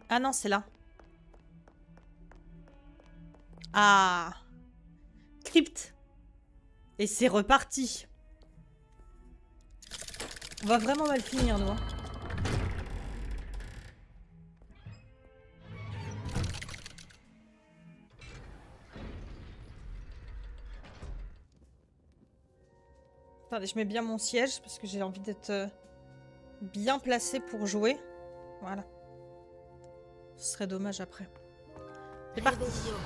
Ah non, c'est là. Ah. Crypte. Et c'est reparti. On va vraiment mal finir, nous. Hein. Attendez, je mets bien mon siège parce que j'ai envie d'être bien placé pour jouer. Voilà. Ce serait dommage après. C'est parti.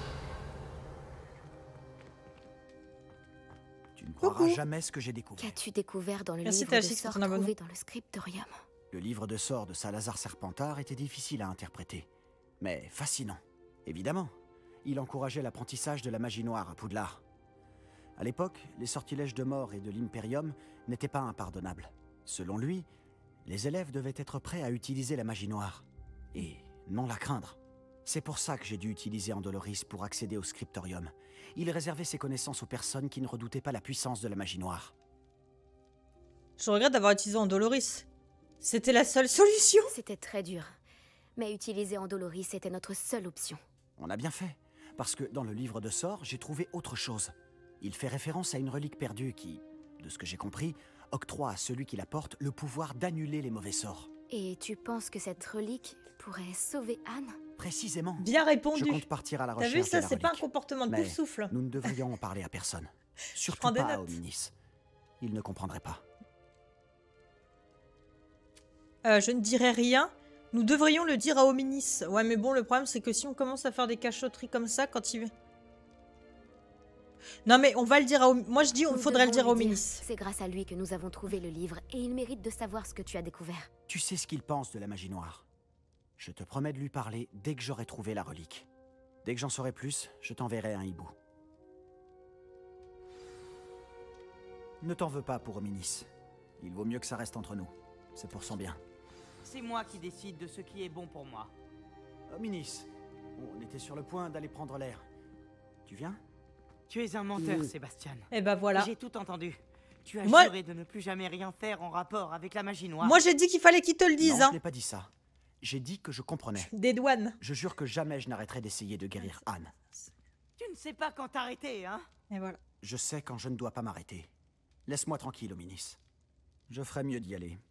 Tu ne croiras jamais ce que j'ai découvert. Qu'as-tu découvert dans le Merci, livre de Talchik, sorts pour ton abonnement. trouvé dans le scriptorium? Le livre de sorts de Salazar Serpentard était difficile à interpréter, mais fascinant. Évidemment, il encourageait l'apprentissage de la magie noire à Poudlard. À l'époque, les sortilèges de mort et de l'Imperium n'étaient pas impardonnables. Selon lui, les élèves devaient être prêts à utiliser la magie noire, et non la craindre. C'est pour ça que j'ai dû utiliser Andoloris pour accéder au scriptorium. Il réservait ses connaissances aux personnes qui ne redoutaient pas la puissance de la magie noire. Je regrette d'avoir utilisé Andoloris. C'était la seule solution. C'était très dur. Mais utiliser Andoloris était notre seule option. On a bien fait, parce que dans le livre de sorts, j'ai trouvé autre chose. Il fait référence à une relique perdue qui, de ce que j'ai compris, octroie à celui qui la porte le pouvoir d'annuler les mauvais sorts. Et tu penses que cette relique pourrait sauver Anne? Précisément. Bien répondu. Je compte partir à la T'as recherche vu ça, de la c'est pas un relique. comportement de Mais pouf souffle. nous ne devrions en parler à personne. Surtout prends des pas à notes. Hominis. Il ne comprendrait pas. Je ne dirai rien. Nous devrions le dire à Hominis. Ouais, mais bon, le problème, c'est que si on commence à faire des cachotteries comme ça, quand il... Non, mais on va le dire à Hominis. Moi, je dis, il Nous faudrait le devons dire à lui Hominis. C'est grâce à lui que nous avons trouvé le livre et il mérite de savoir ce que tu as découvert. Tu sais ce qu'il pense de la magie noire. Je te promets de lui parler dès que j'aurai trouvé la relique. Dès que j'en saurai plus, je t'enverrai un hibou. Ne t'en veux pas pour Hominis. Il vaut mieux que ça reste entre nous. C'est pour son bien. C'est moi qui décide de ce qui est bon pour moi. Hominis, on était sur le point d'aller prendre l'air. Tu viens? Tu es un menteur, Sébastien. Et bah voilà. J'ai tout entendu. Tu as Moi- juré de ne plus jamais rien faire en rapport avec la magie noire. Moi, j'ai dit qu'il fallait qu'il te le dise, Non, hein. je n'ai pas dit ça. J'ai dit que je comprenais. Des douanes. Je jure que jamais je n'arrêterai d'essayer de guérir Anne. Tu ne sais pas quand t'arrêter, hein? Et voilà. Je sais quand je ne dois pas m'arrêter. Laisse-moi tranquille, Hominis. Je ferais mieux d'y aller.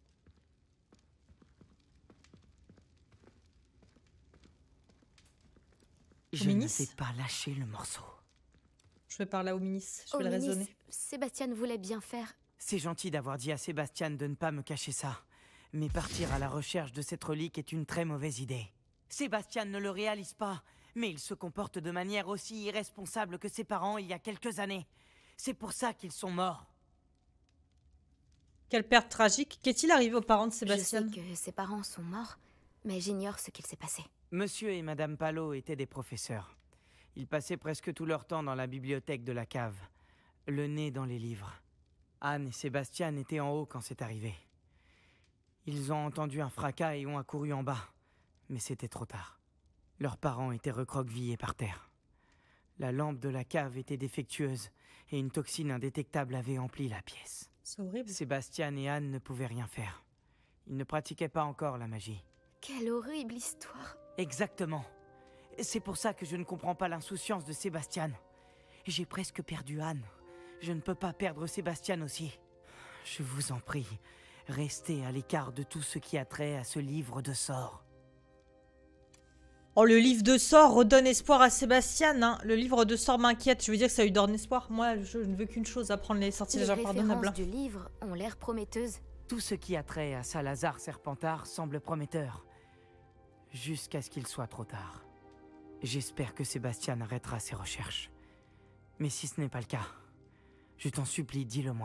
Je ne Hominis vais pas lâcher le morceau. Je vais parler à Hominis. Je vais le Hominis, raisonner. Sébastien voulait bien faire. C'est gentil d'avoir dit à Sébastien de ne pas me cacher ça. Mais partir à la recherche de cette relique est une très mauvaise idée. Sébastien ne le réalise pas, mais il se comporte de manière aussi irresponsable que ses parents il y a quelques années. C'est pour ça qu'ils sont morts. Quelle perte tragique. Qu'est-il arrivé aux parents de Sébastien? Je sais que ses parents sont morts, mais j'ignore ce qu'il s'est passé. Monsieur et Madame Palot étaient des professeurs. Ils passaient presque tout leur temps dans la bibliothèque de la cave, le nez dans les livres. Anne et Sébastien étaient en haut quand c'est arrivé. Ils ont entendu un fracas et ont accouru en bas, mais c'était trop tard. Leurs parents étaient recroquevillés par terre. La lampe de la cave était défectueuse et une toxine indétectable avait empli la pièce. C'est horrible. Sébastien et Anne ne pouvaient rien faire. Ils ne pratiquaient pas encore la magie. Quelle horrible histoire. Exactement. C'est pour ça que je ne comprends pas l'insouciance de Sébastien. J'ai presque perdu Anne. Je ne peux pas perdre Sébastien aussi. Je vous en prie, restez à l'écart de tout ce qui a trait à ce livre de sorts. Oh, le livre de sorts redonne espoir à Sébastien, hein. Le livre de sorts m'inquiète. Je veux dire que ça lui donne espoir. Moi, je ne veux qu'une chose, apprendre les sortilèges Les impardonnables. références du livre ont l'air prometteuses. Tout ce qui a trait à Salazar Serpentard semble prometteur. Jusqu'à ce qu'il soit trop tard. J'espère que Sébastien arrêtera ses recherches. Mais si ce n'est pas le cas, je t'en supplie, dis-le-moi.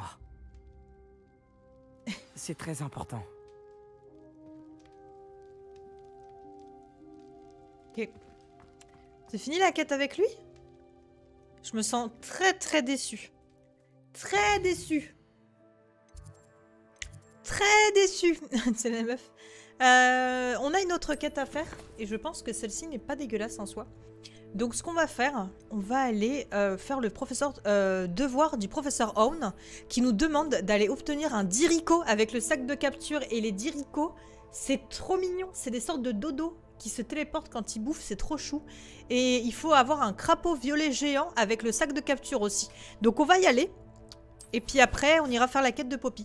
C'est très important. Ok. C'est fini la quête avec lui? Je me sens très déçue. Très déçue. Très déçue. C'est la meuf. On a une autre quête à faire. Et je pense que celle-ci n'est pas dégueulasse en soi. Donc ce qu'on va faire, on va aller faire le devoir du professeur Owen qui nous demande d'aller obtenir un dirico avec le sac de capture. Et les diricos, c'est trop mignon. C'est des sortes de dodos qui se téléportent quand ils bouffent, c'est trop chou. Et il faut avoir un crapaud violet géant avec le sac de capture aussi. Donc on va y aller. Et puis après, on ira faire la quête de Poppy.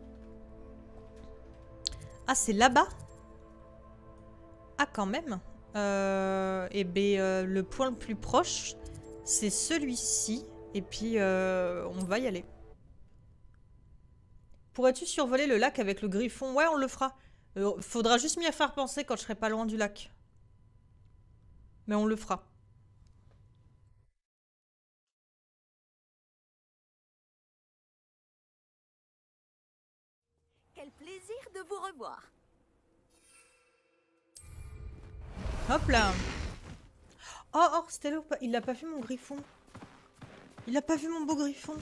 Ah, c'est là-bas? Ah, quand même. Et ben, le point le plus proche, c'est celui-ci. Et puis, on va y aller. Pourrais-tu survoler le lac avec le griffon? Ouais, on le fera. Faudra juste m'y faire penser quand je serai pas loin du lac. Mais on le fera. Quel plaisir de vous revoir. Hop là. Oh, Stello, il a pas vu mon griffon. Il a pas vu mon beau griffon.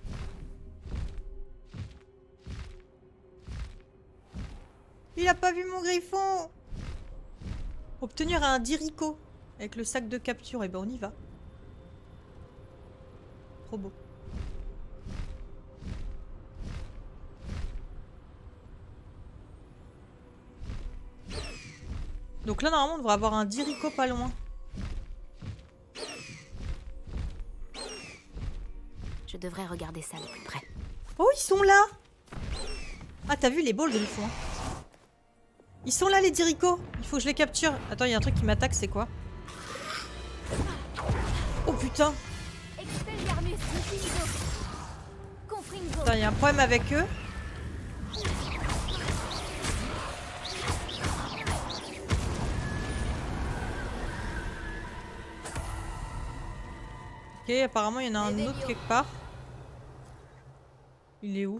Il a pas vu mon griffon. Obtenir un dirico avec le sac de capture. Et ben on y va. Trop beau. Donc là normalement on devrait avoir un dirico pas loin. Je devrais regarder ça de plus près. Oh, ils sont là. Ah, t'as vu les beaux le griffon. Ils sont là les diricos. Il faut que je les capture. Attends, il y a un truc qui m'attaque, c'est quoi? Oh putain. Attends, il y a un problème avec eux. Ok, apparemment il y en a un autre quelque part. Il est où?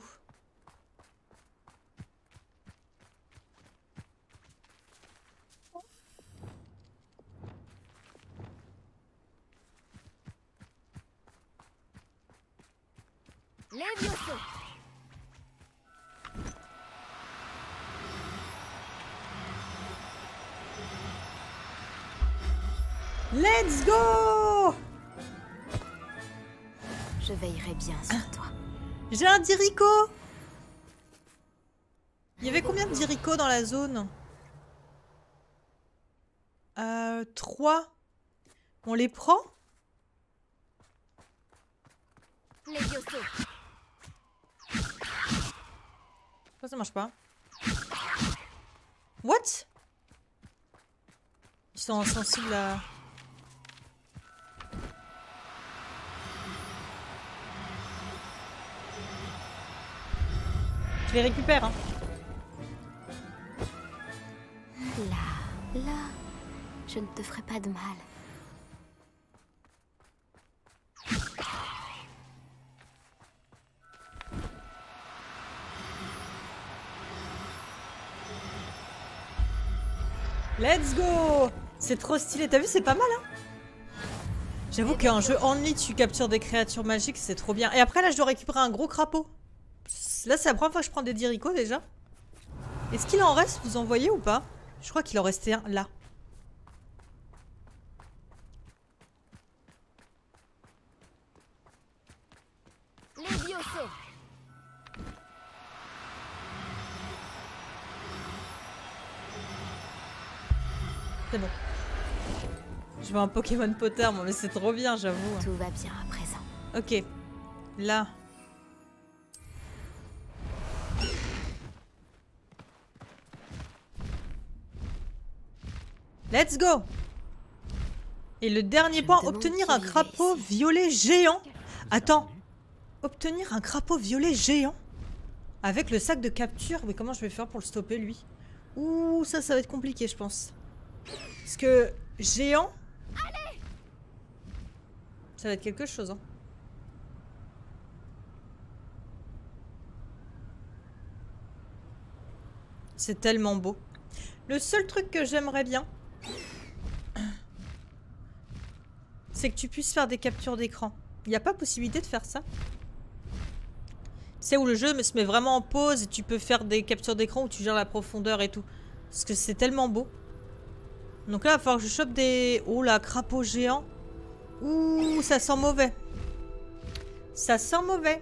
Let's go! Je veillerai bien sur toi. J'ai un dirico! Il y avait combien de diricos dans la zone? 3. On les prend? Pourquoi ça marche pas? What? Ils sont insensibles à... Je les récupère, hein. Là, je ne te ferai pas de mal. Let's go! C'est trop stylé, t'as vu, c'est pas mal, hein? J'avoue qu'un jeu Only, tu captures des créatures magiques, c'est trop bien. Et après, là, je dois récupérer un gros crapaud. Là, c'est la première fois que je prends des diricos, déjà. Est-ce qu'il en reste, vous en voyez ou pas? Je crois qu'il en restait un, là. C'est bon. Je veux un Pokémon Potter, moi, mais c'est trop bien, j'avoue. Tout va bien à présent. Ok. Là. Let's go! Et le dernier point, obtenir un crapaud violet géant. Attends. Obtenir un crapaud violet géant avec le sac de capture. Mais comment je vais faire pour le stopper, lui? Ouh, ça va être compliqué, je pense. Parce que géant... Ça va être quelque chose, hein. C'est tellement beau. Le seul truc que j'aimerais bien, c'est que tu puisses faire des captures d'écran. Il n'y a pas possibilité de faire ça? C'est où le jeu se met vraiment en pause et tu peux faire des captures d'écran où tu gères la profondeur et tout. Parce que c'est tellement beau. Donc là, il va falloir que je chope des... Oh là, crapaud géant. Ouh, ça sent mauvais. Ça sent mauvais.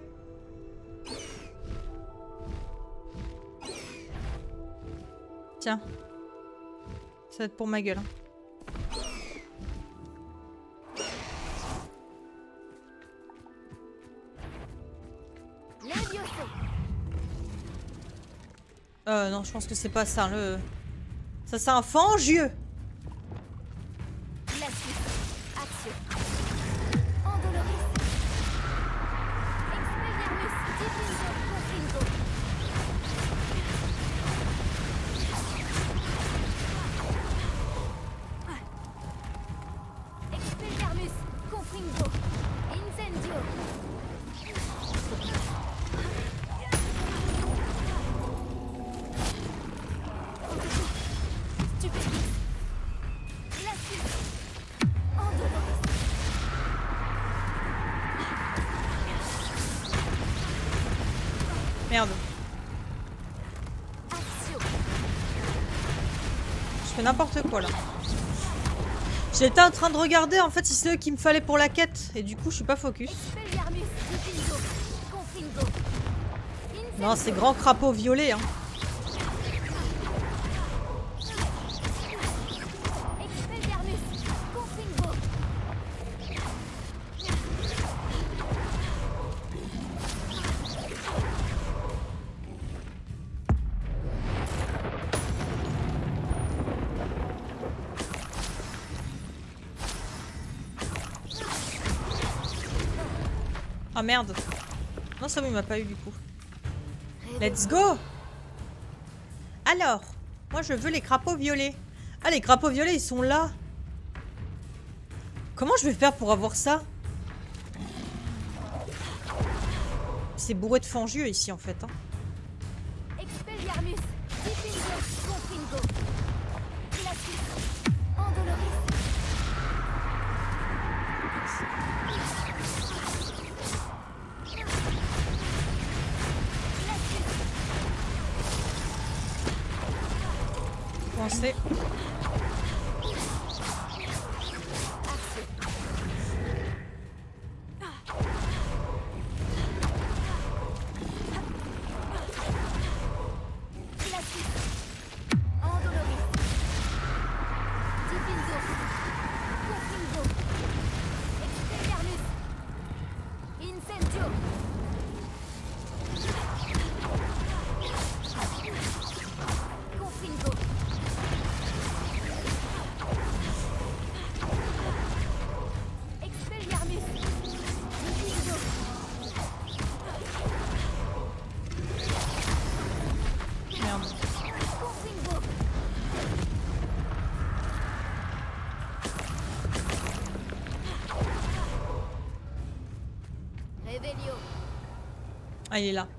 Tiens. Ça va être pour ma gueule. Hein. Non, je pense que c'est pas ça. Ça, c'est un fangieux. Merde. Je fais n'importe quoi là. J'étais en train de regarder en fait si c'est eux qu'il me fallait pour la quête. Et du coup je suis pas focus. Non, c'est grand crapaud violet hein. Ah merde. Non, ça il m'a pas eu du coup. Let's go. Alors, moi je veux les crapauds violets. Ah, les crapauds violets ils sont là. Comment je vais faire pour avoir ça? C'est bourré de fangieux ici en fait. Hein. Pensez. Ah, il est là.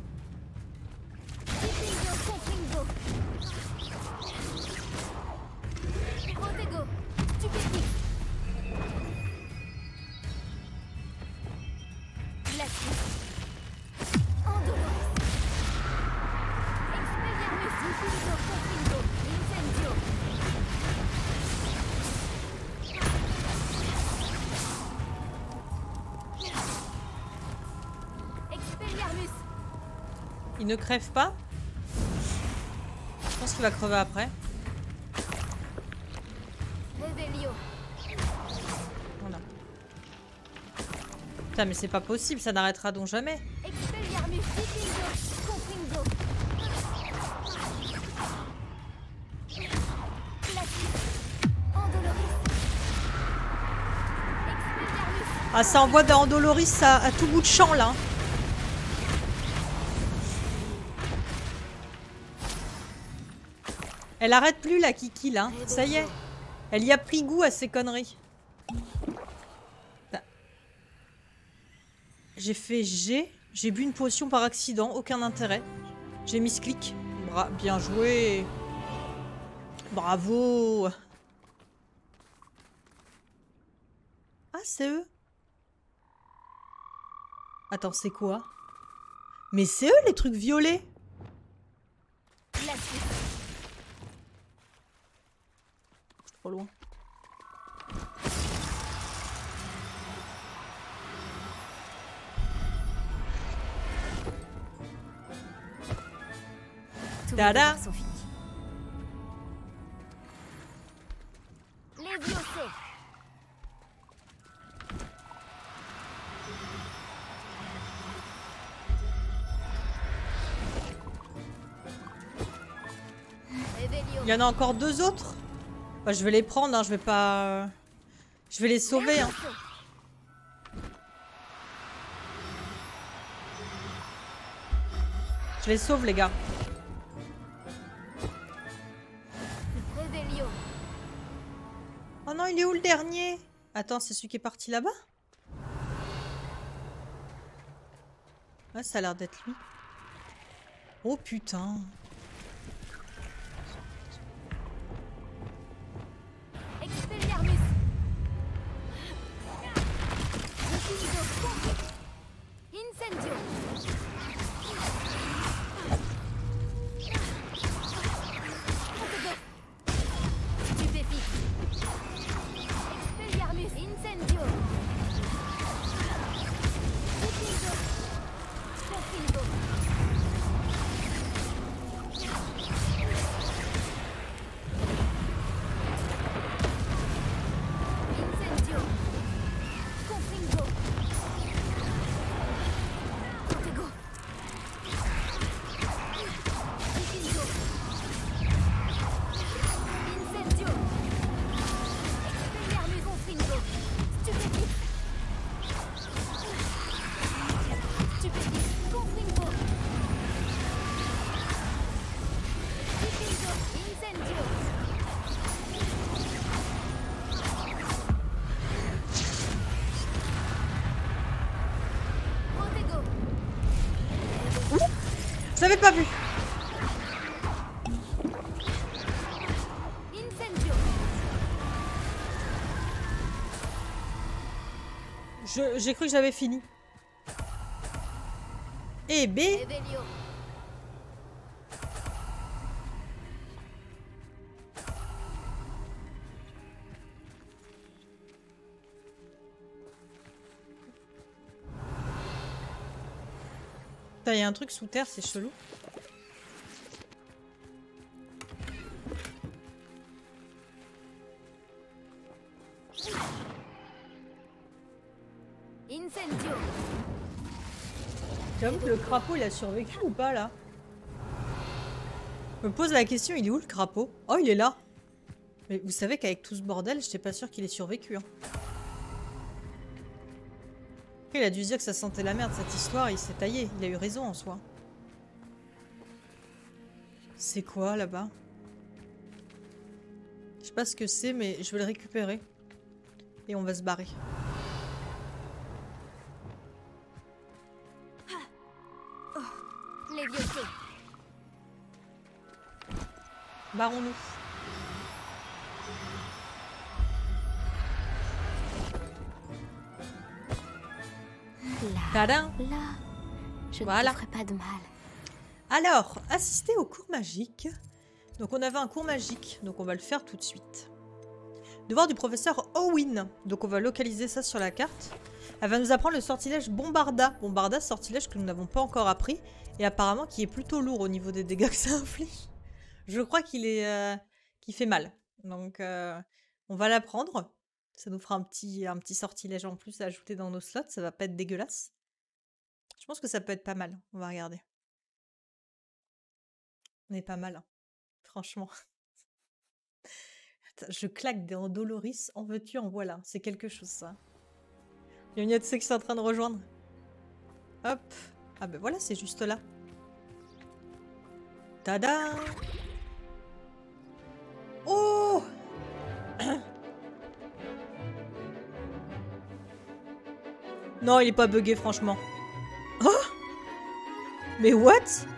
Il ne crève pas. Je pense qu'il va crever après. Voilà. Putain, mais c'est pas possible, ça n'arrêtera donc jamais. Ah, ça envoie d'Andoloris à tout bout de champ là. Elle arrête plus la Kiki là, ça y est. Elle y a pris goût à ces conneries. J'ai fait G, j'ai bu une potion par accident, aucun intérêt. J'ai mis ce clic. Bien joué. Bravo. Ah, c'est eux. Attends, c'est quoi? Mais c'est eux les trucs violets. Trop loin. Tada. devoirs sont finis. Les Viocés. Il y en a encore 2 autres. Bah, je vais les prendre, hein, je vais pas... Je vais les sauver, hein. Je les sauve, les gars. Oh non, il est où le dernier? Attends, c'est celui qui est parti là-bas? Ouais, ça a l'air d'être lui. Oh putain. Expelliarmus. Incendio. Stupéfique. Expelliarmus. Incendio. Stupéfique. Confringo. Incendio. Confringo. Protego. Diffindo. Incendio. Expelliarmus. Confringo. Stupéfique. Stupéfique. Confringo. Diffindo. Incendio. Protego. Je l'avais pas vu. Incendio. J'ai cru que j'avais fini. Et B. Revelio. Il y a un truc sous terre, c'est chelou. Incendio. J'avoue que le crapaud, il a survécu ou pas, là? Je me pose la question, il est où le crapaud? Oh, il est là. Mais vous savez qu'avec tout ce bordel, j'étais pas sûre qu'il ait survécu. Hein. Après, il a dû se dire que ça sentait la merde, cette histoire, il s'est taillé. Il a eu raison, en soi. C'est quoi, là-bas? Je sais pas ce que c'est, mais je vais le récupérer. Et on va se barrer. Les Viocés. Barrons-nous. Tadam! Là, je Voilà. ne te ferai pas de mal. Alors, assister au cours magique. Donc on avait un cours magique, donc on va le faire tout de suite. Devoir du professeur Owen. Donc on va localiser ça sur la carte. Elle va nous apprendre le sortilège Bombarda. Bombarda, sortilège que nous n'avons pas encore appris. Et apparemment qui est plutôt lourd au niveau des dégâts que ça inflige. Je crois qu'il est, qu'il fait mal. Donc on va l'apprendre. Ça nous fera un petit sortilège en plus à ajouter dans nos slots. Ça va pas être dégueulasse. Je pense que ça peut être pas mal. On va regarder. On est pas mal, hein. Franchement. Attends, je claque des Endoloris. En veux-tu, en voilà. C'est quelque chose, ça. Il y a une autre qui est en train de rejoindre. Hop. Ah ben voilà, c'est juste là. Tada! Oh! Non, il est pas bugué, franchement. Oh! Mais what?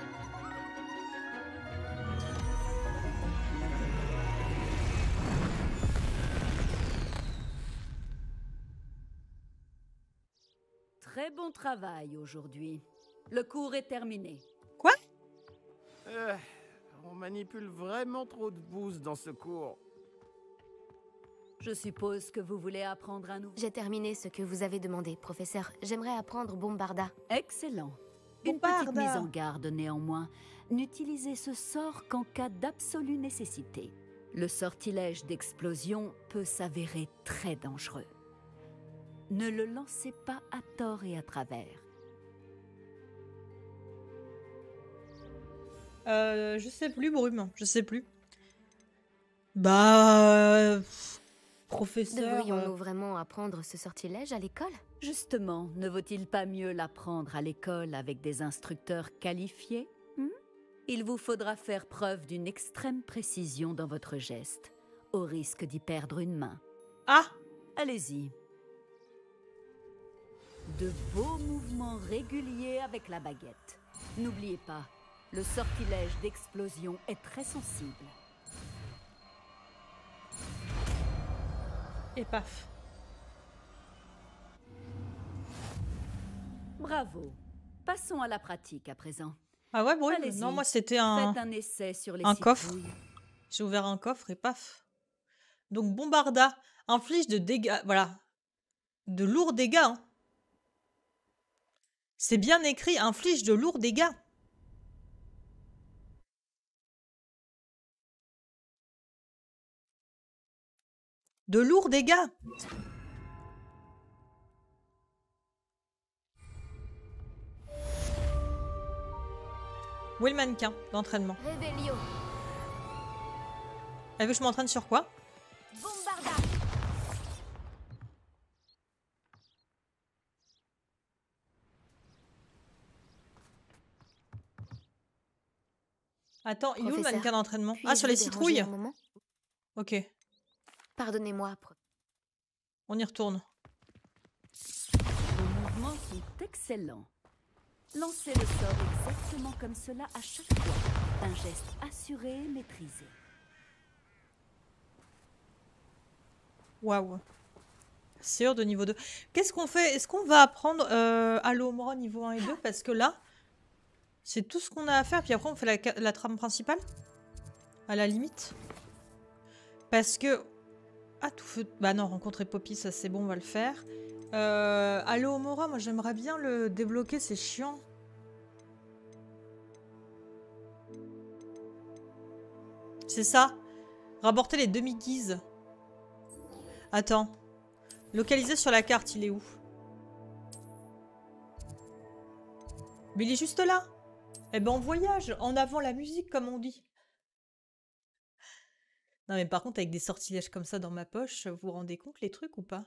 Très bon travail aujourd'hui. Le cours est terminé. Quoi? On manipule vraiment trop de boosts dans ce cours. Je suppose que vous voulez apprendre un nouveau... J'ai terminé ce que vous avez demandé, professeur. J'aimerais apprendre Bombarda. Excellent. Une Bombarda. petite mise en garde néanmoins. n'utilisez ce sort qu'en cas d'absolue nécessité. Le sortilège d'explosion peut s'avérer très dangereux. Ne le lancez pas à tort et à travers. Je sais plus, Brume, je sais plus. Bah... professeur... Devrions-nous vraiment apprendre ce sortilège à l'école? Justement, ne vaut-il pas mieux l'apprendre à l'école avec des instructeurs qualifiés? Il vous faudra faire preuve d'une extrême précision dans votre geste, au risque d'y perdre une main. Ah! Allez-y. De beaux mouvements réguliers avec la baguette. N'oubliez pas, le sortilège d'explosion est très sensible. Et paf. Bravo. Passons à la pratique à présent. Ah ouais, Brume? Allez-y. Non, moi c'était un... Faites un essai sur les un coffre. citrouilles. J'ai ouvert un coffre et paf. Donc Bombarda inflige de dégâts... Voilà. De lourds dégâts. Hein. C'est bien écrit, inflige de lourds dégâts. De lourds dégâts. Où est le mannequin d'entraînement? Réveillon. Elle veut que je m'entraîne sur quoi? Bombarda. Attends, il est où le Professeur, mannequin d'entraînement? Ah, Puis-je sur les vous déranger citrouilles? un moment? Ok, Pardonnez-moi. on y retourne. Vos mouvements sont excellents. Lancez le sort exactement comme cela à chaque fois. Un geste assuré et maîtrisé. Waouh. Séeur de niveau 2. Qu'est-ce qu'on fait? Est-ce qu'on va apprendre Alohomora niveau 1 et 2? Parce que là, c'est tout ce qu'on a à faire. Puis après, on fait la trame principale. À la limite. Parce que... Ah, tout feu... Bah non, rencontrer Poppy, ça c'est bon, on va le faire. Alohomora, moi j'aimerais bien le débloquer, c'est chiant. C'est ça. Rapporter les demi-guises. Attends. Localiser sur la carte, il est où? Mais il est juste là. Eh ben on voyage, en avant la musique comme on dit. Non mais par contre avec des sortilèges comme ça dans ma poche, vous vous rendez compte les trucs ou pas?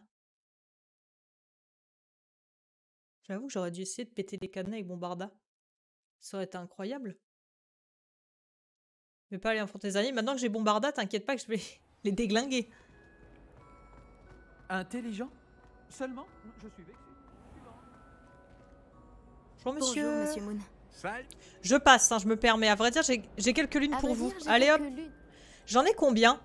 J'avoue que j'aurais dû essayer de péter les cadenas avec Bombarda. Ça aurait été incroyable. Je vais pas aller affronter les alliés. Maintenant que j'ai Bombarda, t'inquiète pas que je vais les déglinguer. Intelligent? Seulement? Je suis vexé. Bonjour monsieur. Bonjour, Monsieur Moon. Salut. Je passe, hein, je me permets. À vrai dire, j'ai quelques lunes À pour vrai vous. dire, j'ai Allez hop. quelques lunes. J'en ai combien?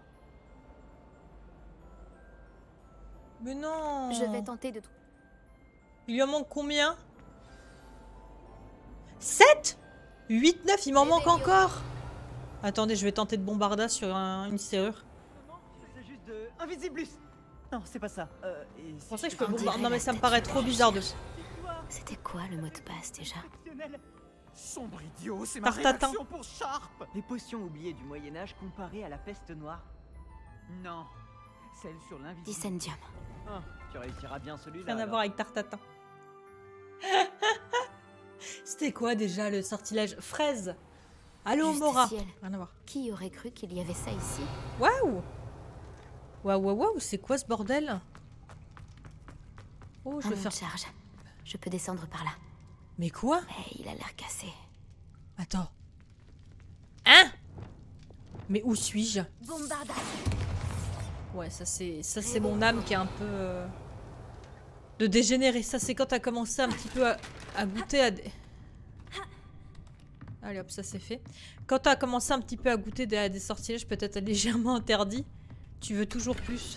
Mais non. Je vais tenter de trouver. Il lui en manque combien? 7 8, 9, il m'en manque encore. Attendez, je vais tenter de Bombarda sur une serrure. Non, c'est juste de... Invisiblus. Non, c'est pas ça. Je pensais que je peux On dirait bombarder. Non mais la ça me tête paraît du trop père bizarre de... C'était quoi le mot de passe déjà? Sombre idiot, c'est ma Tartatin. réaction pour Sharp. Les potions oubliées du Moyen-Âge comparées à la peste noire. Non, celle sur l'invisible. Dissendium. Ah, tu réussiras bien celui-là. Rien à alors. voir avec Tartatin. C'était quoi déjà le sortilège? Fraise. Alohomora. Juste ciel. Rien à voir. Qui aurait cru qu'il y avait ça ici? Waouh. Waouh, waouh, waouh, c'est quoi ce bordel? Oh, je Un vais monde faire... charge. Je peux descendre par là. Mais quoi? Mais il a l'air cassé. Attends. Hein? Mais où suis-je? Bombarda. Ouais, ça c'est mon âme qui est un peu... de dégénérer. Ça c'est quand t'as commencé un petit peu à goûter à des... Allez hop, ça c'est fait. Quand t'as commencé un petit peu à goûter à des sortilèges peut-être légèrement interdits, tu veux toujours plus.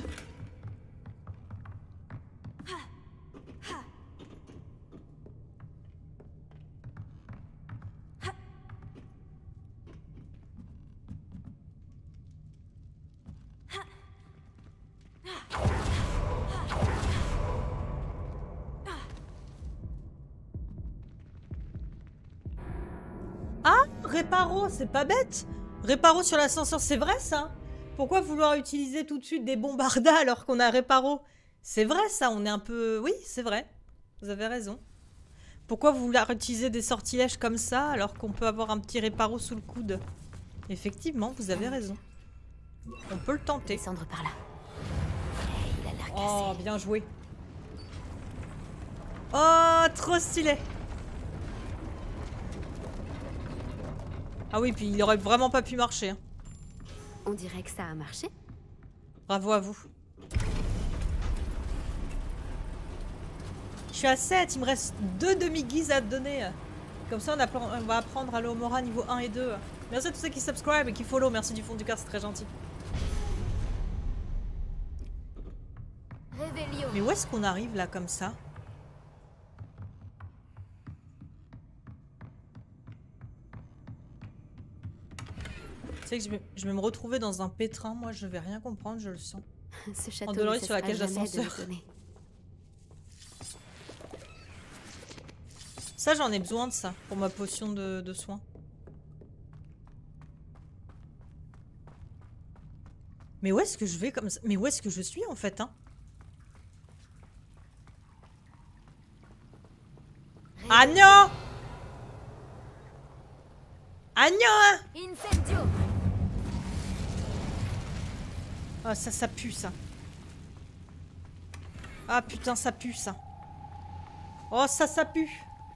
Réparo, c'est pas bête. Réparo sur l'ascenseur, c'est vrai ça? Pourquoi vouloir utiliser tout de suite des bombardas alors qu'on a Réparo? C'est vrai ça, on est un peu... Oui, c'est vrai. Vous avez raison. Pourquoi vouloir utiliser des sortilèges comme ça alors qu'on peut avoir un petit Réparo sous le coude? Effectivement, vous avez raison. On peut le tenter. Descendre par là. Il a l'air cassé. Oh, bien joué. Oh, trop stylé. Ah oui, puis il aurait vraiment pas pu marcher. Hein. On dirait que ça a marché. Bravo à vous. Je suis à 7, il me reste 2 demi-guises à te donner. Comme ça, on va apprendre à l'Omora niveau 1 et 2. Merci à tous ceux qui subscribe et qui follow. Merci du fond du cœur, c'est très gentil. Réveillon. Mais où est-ce qu'on arrive là, comme ça? Tu sais que je vais me retrouver dans un pétrin. Moi, je vais rien comprendre, je le sens. Ce château Endolorie ne sur la cessera cage jamais de d'ascenseur. nous donner. Ça, j'en ai besoin de ça pour ma potion de soins. Mais où est-ce que je vais comme ça? Mais où est-ce que je suis en fait, hein? Agnon! Agnon! Incendio. Ah, ça pue, ça. Ah, putain, ça pue, ça. Oh, ça pue.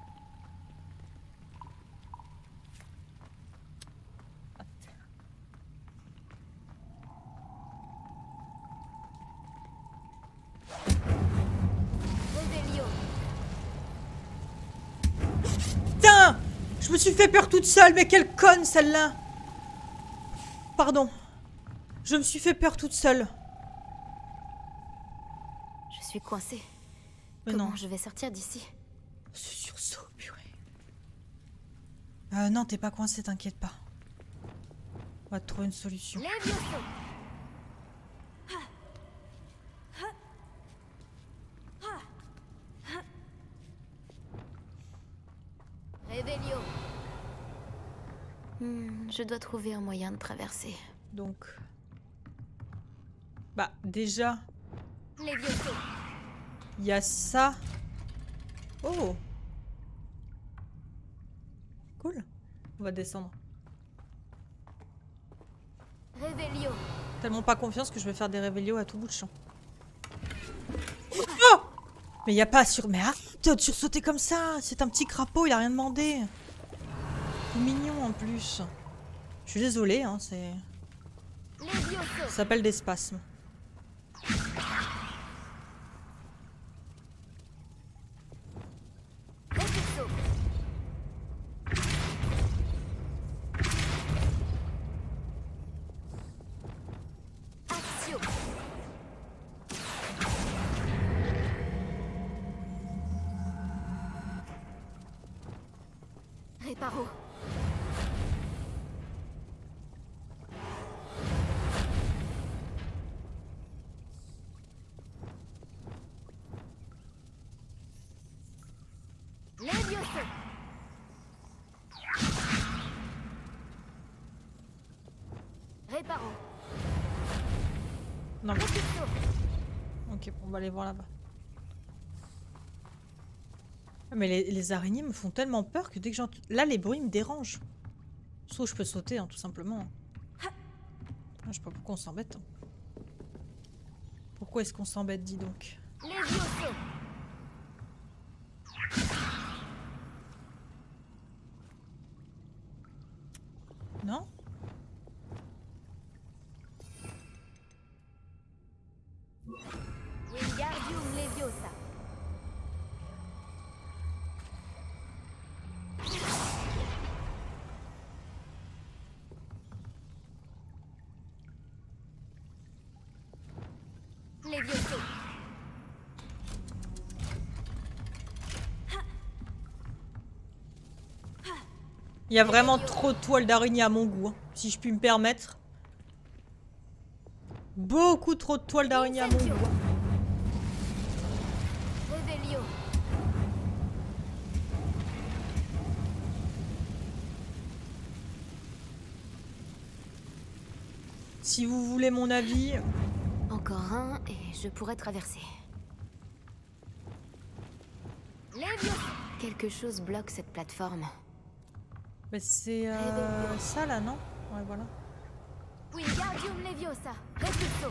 Réveillon. Putain! Je me suis fait peur toute seule, mais quelle conne, celle-là! Pardon. Je me suis fait peur toute seule. Je suis coincée. Mais Comment non. je vais sortir d'ici? Ce sursaut, purée. Non, t'es pas coincé, t'inquiète pas. On va te trouver une solution. Levioso. Réveillon. Je dois trouver un moyen de traverser. Donc... Bah, déjà, Levioso. il y a ça. Oh! Cool. On va descendre. Réveillon. Tellement pas confiance que je vais faire des révélios à tout bout de champ. Oh! Mais y a pas à sur... Mais arrête de sursauter comme ça! C'est un petit crapaud, il a rien demandé. C'est mignon en plus. Je suis désolée, hein, c'est... Levioso. Ça s'appelle des spasmes. Refluxo. Accio. Réparo. Levioso. Réparo. Non mais... Refluxo. Ok, on va aller voir là-bas. Ah, mais les araignées me font tellement peur que dès que j'entends... Là, les bruits me dérangent. Sauf que je peux sauter, hein, tout simplement. Ah, je sais pas pourquoi on s'embête. Hein. Pourquoi est-ce qu'on s'embête, dis donc? Levioso. Non? Wingardium Leviosa. Levioso. Il y a vraiment trop de toiles d'araignée à mon goût, hein, si je puis me permettre. Beaucoup trop de toiles d'araignée à mon goût. Hein. Réveillon. si vous voulez mon avis... Encore un et je pourrais traverser. Quelque chose bloque cette plateforme. Bah c'est ça là, non? Ouais, voilà. Wingardium Leviosa, Repulso.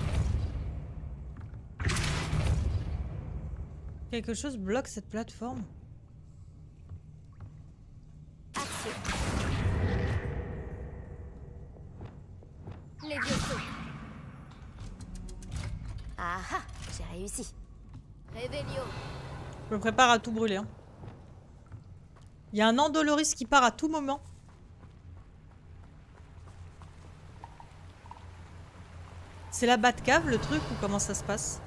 Quelque chose bloque cette plateforme. Action. Levioso. Ah ah, j'ai réussi. Revelio. Je me prépare à tout brûler. Hein. Il y a un Andoloris qui part à tout moment. C'est la Batcave le truc ou comment ça se passe?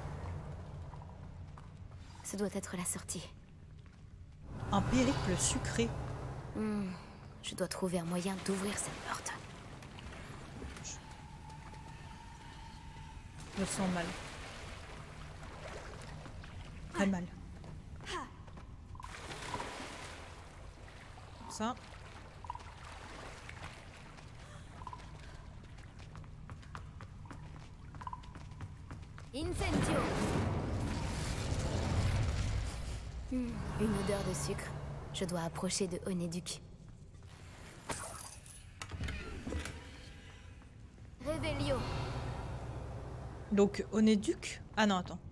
Ce doit être la sortie. Un périple sucré. Je dois trouver un moyen d'ouvrir cette porte. Je me sens mal. Très mal. Ça. Incendio. Une odeur de sucre. Je dois approcher de Onéduc. Revelio. Donc Onéduc. Ah non, attends.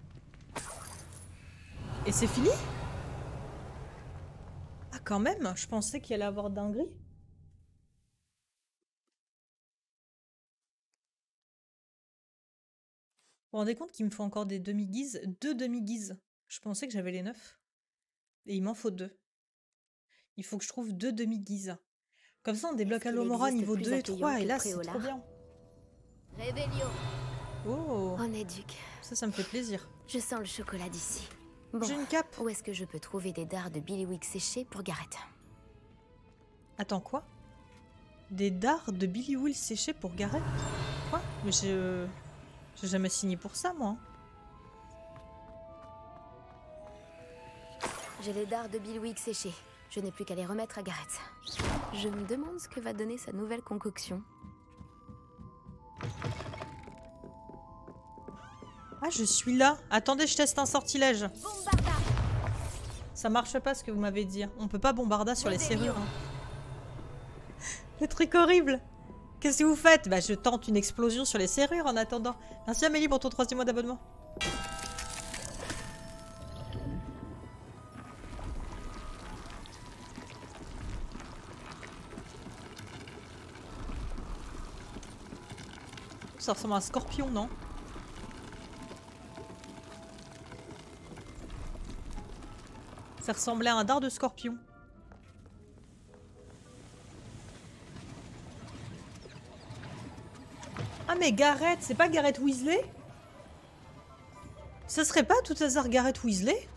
Et c'est fini? Ah quand même, je pensais qu'il allait avoir dinguerie. Vous vous rendez compte qu'il me faut encore des demi-guises? 2 demi-guises. Je pensais que j'avais les 9. Et il m'en faut 2. Il faut que je trouve 2 demi-guises. Comme ça on débloque Alomora niveau 2 et 3 et là c'est trop bien. Revelio. Oh, Onéduc. ça me fait plaisir. Je sens le chocolat d'ici. Bon, J'ai une cape. où est-ce que je peux trouver des dards de Billywick séchés pour Gareth? Attends, quoi? Des dards de Billy Will séchés pour Gareth? Quoi? Mais j'ai jamais signé pour ça, moi. J'ai les dards de Billywick séchés. Je n'ai plus qu'à les remettre à Gareth. Je me demande ce que va donner sa nouvelle concoction. Ah, je suis là. Attendez, je teste un sortilège. Bombarda. Ça marche pas ce que vous m'avez dit. On peut pas bombarda sur les serrures. Hein. Le truc horrible. Qu'est-ce que vous faites? Bah, je tente une explosion sur les serrures en attendant. Merci Amélie pour ton 3e mois d'abonnement. Ça ressemble à un scorpion, non? Ça ressemblait à un dard de scorpion. Ah mais Gareth, c'est pas Gareth Weasley? Ça serait pas à tout hasard Gareth Weasley?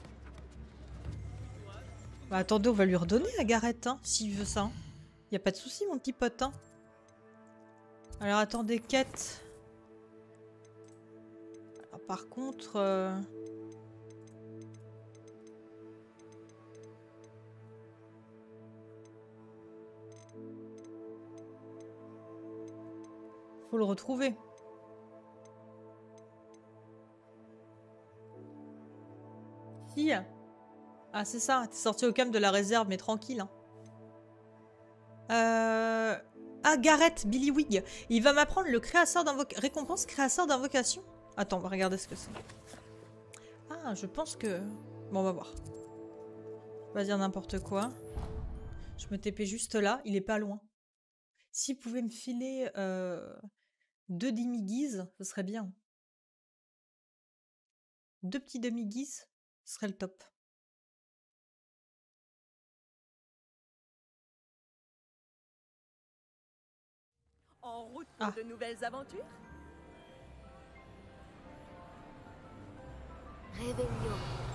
Bah attendez, on va lui redonner à Gareth, hein, s'il veut ça. Hein. Y a pas de souci, mon petit pote. Hein. Alors attendez, quête. Alors, par contre... Faut le retrouver. Fille. Ah c'est ça, t'es sorti au camp de la réserve, mais tranquille. Hein. Ah Gareth, Billywig. Il va m'apprendre le créateur d'invocation. Récompense créateur d'invocation. Attends, on va regarder ce que c'est. Ah, je pense que... Bon, on va voir. On va dire n'importe quoi. Je me TP juste là, il est pas loin. S'il pouvait me filer... 2 demi-guises, ce serait bien. 2 petits demi-guises, ce serait le top. En route pour de nouvelles aventures? Revelio.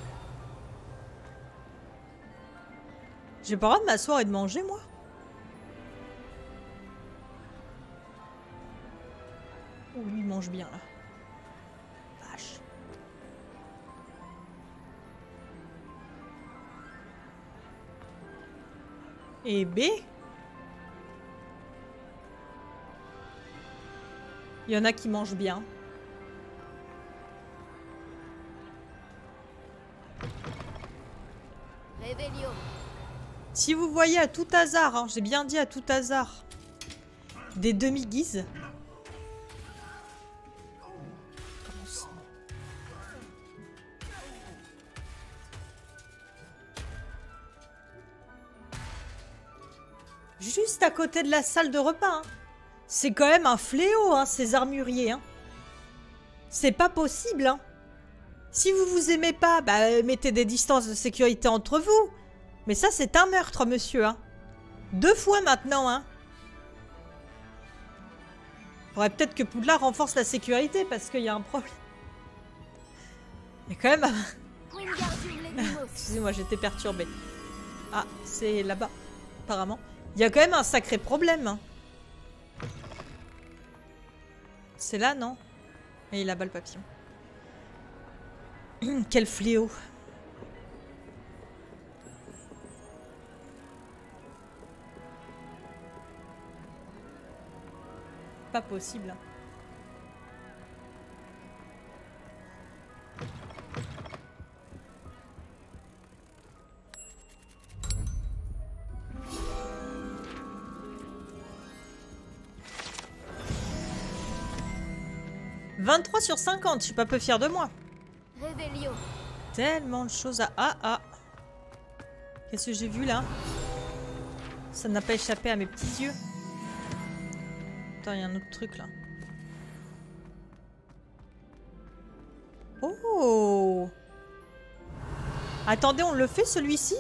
J'ai pas le droit de m'asseoir et de manger, moi? Oh, lui, il mange bien, là. Vache. Et B? Il y en a qui mangent bien. Réveillon. Si vous voyez à tout hasard, hein, j'ai bien dit à tout hasard, des demi-guises. Juste à côté de la salle de repas. Hein. C'est quand même un fléau, hein, ces armuriers. Hein. C'est pas possible. Hein. Si vous vous aimez pas, bah, mettez des distances de sécurité entre vous. Mais ça, c'est un meurtre, monsieur. Hein. 2 fois maintenant. Hein. Faudrait peut-être que Poudlard renforce la sécurité parce qu'il y a un problème. Il y a quand même... Excusez-moi, j'étais perturbée. Ah, c'est là-bas, apparemment. Il y a quand même un sacré problème. Hein. C'est là, non? Et là-bas, le papillon. Quel fléau. Pas possible. Hein. « 23 sur 50, je suis pas peu fière de moi. » Réveillon. Tellement de choses à... Ah, ah. Qu'est-ce que j'ai vu, là? Ça n'a pas échappé à mes petits yeux. Attends, il y a un autre truc, là. Oh! Attendez, on le fait, celui-ci?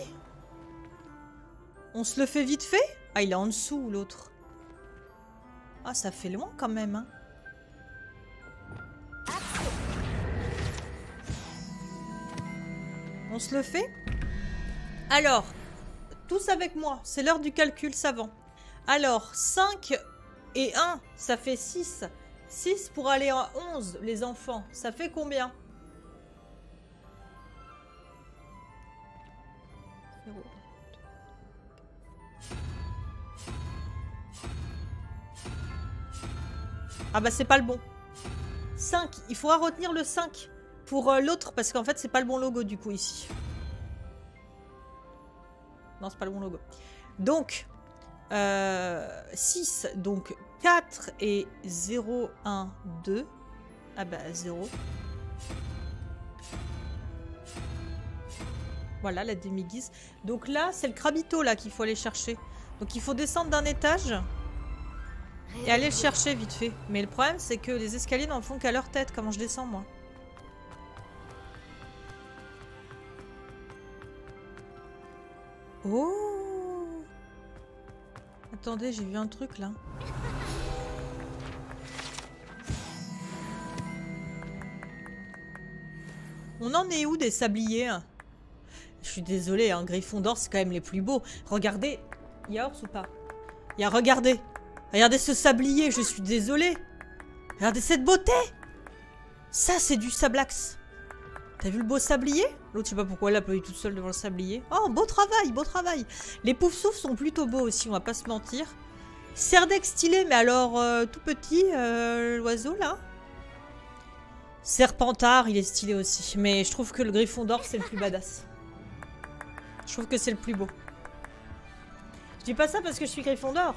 On se le fait vite fait? Ah, il est en dessous, l'autre. Ah, ça fait loin, quand même, hein. On se le fait? Alors, tous avec moi, c'est l'heure du calcul savant. Alors, 5 et 1, ça fait 6. 6 pour aller à 11, les enfants, ça fait combien? 0. Ah bah c'est pas le bon. 5, il faudra retenir le 5. Pour l'autre, parce qu'en fait, c'est pas le bon logo du coup ici. Non, c'est pas le bon logo. Donc, 6, donc 4 et 0, 1, 2. Ah bah 0. Voilà, la demi-guise. Donc là, c'est le crabito là qu'il faut aller chercher. Donc il faut descendre d'un étage et aller le chercher vite fait. Mais le problème, c'est que les escaliers n'en font qu'à leur tête. Comment je descends, moi? Oh! Attendez, j'ai vu un truc là. On en est où des sabliers? Je suis désolée, hein, Gryffondor, c'est quand même les plus beaux. Regardez, il y a Ors ou pas? Il y a, regardez. Regardez ce sablier, je suis désolée. Regardez cette beauté. Ça, c'est du sablax. T'as vu le beau sablier? L'autre, je sais pas pourquoi elle a applaudi toute seule devant le sablier. Oh, beau travail, beau travail. Les poufs-souffles sont plutôt beaux aussi, on va pas se mentir. Cerdex stylé, mais alors tout petit, l'oiseau là. Serpentard, il est stylé aussi. Mais je trouve que le Gryffondor, c'est le plus badass. Je trouve que c'est le plus beau. Je dis pas ça parce que je suis Gryffondor.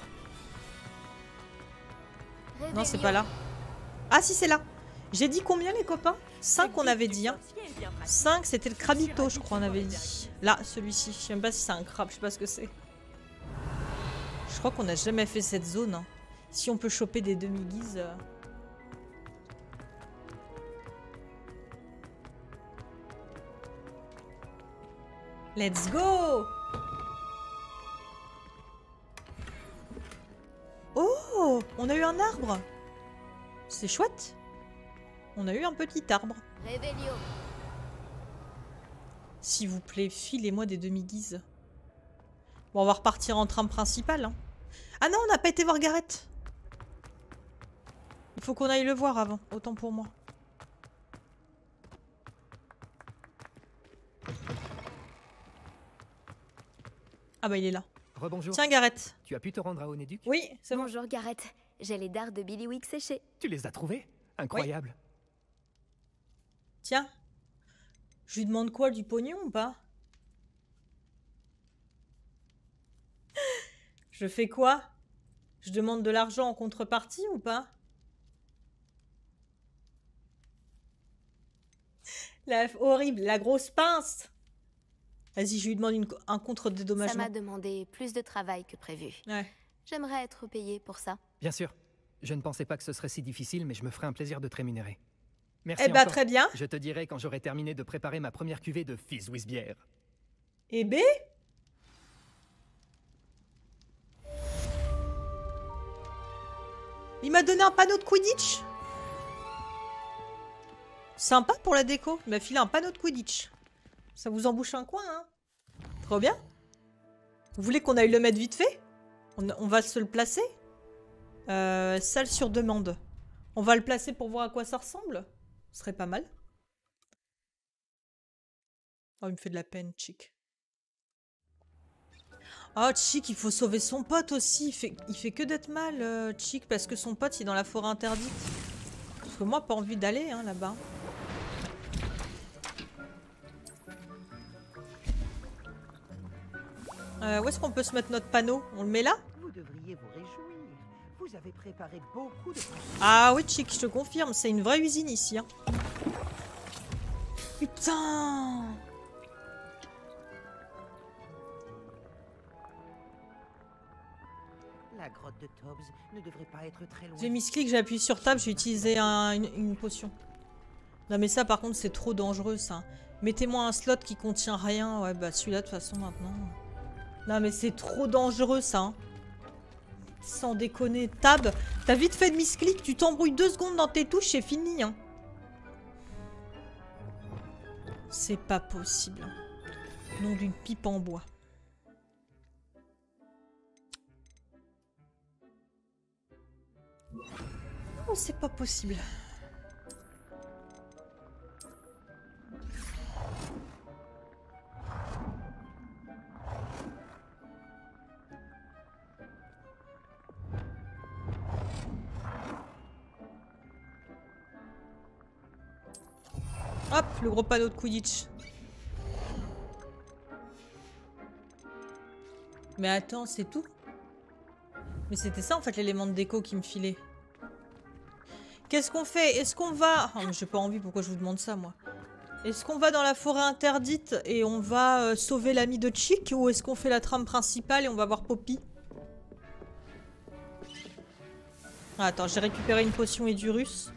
Non, c'est pas là. Ah si, c'est là. J'ai dit combien les copains? 5 on avait dit. Hein. 5 c'était le crabito je crois on avait dit. Là, celui-ci. Je sais même pas si c'est un crabe, je sais pas ce que c'est. Je crois qu'on n'a jamais fait cette zone. Hein. Si on peut choper des demi-guises... Let's go! Oh! On a eu un arbre! C'est chouette! On a eu un petit arbre. Réveillon. S'il vous plaît, filez-moi des demi-guises. Bon, on va repartir en train principal. Hein. Ah non, on n'a pas été voir Gareth. Il faut qu'on aille le voir avant. Autant pour moi. Ah bah il est là. Rebonjour. Tiens Gareth. Tu as pu te rendre à Onéduc? Oui, c'est bon. Bonjour Gareth. J'ai les dards de Billywick séchés. Tu les as trouvés? Incroyable. Tiens. Je lui demande quoi, du pognon ou pas? Je fais quoi? Je demande de l'argent en contrepartie ou pas? Horrible, la grosse pince. Vas-y, je lui demande un contre-dédommagement. Ça m'a demandé plus de travail que prévu. Ouais. J'aimerais être payée pour ça. Bien sûr. Je ne pensais pas que ce serait si difficile, mais je me ferai un plaisir de te rémunérer. Merci Eh bah, encore. très bien. Je te dirai quand j'aurai terminé de préparer ma première cuvée de Fizz Whiz bière. Eh B. Il m'a donné un panneau de Quidditch. Sympa pour la déco. Il m'a filé un panneau de Quidditch. Ça vous embouche un coin, hein? Trop bien. Vous voulez qu'on aille le mettre vite fait? On va se le placer? Salle sur demande. On va le placer pour voir à quoi ça ressemble? Ce serait pas mal. Oh, il me fait de la peine, Chick. Oh, Chick, il faut sauver son pote aussi. Il fait que d'être mal, Chick, parce que son pote, il est dans la forêt interdite. Parce que moi, pas envie d'aller, hein, là-bas. Où est-ce qu'on peut se mettre notre panneau? On le met là? Vous devriez vous réjouir. Vous avez préparé beaucoup de... Ah oui, Chick, je te confirme, c'est une vraie usine ici. Hein. Putain! La grotte de Tobbs ne devrait pas être très loin. J'ai mis ce clic, j'ai appuyé sur table, j'ai utilisé une potion. Non mais ça par contre c'est trop dangereux ça. Mettez-moi un slot qui contient rien. Ouais bah celui-là de toute façon maintenant. Non mais c'est trop dangereux ça. Hein. Sans déconner. Tab, t'as vite fait de misclick, tu t'embrouilles 2 secondes dans tes touches, c'est fini. Hein. C'est pas possible. Nom d'une pipe en bois. Oh, c'est pas possible. Hop, le gros panneau de Quidditch. Mais attends, c'est tout? Mais c'était ça en fait l'élément de déco qui me filait. Qu'est-ce qu'on fait? Est-ce qu'on va... Oh, mais j'ai pas envie, pourquoi je vous demande ça, moi? Est-ce qu'on va dans la forêt interdite et on va sauver l'ami de Chick? Ou est-ce qu'on fait la trame principale et on va voir Poppy? Ah, attends, j'ai récupéré une potion et du russe.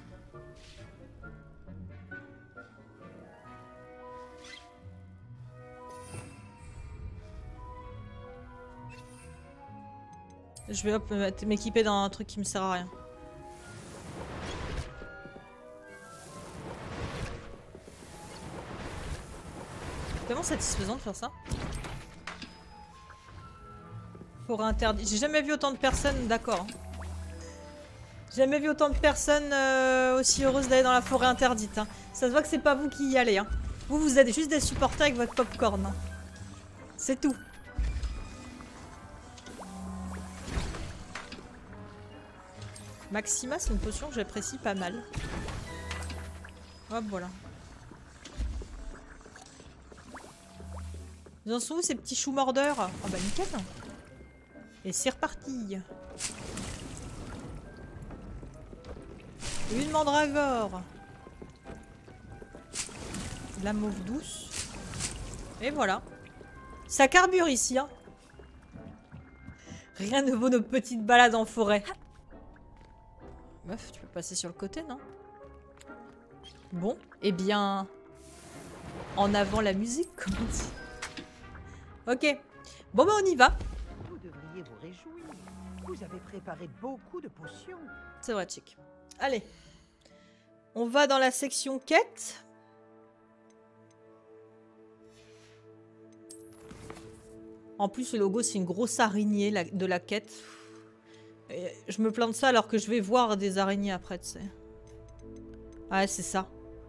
Je vais hop m'équiper dans un truc qui me sert à rien. Vraiment satisfaisant de faire ça. Forêt interdite. J'ai jamais vu autant de personnes, d'accord. Jamais vu autant de personnes aussi heureuses d'aller dans la forêt interdite. Hein. Ça se voit que c'est pas vous qui y allez. Hein. Vous êtes juste des supporters avec votre popcorn. Hein. C'est tout. Maxima, c'est une potion que j'apprécie pas mal. Hop, voilà. Ils en sont où ces petits choux mordeurs? Oh bah nickel. Et c'est reparti. Une mandragore. De la mauve douce. Et voilà. Ça carbure ici. Hein. Rien ne vaut nos petites balades en forêt. Meuf, tu peux passer sur le côté, non? Bon, eh bien... En avant la musique, comme on dit. Ok. Bon, bah on y va. Vous devriez vous réjouir. Vous avez préparé beaucoup de potions. C'est vrai, Chick. Allez. On va dans la section quête. En plus, le logo, c'est une grosse araignée de la quête. Et je me plains de ça alors que je vais voir des araignées après, tu sais. Ouais, c'est ça.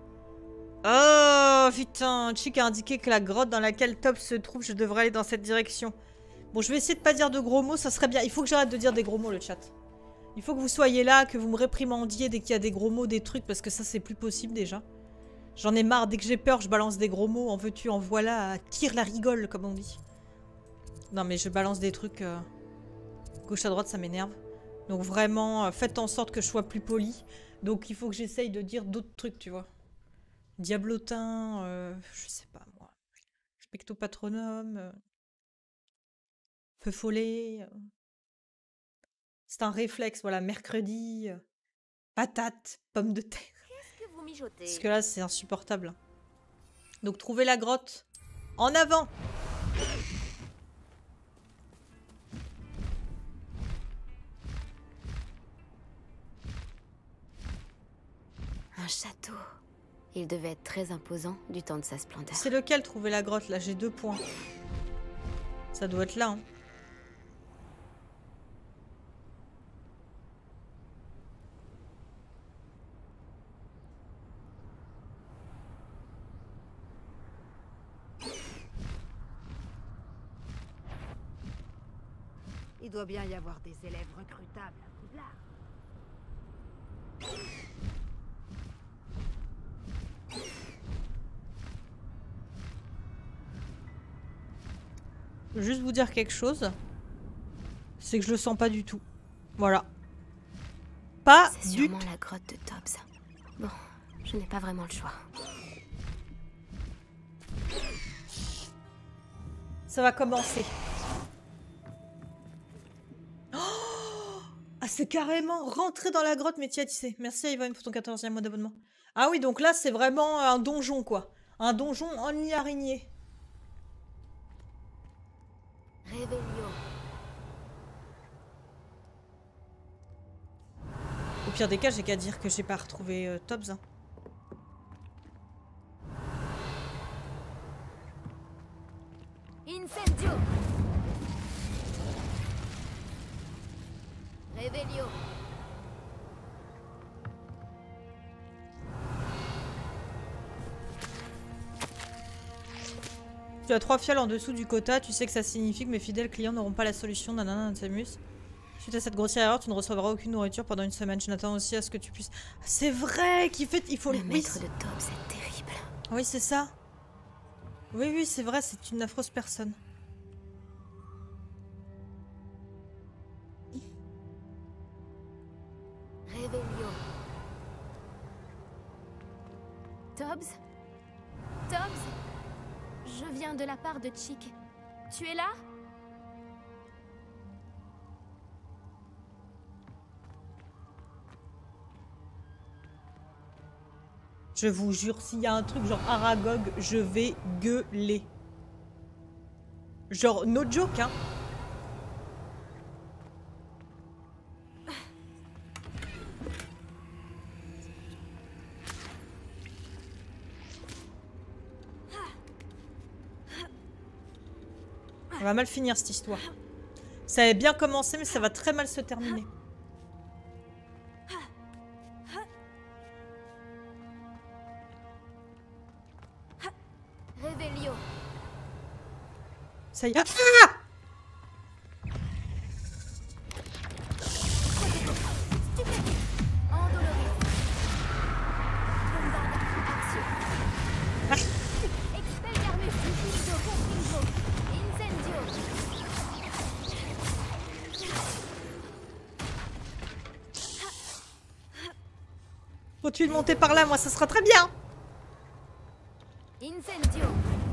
Oh, putain. Chick a indiqué que la grotte dans laquelle Top se trouve, je devrais aller dans cette direction. Bon, je vais essayer de pas dire de gros mots, ça serait bien. Il faut que j'arrête de dire des gros mots, le chat. Il faut que vous soyez là, que vous me réprimandiez dès qu'il y a des gros mots, des trucs, parce que ça, c'est plus possible déjà. J'en ai marre, dès que j'ai peur, je balance des gros mots. En veux-tu, en voilà, tire la rigole, comme on dit. Non, mais je balance des trucs gauche à droite, ça m'énerve. Donc vraiment, faites en sorte que je sois plus poli. Donc il faut que j'essaye de dire d'autres trucs, tu vois. Diablotin, je sais pas moi. Specto patronum, feu follet. C'est un réflexe, voilà, mercredi, patate, pomme de terre. Qu'est-ce que vous mijotez? Parce que là, c'est insupportable. Donc trouvez la grotte. En avant! Un château. Il devait être très imposant du temps de sa splendeur. C'est lequel trouver la grotte? Là, j'ai 2 points. Ça doit être là, hein. Il doit bien y avoir des élèves recrutables à Poudlard. Je veux juste vous dire quelque chose. C'est que je le sens pas du tout. Voilà. Pas C'est du sûrement la grotte de Tobbs. Bon, je n'ai pas vraiment le choix. Ça va commencer. Oh, ah, c'est carrément rentrer dans la grotte, mais tu sais. Merci à Yvonne pour ton 14e mois d'abonnement. Ah oui, donc là, c'est vraiment un donjon, quoi. Un donjon en lit araignée. Réveillon. Au pire des cas, j'ai qu'à dire que j'ai pas retrouvé Tobbs. Hein. Incendio. Réveillon. Tu as 3 fioles en dessous du quota, tu sais que ça signifie que mes fidèles clients n'auront pas la solution d'un Samus. Suite à cette grossière erreur, tu ne recevras aucune nourriture pendant une semaine. Je n'attends aussi à ce que tu puisses... C'est vrai qu'il fait... Il faut le maître de Tobbs est terrible. Oui, c'est ça. Oui, oui, c'est vrai, c'est une affreuse personne. Réveillon. Tobbs? Tobbs? Je viens de la part de Chick. Tu es là? Je vous jure, s'il y a un truc genre Aragog, je vais gueuler. Genre, no joke, hein. Ça va mal finir cette histoire. Ça avait bien commencé, mais ça va très mal se terminer. Réveillon. Ça y est. Ah! Faut-tu le monter par là, moi ça sera très bien. Incendio.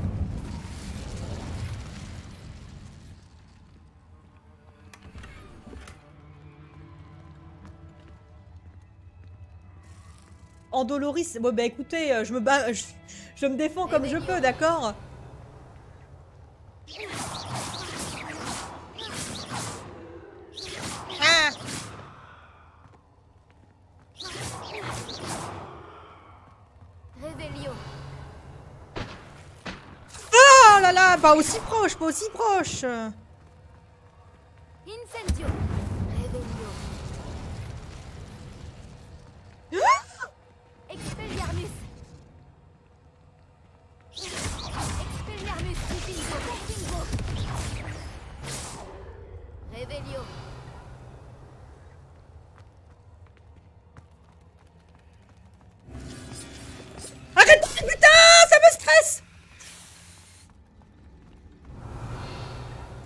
Andoloris, bon bah écoutez, je me défends comme je peux, d'accord? Ah! Réveillon. Oh là là, pas aussi proche, pas aussi proche. Incendio. Réveillon. Expelliarmus. Expelliarmus. Pingo. Réveillon.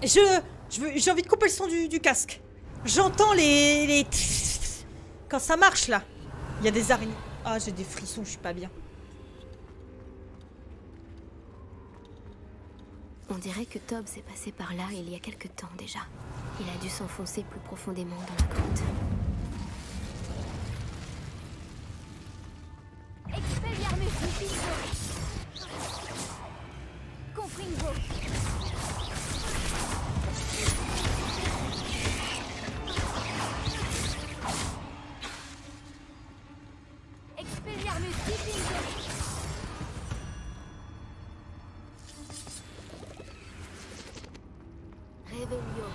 J'ai envie de couper le son du casque. J'entends les... Quand ça marche, là. Il y a des araignées. Ah, j'ai des frissons, je suis pas bien. On dirait que Tobbs est passé par là il y a quelque temps déjà. Il a dû s'enfoncer plus profondément dans la grotte. Expelliarmus Diffindo. Confringo. Expelliarmus Diffindo. Revelio.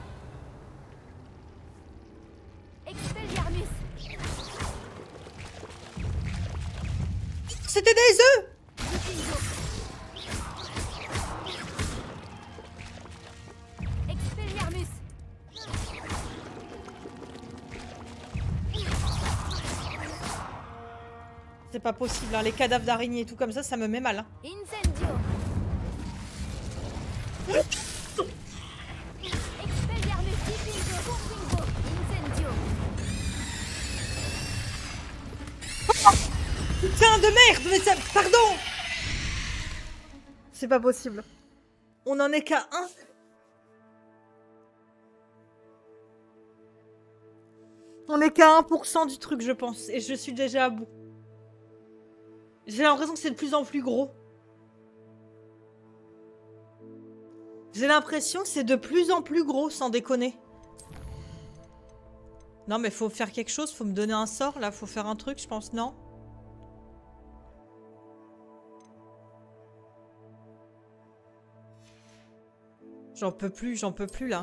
Expelliarmus. C'était des œufs! Expelliarmus. C'est pas possible, hein. Les cadavres d'araignées et tout comme ça me met mal. Hein. Incendio. Expelliarmus Diffindo. Confringo. Incendio. Putain de merde! Mais ça... Pardon! C'est pas possible. On en est qu'à 1. On est qu'à 1% du truc, je pense. Et je suis déjà à bout. J'ai l'impression que c'est de plus en plus gros. J'ai l'impression que c'est de plus en plus gros, sans déconner. Non, mais faut faire quelque chose. Faut me donner un sort, là. Faut faire un truc, je pense, non? J'en peux plus, là.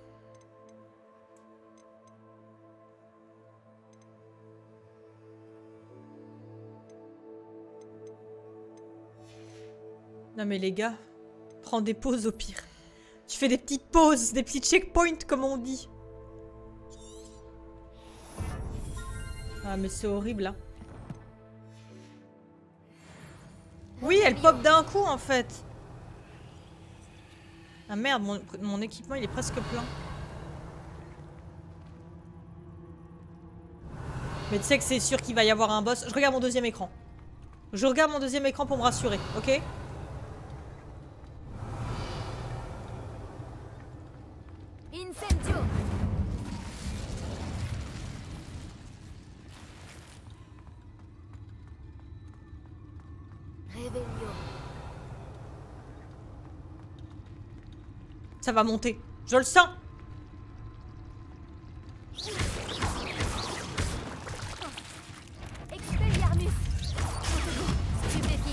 Non mais les gars, prends des pauses au pire. Tu fais des petites pauses, des petits checkpoints comme on dit. Ah mais c'est horrible là. Oui, elle pop d'un coup en fait. Ah merde, mon équipement il est presque plein. Mais tu sais que c'est sûr qu'il va y avoir un boss. Je regarde mon deuxième écran. Je regarde mon deuxième écran pour me rassurer, ok? Incendio. Revelio. Ça va monter. Je le sens. Expelliarmus. Stupéfie.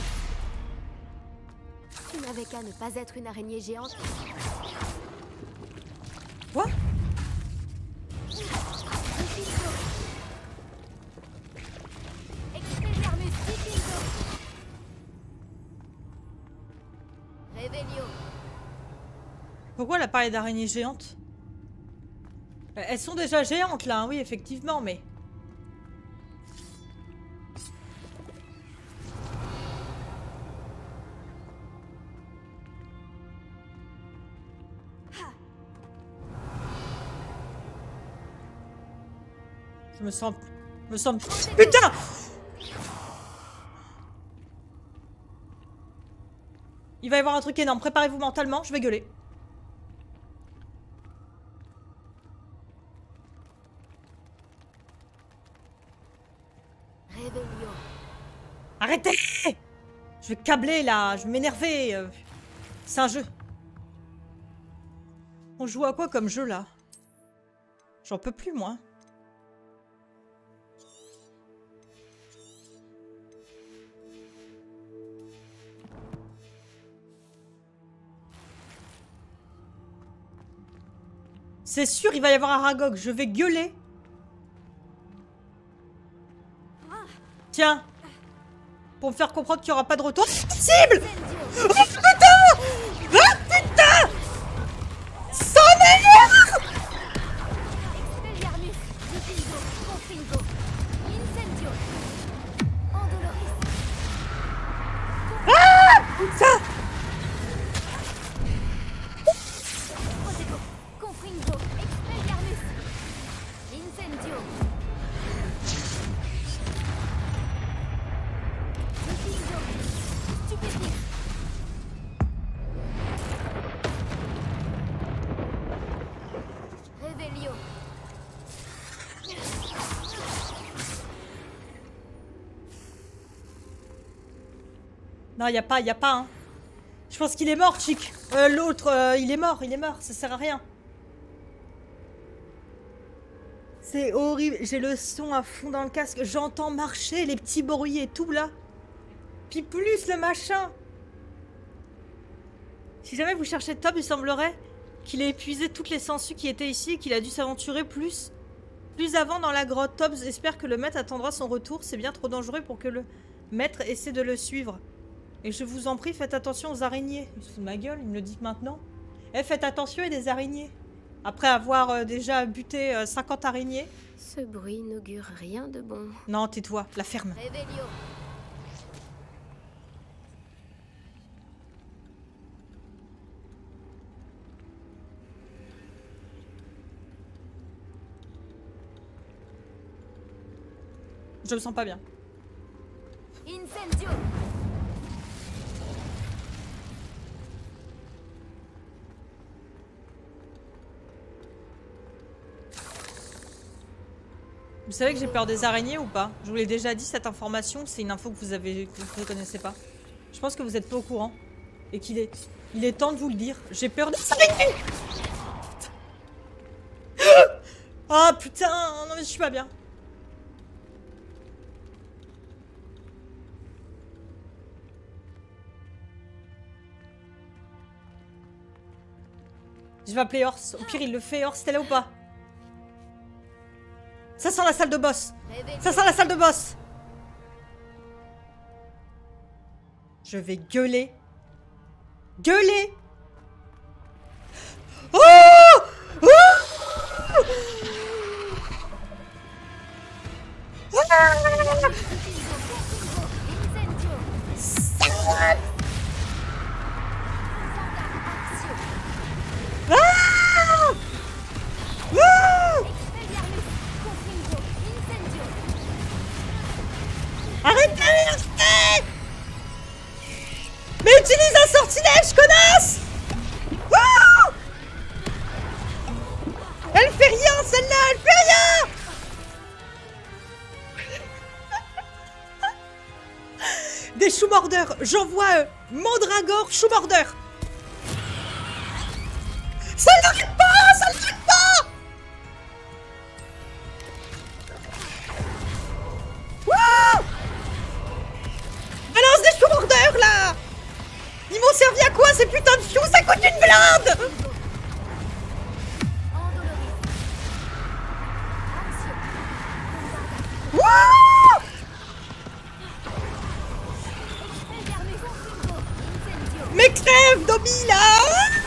Tu n'avais qu'à ne pas être une araignée géante. Quoi? Expelliarmus Diffindo. Revelio. Pourquoi elle a parlé d'araignées géantes? Elles sont déjà géantes là, hein, oui effectivement, mais... Je me sens... Putain! Il va y avoir un truc énorme, préparez-vous mentalement, je vais gueuler. Revelio. Arrêtez! Je vais câbler là, je vais m'énerver. C'est un jeu. On joue à quoi comme jeu là? J'en peux plus moi. C'est sûr, il va y avoir Aragog. Je vais gueuler. Tiens. Pour me faire comprendre qu'il n'y aura pas de retour. Cible! Oh putain! Ah putain! Son énerve! Expelliarmus Diffindo. Confringo. Incendio. Andoloris. Ah putain! Non, y a pas, hein. Je pense qu'il est mort, chic. L'autre, il est mort, ça sert à rien. C'est horrible, j'ai le son à fond dans le casque, j'entends marcher les petits bruits et tout là. Puis plus le machin. Si jamais vous cherchez Top, il semblerait qu'il ait épuisé toutes les sangsues qui étaient ici et qu'il a dû s'aventurer plus avant dans la grotte. Top espère que le maître attendra son retour, c'est bien trop dangereux pour que le maître essaie de le suivre. Et je vous en prie, faites attention aux araignées. Il se fout de ma gueule, il me le dit maintenant. Eh, faites attention, il y a des araignées. Après avoir déjà buté 50 araignées. Ce bruit n'augure rien de bon. Non, tais-toi, la ferme. Réveillon. Je me sens pas bien. Incendio. Vous savez que j'ai peur des araignées ou pas? Je vous l'ai déjà dit, cette information, c'est une info que vous ne connaissez pas. Je pense que vous n'êtes pas au courant. Et qu'il est... Il est temps de vous le dire. J'ai peur des araignées. Ah putain, non mais je suis pas bien. Je vais appeler Ors. Au pire, il le fait. Ors, t'es là ou pas? Ça sent la salle de boss. Ça sent la salle de boss. Je vais gueuler. Gueuler. Oh, oh, arrêtez, arrêtez. Mais utilise un sortilège, connasse. Oh, elle fait rien, celle-là, elle fait rien. Des choux-mordeurs, j'envoie Mandragore choux-mordeur. Ça n'arrête pas, ça n'arrête pas. Wouh. Balance des choux-mordeurs là. Ils m'ont servi à quoi ces putains de choux? Ça coûte une blinde. Wouh. Mais crève, Dobby là.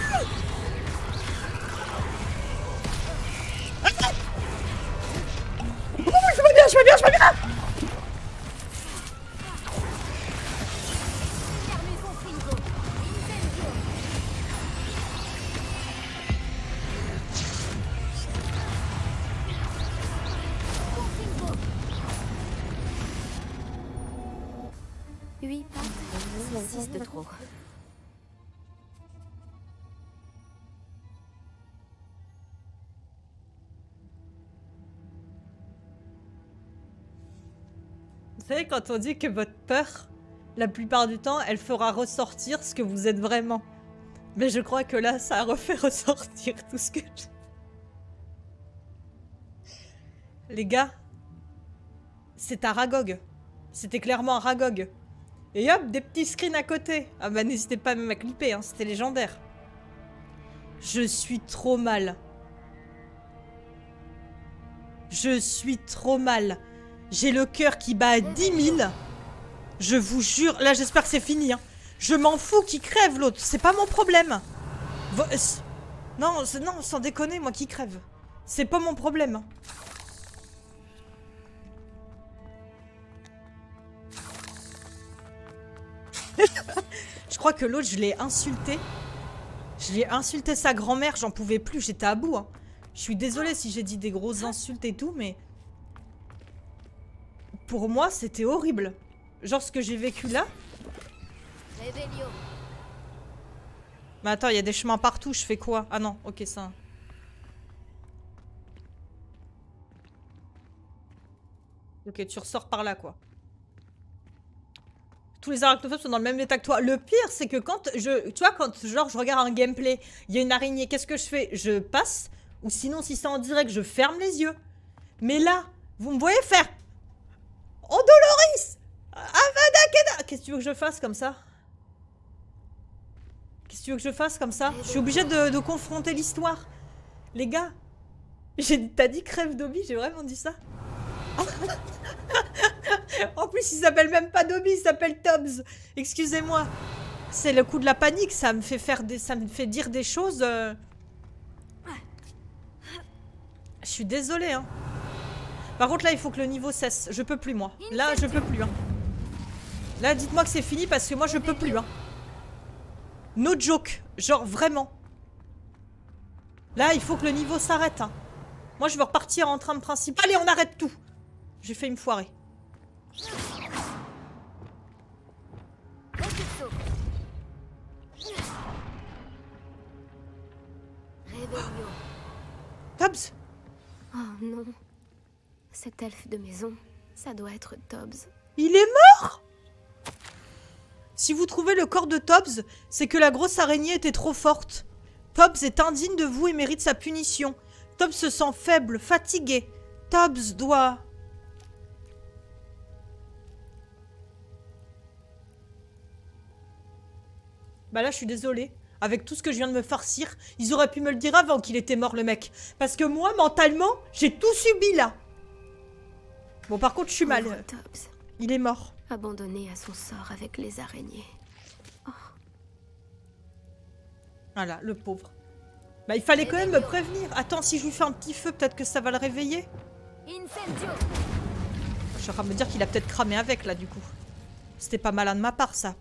Je vais bien, je vais bien, je vais bien. Huit pattes, 6 de trop. Vous savez, quand on dit que votre peur, la plupart du temps, elle fera ressortir ce que vous êtes vraiment. Mais je crois que là, ça a refait ressortir tout ce que... Les gars, c'est Aragog. C'était clairement Aragog. Et hop, des petits screens à côté. Ah bah n'hésitez pas même à clipper, hein, c'était légendaire. Je suis trop mal. Je suis trop mal. J'ai le cœur qui bat à 10 000. Je vous jure. Là, j'espère que c'est fini. Hein. Je m'en fous qu'il crève, l'autre. C'est pas mon problème. Non, non, sans déconner, moi qui crève. C'est pas mon problème. Hein. Je crois que l'autre, je l'ai insulté. Je l'ai insulté sa grand-mère. J'en pouvais plus. J'étais à bout. Hein. Je suis désolée si j'ai dit des grosses insultes et tout, mais... Pour moi, c'était horrible. Genre ce que j'ai vécu là. Mais attends, il y a des chemins partout, je fais quoi? Ah non, ok, ça... Ok, tu ressors par là, quoi. Tous les arachnophobes sont dans le même état que toi. Le pire, c'est que quand tu vois, quand genre je regarde un gameplay, il y a une araignée, qu'est-ce que je fais? Je passe, ou sinon, si c'est en direct, je ferme les yeux. Mais là, vous me voyez faire Oh Doloris, Avada Kedavra. Qu'est-ce que tu veux que je fasse comme ça? Qu'est-ce que tu veux que je fasse comme ça? Je suis obligée de confronter l'histoire. Les gars, t'as dit crève Dobby, j'ai vraiment dit ça? En plus, il s'appelle même pas Dobby, il s'appelle Tobbs. Excusez-moi. C'est le coup de la panique, ça me fait ça me fait dire des choses. Je suis désolée, hein. Par contre, là, il faut que le niveau cesse. Je peux plus, moi. Là, je peux plus, hein. Là, dites-moi que c'est fini parce que moi, je peux plus, hein. No joke. Genre, vraiment. Là, il faut que le niveau s'arrête, hein. Moi, je veux repartir en train principal. Allez, on arrête tout. J'ai fait me foirer. Tobbs? Oh non. Cet elfe de maison, ça doit être Tobbs. Il est mort? Si vous trouvez le corps de Tobbs, c'est que la grosse araignée était trop forte. Tobbs est indigne de vous et mérite sa punition. Tobbs se sent faible, fatigué. Tobbs doit... Bah là, je suis désolée. Avec tout ce que je viens de me farcir, ils auraient pu me le dire avant qu'il était mort, le mec. Parce que moi, mentalement, j'ai tout subi, là. Bon, par contre, je suis mal. Tobbs, Il est mort. abandonné à son sort avec les araignées. Voilà, le pauvre. Bah, il fallait quand même me prévenir. Attends, si je lui fais un petit feu, peut-être que ça va le réveiller. Incendio. Je suis en train de me dire qu'il a peut-être cramé avec, là, du coup. C'était pas malin de ma part, ça.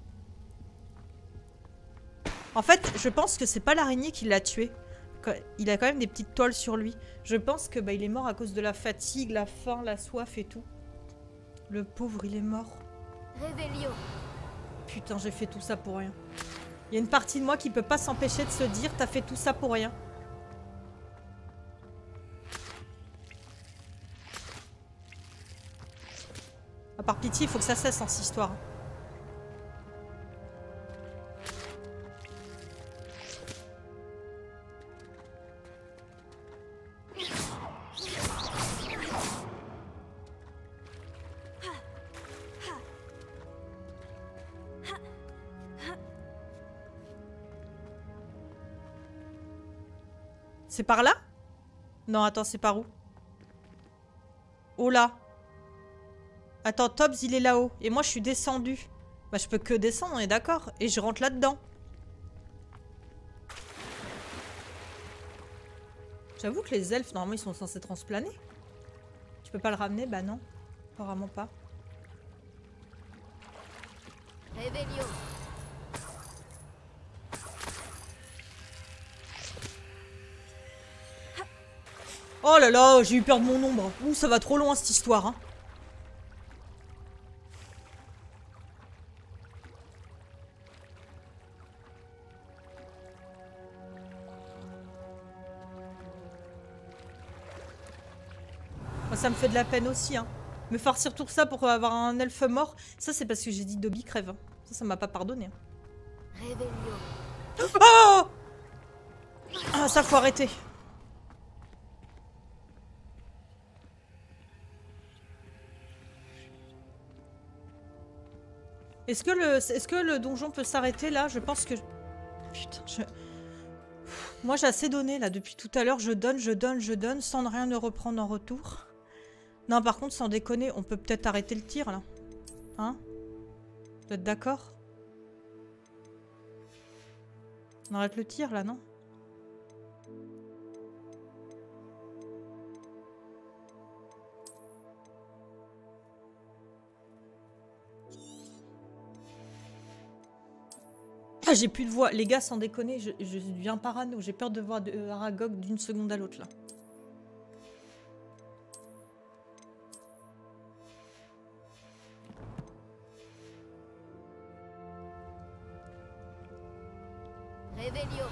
En fait, je pense que c'est pas l'araignée qui l'a tué. Il a quand même des petites toiles sur lui. Je pense que bah, il est mort à cause de la fatigue, la faim, la soif et tout. Le pauvre, il est mort. Réveillon. Putain, j'ai fait tout ça pour rien. Il y a une partie de moi qui peut pas s'empêcher de se dire t'as fait tout ça pour rien. À part pitié, il faut que ça cesse, hein, cette histoire. C'est par là? Non, attends, c'est par où? Oh là. Attends, Tobbs, il est là-haut. Et moi, je suis descendu. Bah, je peux que descendre, on est d'accord. Et je rentre là-dedans. J'avoue que les elfes, normalement, ils sont censés transplaner. Tu peux pas le ramener? Bah non. Apparemment pas. Réveillon. Oh là là, j'ai eu peur de mon ombre. Ouh, ça va trop loin cette histoire, hein. Moi, ça me fait de la peine aussi, hein. Me farcir tout ça pour avoir un elfe mort, ça c'est parce que j'ai dit Dobby crève. Hein. Ça m'a pas pardonné. Hein. Réveillon. Oh! Ah, ça faut arrêter. Est-ce que le donjon peut s'arrêter là? Je pense que... Putain, moi j'ai assez donné là. Depuis tout à l'heure, je donne sans ne rien ne reprendre en retour. Non, par contre, sans déconner, on peut peut-être arrêter le tir là. Hein? Vous êtes d'accord? On arrête le tir là, non? Ah, j'ai plus de voix. Les gars, sans déconner, je deviens parano. J'ai peur de voir Aragog d'une seconde à l'autre, là. Réveillon.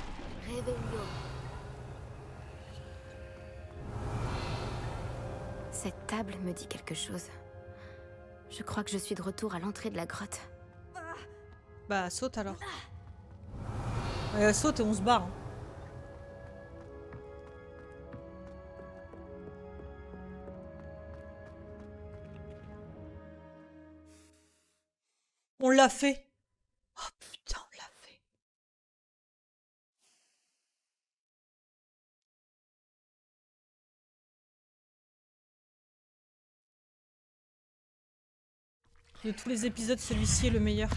Réveillon. Cette table me dit quelque chose. Je crois que je suis de retour à l'entrée de la grotte. Bah, saute alors. Saute et on se barre. Hein. On l'a fait. Oh putain, on l'a fait. De tous les épisodes, celui-ci est le meilleur.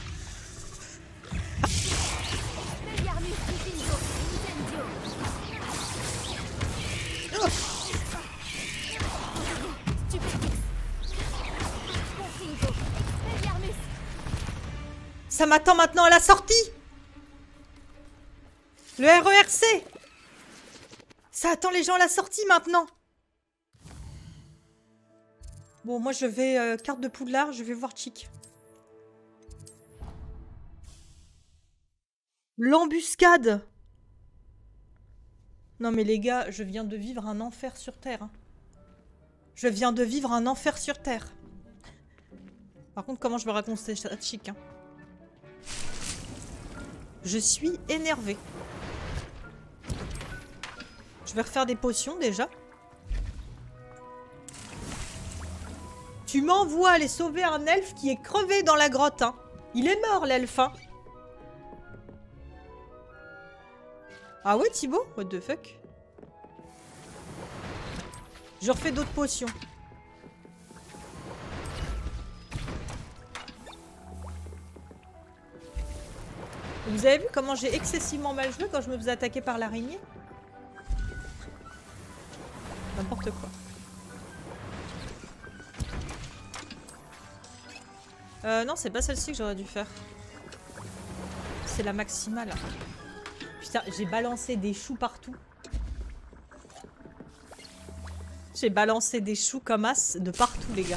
Ça m'attend maintenant à la sortie. Le RERC. Ça attend les gens à la sortie maintenant. Bon, moi je vais carte de Poudlard, je vais voir Chick. L'embuscade. Non mais les gars, je viens de vivre un enfer sur Terre. Hein. Je viens de vivre un enfer sur Terre. Par contre, comment je vais raconter ça à Chick hein. Je suis énervée. Je vais refaire des potions déjà. Tu m'envoies aller sauver un elfe qui est crevé dans la grotte. Hein. Il est mort l'elfe. Hein. Ah ouais Thibaut? What the fuck? Je refais d'autres potions. Vous avez vu comment j'ai excessivement mal joué quand je me faisais attaquer par l'araignée? N'importe quoi. Non, c'est pas celle-ci que j'aurais dû faire. C'est la maximale. Putain, j'ai balancé des choux partout. J'ai balancé des choux comme as de partout, les gars.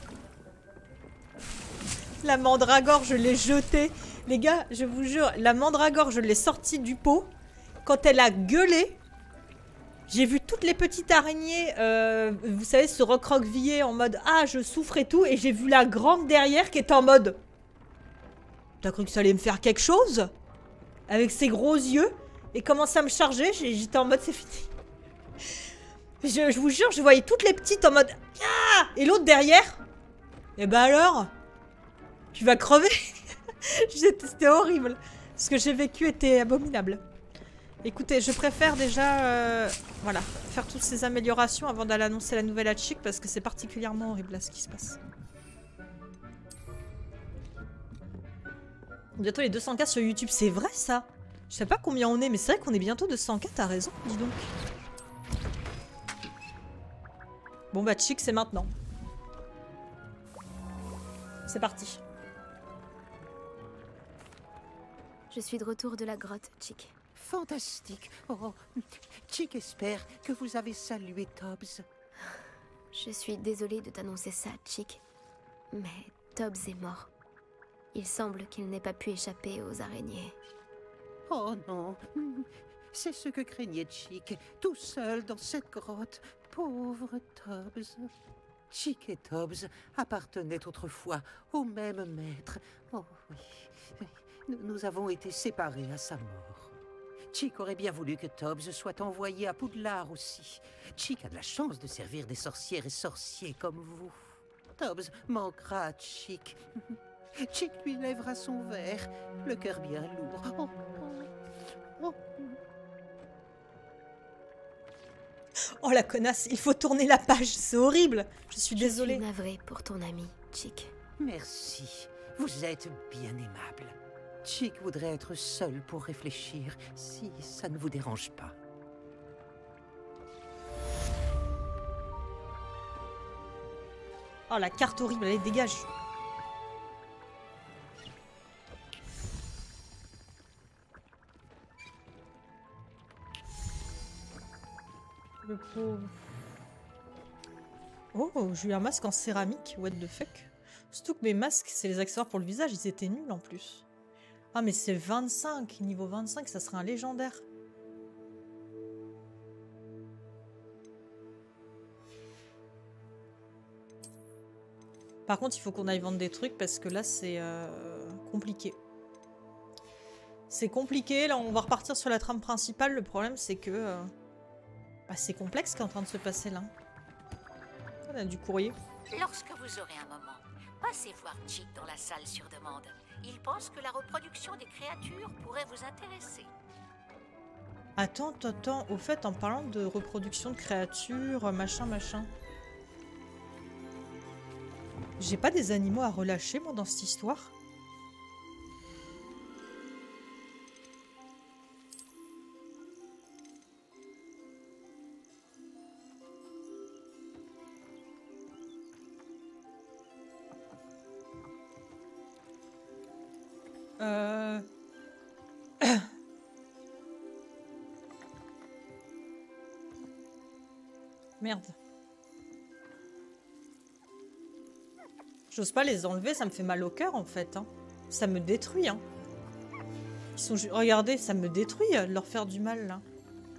La mandragore, je l'ai jetée. Les gars, je vous jure, la mandragore, je l'ai sortie du pot. Quand elle a gueulé, j'ai vu toutes les petites araignées, vous savez, se recroqueviller en mode « Ah, je souffre et tout », et j'ai vu la grande derrière qui est en mode « T'as cru que ça allait me faire quelque chose ?» Avec ses gros yeux, et commence à me charger, j'étais en mode « C'est fini ». Je vous jure, je voyais toutes les petites en mode « Ah !» Et l'autre derrière, « Eh ben alors, tu vas crever !» C'était horrible. Ce que j'ai vécu était abominable. Écoutez, je préfère déjà voilà, faire toutes ces améliorations avant d'aller annoncer la nouvelle à Chick parce que c'est particulièrement horrible là ce qui se passe. Bientôt les 200K sur YouTube, c'est vrai ça? Je sais pas combien on est, mais c'est vrai qu'on est bientôt 200K, t'as raison, dis donc. Bon bah Chick, c'est maintenant. C'est parti. Je suis de retour de la grotte, Chick. Fantastique. Oh, Chick espère que vous avez salué Tobbs. Je suis désolée de t'annoncer ça, Chick. Mais Tobbs est mort. Il semble qu'il n'ait pas pu échapper aux araignées. Oh non. C'est ce que craignait Chick, tout seul dans cette grotte. Pauvre Tobbs. Chick et Tobbs appartenaient autrefois au même maître. Oh oui. Nous avons été séparés à sa mort. Chick aurait bien voulu que Tobbs soit envoyé à Poudlard aussi. Chick a de la chance de servir des sorcières et sorciers comme vous. Tobbs manquera à Chick. Chick lui lèvera son verre, le cœur bien lourd. Oh, oh, oh. Oh la connasse, il faut tourner la page, c'est horrible. Je suis désolée. Je suis navrée pour ton ami, Chick. Merci, vous êtes bien aimable. Chick voudrait être seul pour réfléchir, si ça ne vous dérange pas. Oh la carte horrible, allez dégage. Le pauvre. Oh, j'ai eu un masque en céramique, what the fuck. Surtout que mes masques, c'est les accessoires pour le visage, ils étaient nuls en plus. Ah mais c'est 25, niveau 25, ça serait un légendaire. Par contre, il faut qu'on aille vendre des trucs parce que là, c'est compliqué. C'est compliqué. Là, on va repartir sur la trame principale. Le problème, c'est que bah, c'est complexe ce qui est en train de se passer là. On a du courrier. Lorsque vous aurez un moment, passez voir Chick dans la salle sur demande. Il pense que la reproduction des créatures pourrait vous intéresser. Attends. Au fait, en parlant de reproduction de créatures, machin. J'ai pas des animaux à relâcher, moi, dans cette histoire? Merde. J'ose pas les enlever, ça me fait mal au cœur en fait. Hein. Ça me détruit. Hein. Ils sont... Regardez, ça me détruit de leur faire du mal là.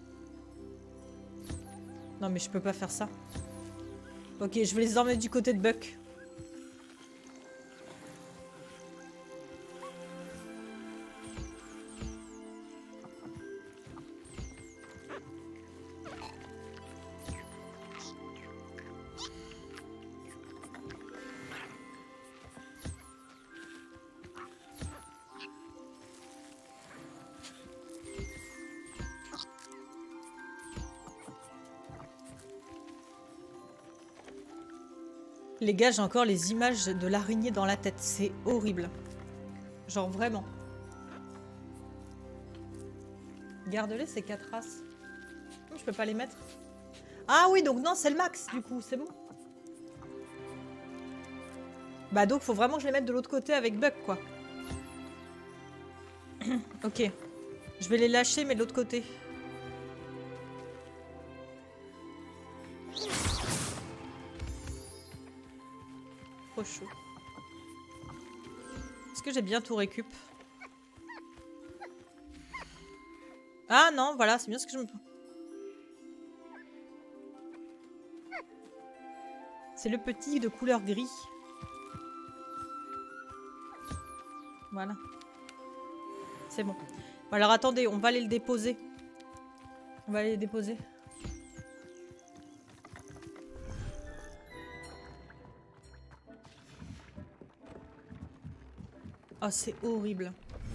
Non mais je peux pas faire ça. Ok, je vais les emmener du côté de Buck. Les gars, j'ai encore les images de l'araignée dans la tête. C'est horrible. Genre vraiment. Garde-les ces 4 races. Je peux pas les mettre. Ah oui, donc non, c'est le max du coup. C'est bon. Bah donc, faut vraiment que je les mette de l'autre côté avec Buck, quoi. Ok. Je vais les lâcher, mais de l'autre côté. Trop chaud. Est-ce que j'ai bien tout récup? Ah non, voilà, c'est bien ce que je me... C'est le petit de couleur gris. Voilà. C'est bon. Bon, alors attendez, on va aller le déposer. On va aller le déposer. Oh, c'est horrible.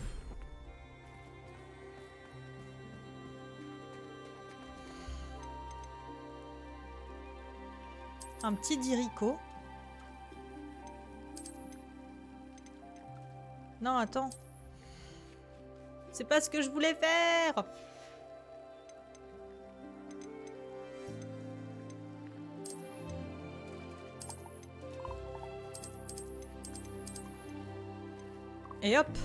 Un petit dirico. Non, attends. C'est pas ce que je voulais faire. Et hop.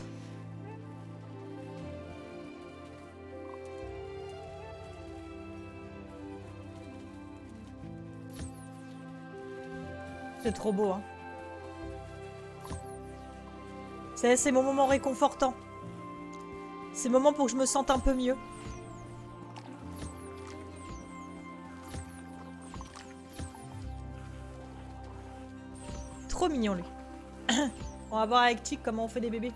C'est trop beau, hein. C'est mon moment réconfortant. C'est le moment pour que je me sente un peu mieux. Trop mignon, lui. On va voir avec Chick comment on fait des bébés.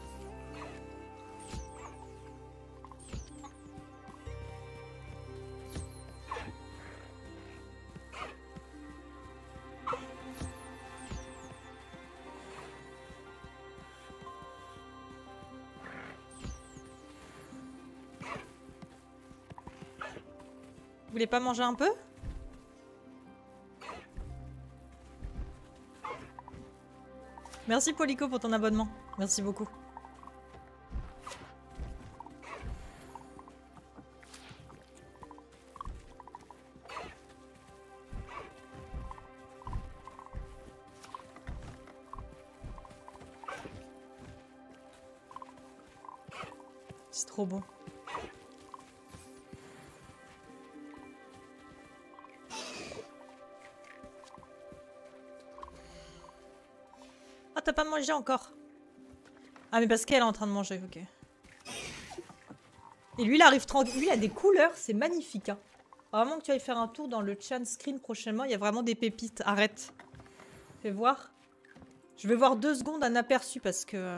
Vous voulez pas manger un peu? Merci Polico pour ton abonnement. Merci beaucoup. C'est trop bon. Ah, t'as pas mangé encore? Ah, mais parce qu'elle est en train de manger, ok. Et lui, il arrive tranquille. Lui, il a des couleurs, c'est magnifique. Hein. Vraiment que tu ailles faire un tour dans le chat screen prochainement. Il y a vraiment des pépites. Arrête. Fais voir. Je vais voir 2 secondes un aperçu parce que...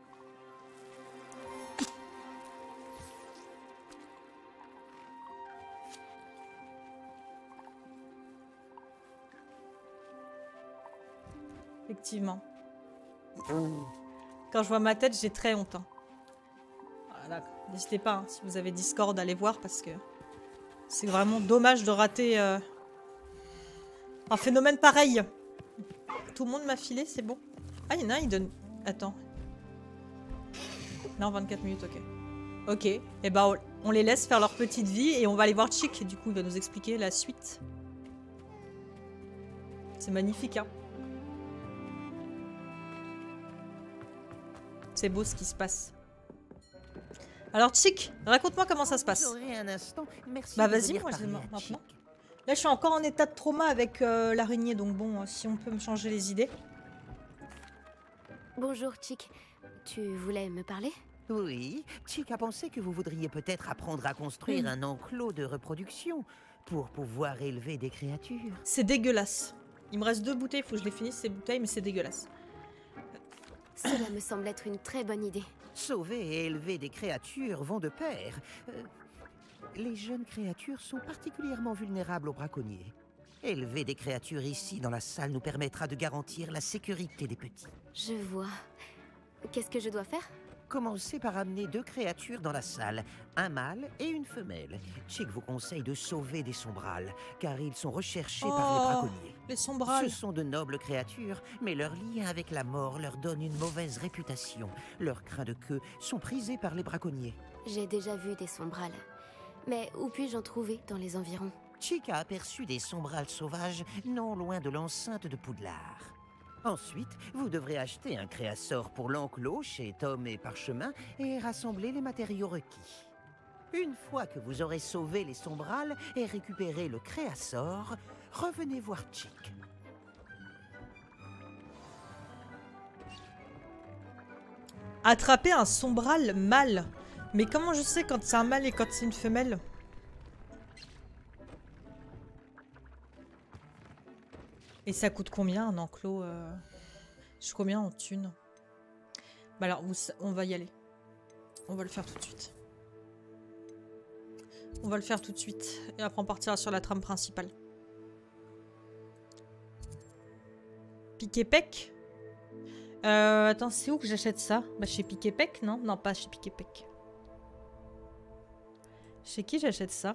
Effectivement. Quand je vois ma tête, j'ai très honte. Hein. Voilà. N'hésitez pas, hein, si vous avez Discord, allez voir parce que c'est vraiment dommage de rater un phénomène pareil. Tout le monde m'a filé, c'est bon. Ah, il y en a un, il donne... Attends. Non, 24 minutes, ok. Ok, et ben on les laisse faire leur petite vie et on va aller voir Chick. Du coup, il va nous expliquer la suite. C'est magnifique, hein. C'est beau ce qui se passe. Alors, Chick, raconte-moi comment ça se passe. Un instant. Merci Bah de vas-y, venir moi je parler à maintenant. Chick. Là, je suis encore en état de trauma avec l'araignée, donc bon, si on peut me changer les idées. Bonjour, Chick. Tu voulais me parler? Oui, Chick a pensé que vous voudriez peut-être apprendre à construire un enclos de reproduction pour pouvoir élever des créatures. C'est dégueulasse. Il me reste 2 bouteilles, il faut que je les finisse ces bouteilles, mais c'est dégueulasse. Cela me semble être une très bonne idée. Sauver et élever des créatures vont de pair. Les jeunes créatures sont particulièrement vulnérables aux braconniers. Élever des créatures ici dans la salle nous permettra de garantir la sécurité des petits. Je vois. Qu'est-ce que je dois faire? Commencez par amener 2 créatures dans la salle, un mâle et une femelle. Chick vous conseille de sauver des sombrales, car ils sont recherchés par les braconniers. Les sombrales. Ce sont de nobles créatures, mais leur lien avec la mort leur donne une mauvaise réputation. Leurs crins de queue sont prisés par les braconniers. J'ai déjà vu des sombrales. Mais où puis-je en trouver dans les environs? Chick a aperçu des sombrales sauvages non loin de l'enceinte de Poudlard. Ensuite, vous devrez acheter un créasor pour l'enclos chez Tom et Parchemin et rassembler les matériaux requis. Une fois que vous aurez sauvé les sombrales et récupéré le créasor, revenez voir Chick. Attraper un sombral mâle. Mais comment je sais quand c'est un mâle et quand c'est une femelle? Et ça coûte combien un enclos Je sais combien en thunes? Bah alors, on va y aller. On va le faire tout de suite. On va le faire tout de suite. Et après on partira sur la trame principale. Piquet-Pec. Attends, c'est où que j'achète ça? Bah chez Piquet-Pec, non? Non, pas chez Piquet-Pec. Chez qui j'achète ça?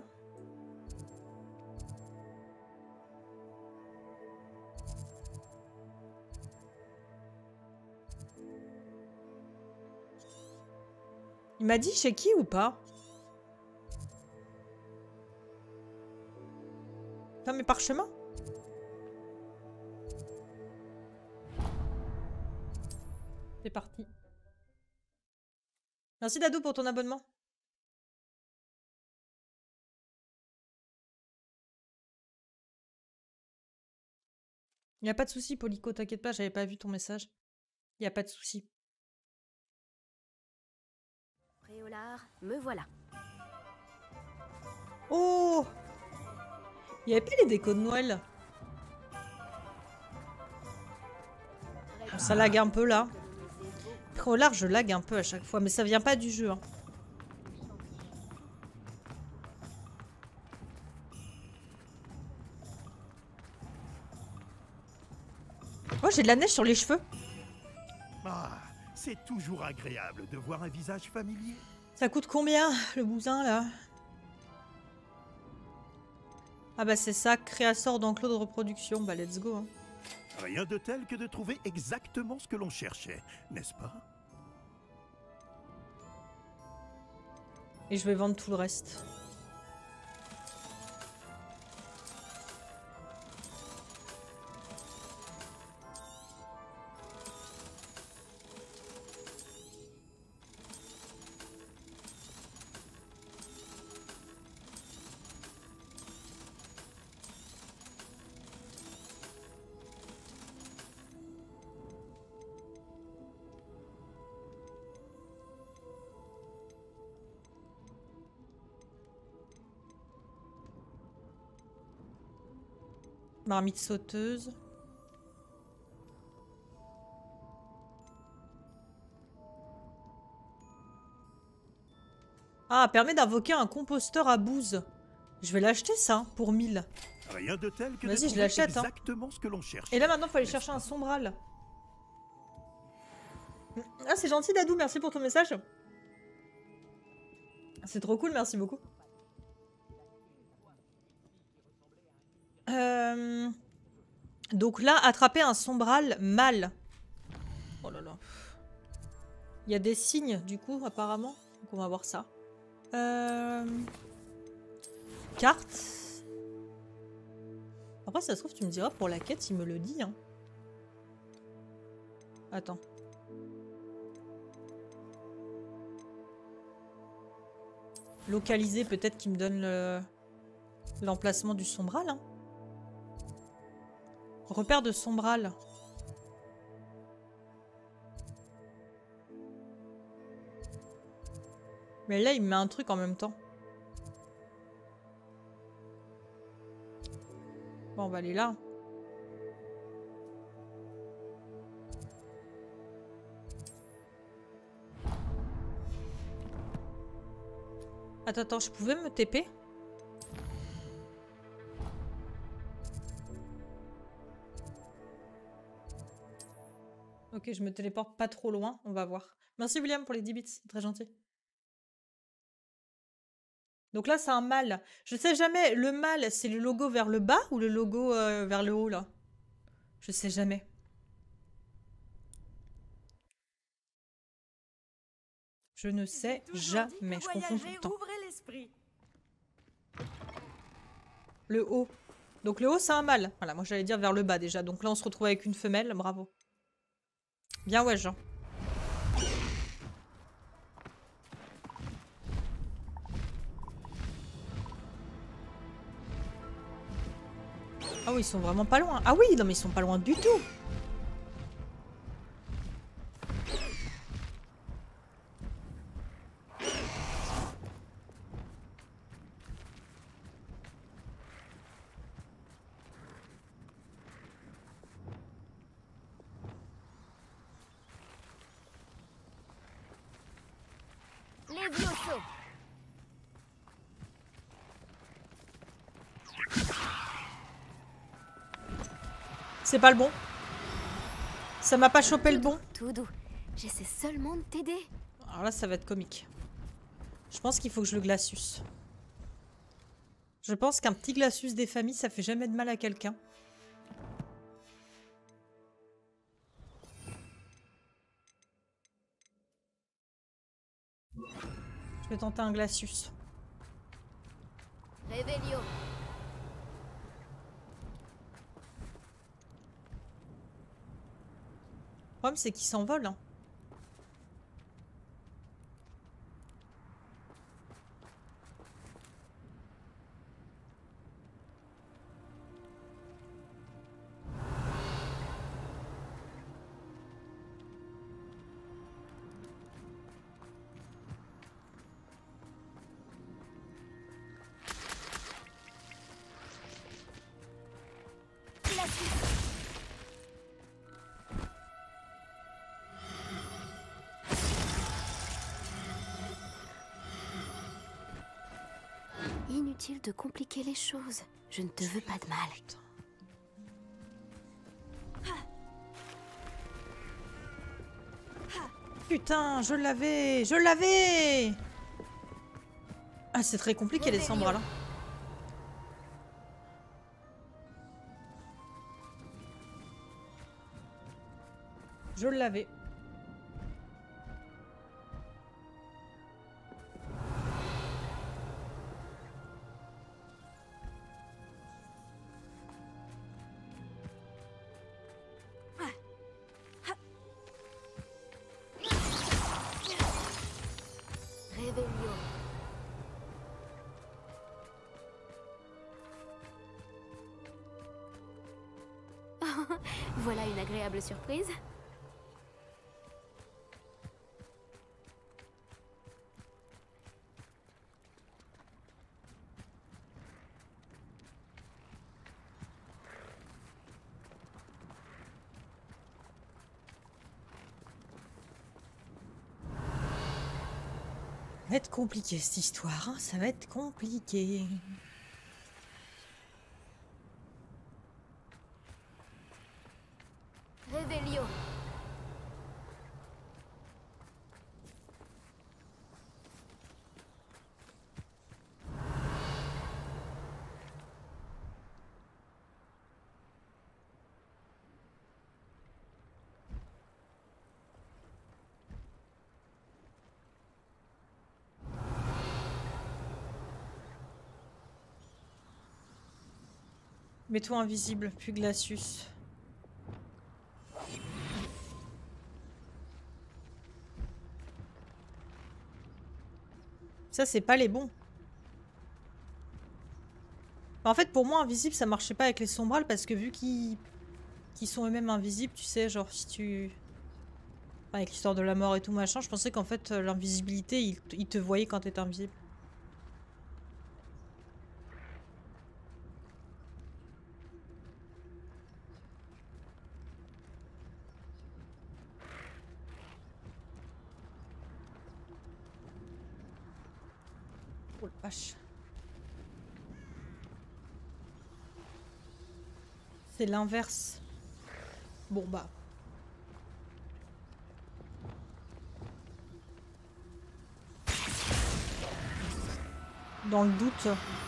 Il m'a dit chez qui ou pas? Non mais Parchemin? C'est parti. Merci Dado pour ton abonnement. Il n'y a pas de souci, Polico, t'inquiète pas, j'avais pas vu ton message. Il n'y a pas de souci. Préolard, me voilà. Oh! Il n'y avait pas les décos de Noël. Bon, ça lag un peu là. Préolard, je lag un peu à chaque fois, mais ça vient pas du jeu. Hein. Oh, j'ai de la neige sur les cheveux. Ah, c'est toujours agréable de voir un visage familier. Ça coûte combien, le bousin, là? Ah bah c'est ça, créateur d'enclos de reproduction. Bah let's go. Hein. Rien de tel que de trouver exactement ce que l'on cherchait, n'est-ce pas? Et je vais vendre tout le reste. Marmite sauteuse. Ah, permet d'invoquer un composteur à bouse. Je vais l'acheter ça pour 1000. Rien de tel que Vas-y, de je trouver l'achète. Hein. exactement ce que l'on cherche. Et là maintenant, il faut aller chercher un sombral. Ah, c'est gentil Dadou, merci pour ton message. C'est trop cool, merci beaucoup. Donc là, attraper un sombral mâle. Oh là là. Il y a des signes, du coup, apparemment. Donc on va voir ça. Carte. Après, ça se trouve, tu me diras, pour la quête, il me le dit. Hein. Attends. Localiser, peut-être qu'il me donne l'emplacement du sombral. Hein. Repère de sombral. Mais là, il me met un truc en même temps. Bon, on va aller là. Attends, je pouvais me TP? Ok, je me téléporte pas trop loin, on va voir. Merci William pour les 10 bits, c'est très gentil. Donc là, c'est un mâle. Je sais jamais, le mâle, c'est le logo vers le bas ou le logo vers le haut, là? Je sais jamais. Je ne sais jamais, je confonds tout le temps. Le haut. Donc le haut, c'est un mâle. Voilà, moi j'allais dire vers le bas déjà. Donc là, on se retrouve avec une femelle, bravo. Bien ouais, Jean. Ah oui, ils sont vraiment pas loin. Ah oui, non mais ils sont pas loin du tout. C'est pas le bon. Ça m'a pas chopé le bon. Tout doux. J'essaie seulement de t'aider. Alors là, ça va être comique. Je pense qu'il faut que je le glacius. Je pense qu'un petit glacius des familles, ça fait jamais de mal à quelqu'un. Je vais tenter un glacius. Réveillon. Le problème, c'est qu'il s'envole. Hein. Inutile de compliquer les choses. Je ne te veux pas de mal. Putain, je l'avais! Je l'avais! Ah, c'est très compliqué les sombrales. Je l'avais. Voilà une agréable surprise. va être compliqué cette histoire, hein, ça va être compliqué. Révélio. Mets-toi invisible, puis Glacius. Ça, c'est pas les bons. En fait, pour moi, invisible, ça marchait pas avec les sombrales parce que vu qu'ils sont eux-mêmes invisibles, tu sais, genre si tu... Enfin, avec l'histoire de la mort et tout machin, je pensais qu'en fait, l'invisibilité, il te voyait quand t'étais invisible. Oh la vache. C'est l'inverse. Bon bah. Dans le doute.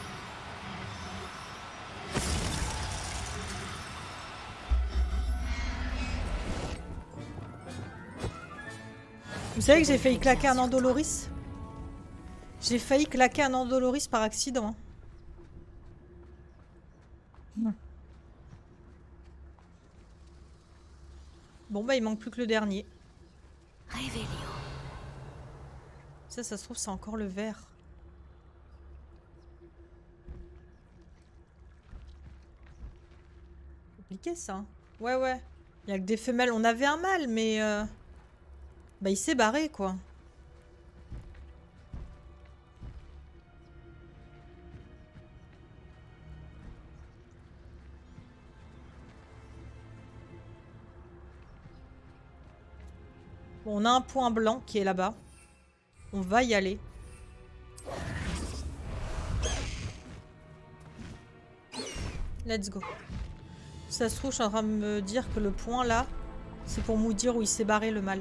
Vous savez que j'ai failli claquer un Andoloris? J'ai failli claquer un Andoloris par accident. Bon bah il manque plus que le dernier. Révélio. Ça se trouve c'est encore le vert. Compliqué ça. Ouais ouais. Il y a que des femelles. On avait un mâle mais bah il s'est barré quoi. Bon, on a un point blanc qui est là-bas. On va y aller. Let's go. Si ça se trouve, je suis en train de me dire que le point là, c'est pour nous dire où il s'est barré le mâle.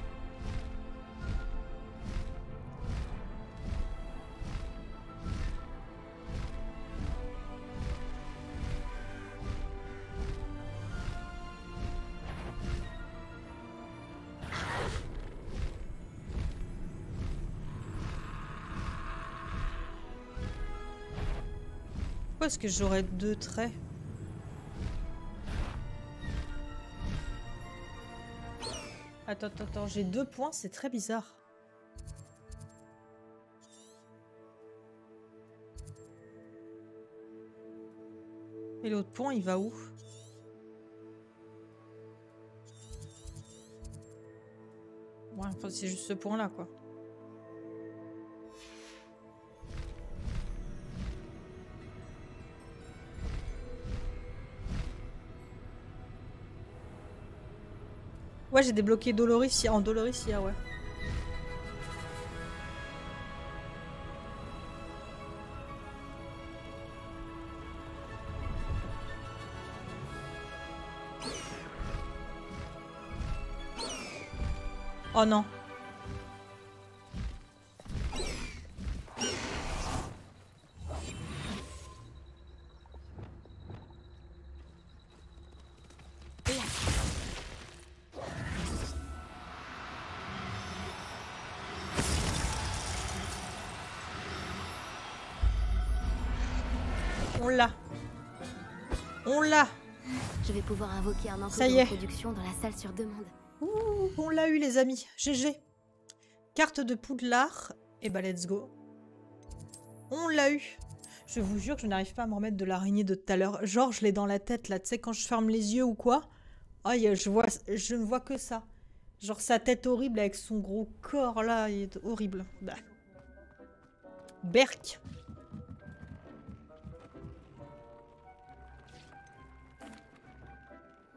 Pourquoi est-ce que j'aurais 2 traits? Attends, j'ai 2 points, c'est très bizarre. Et l'autre point, il va où? Ouais, enfin, c'est juste ce point-là, quoi. Ouais, j'ai débloqué Doloris en Doloris hier, ouais. Oh non. On l'a. On l'a. Je vais pouvoir invoquer un enclos Ça y de est. reproduction dans la salle sur demande. Ouh, on l'a eu les amis. GG. Carte de Poudlard. Et bah let's go. On l'a eu. Je vous jure que je n'arrive pas à me remettre de l'araignée de tout à l'heure. Genre je l'ai dans la tête là. Tu sais quand je ferme les yeux ou quoi. Aïe, je ne vois que ça. Genre sa tête horrible avec son gros corps là. Il est horrible. Bah. Berk.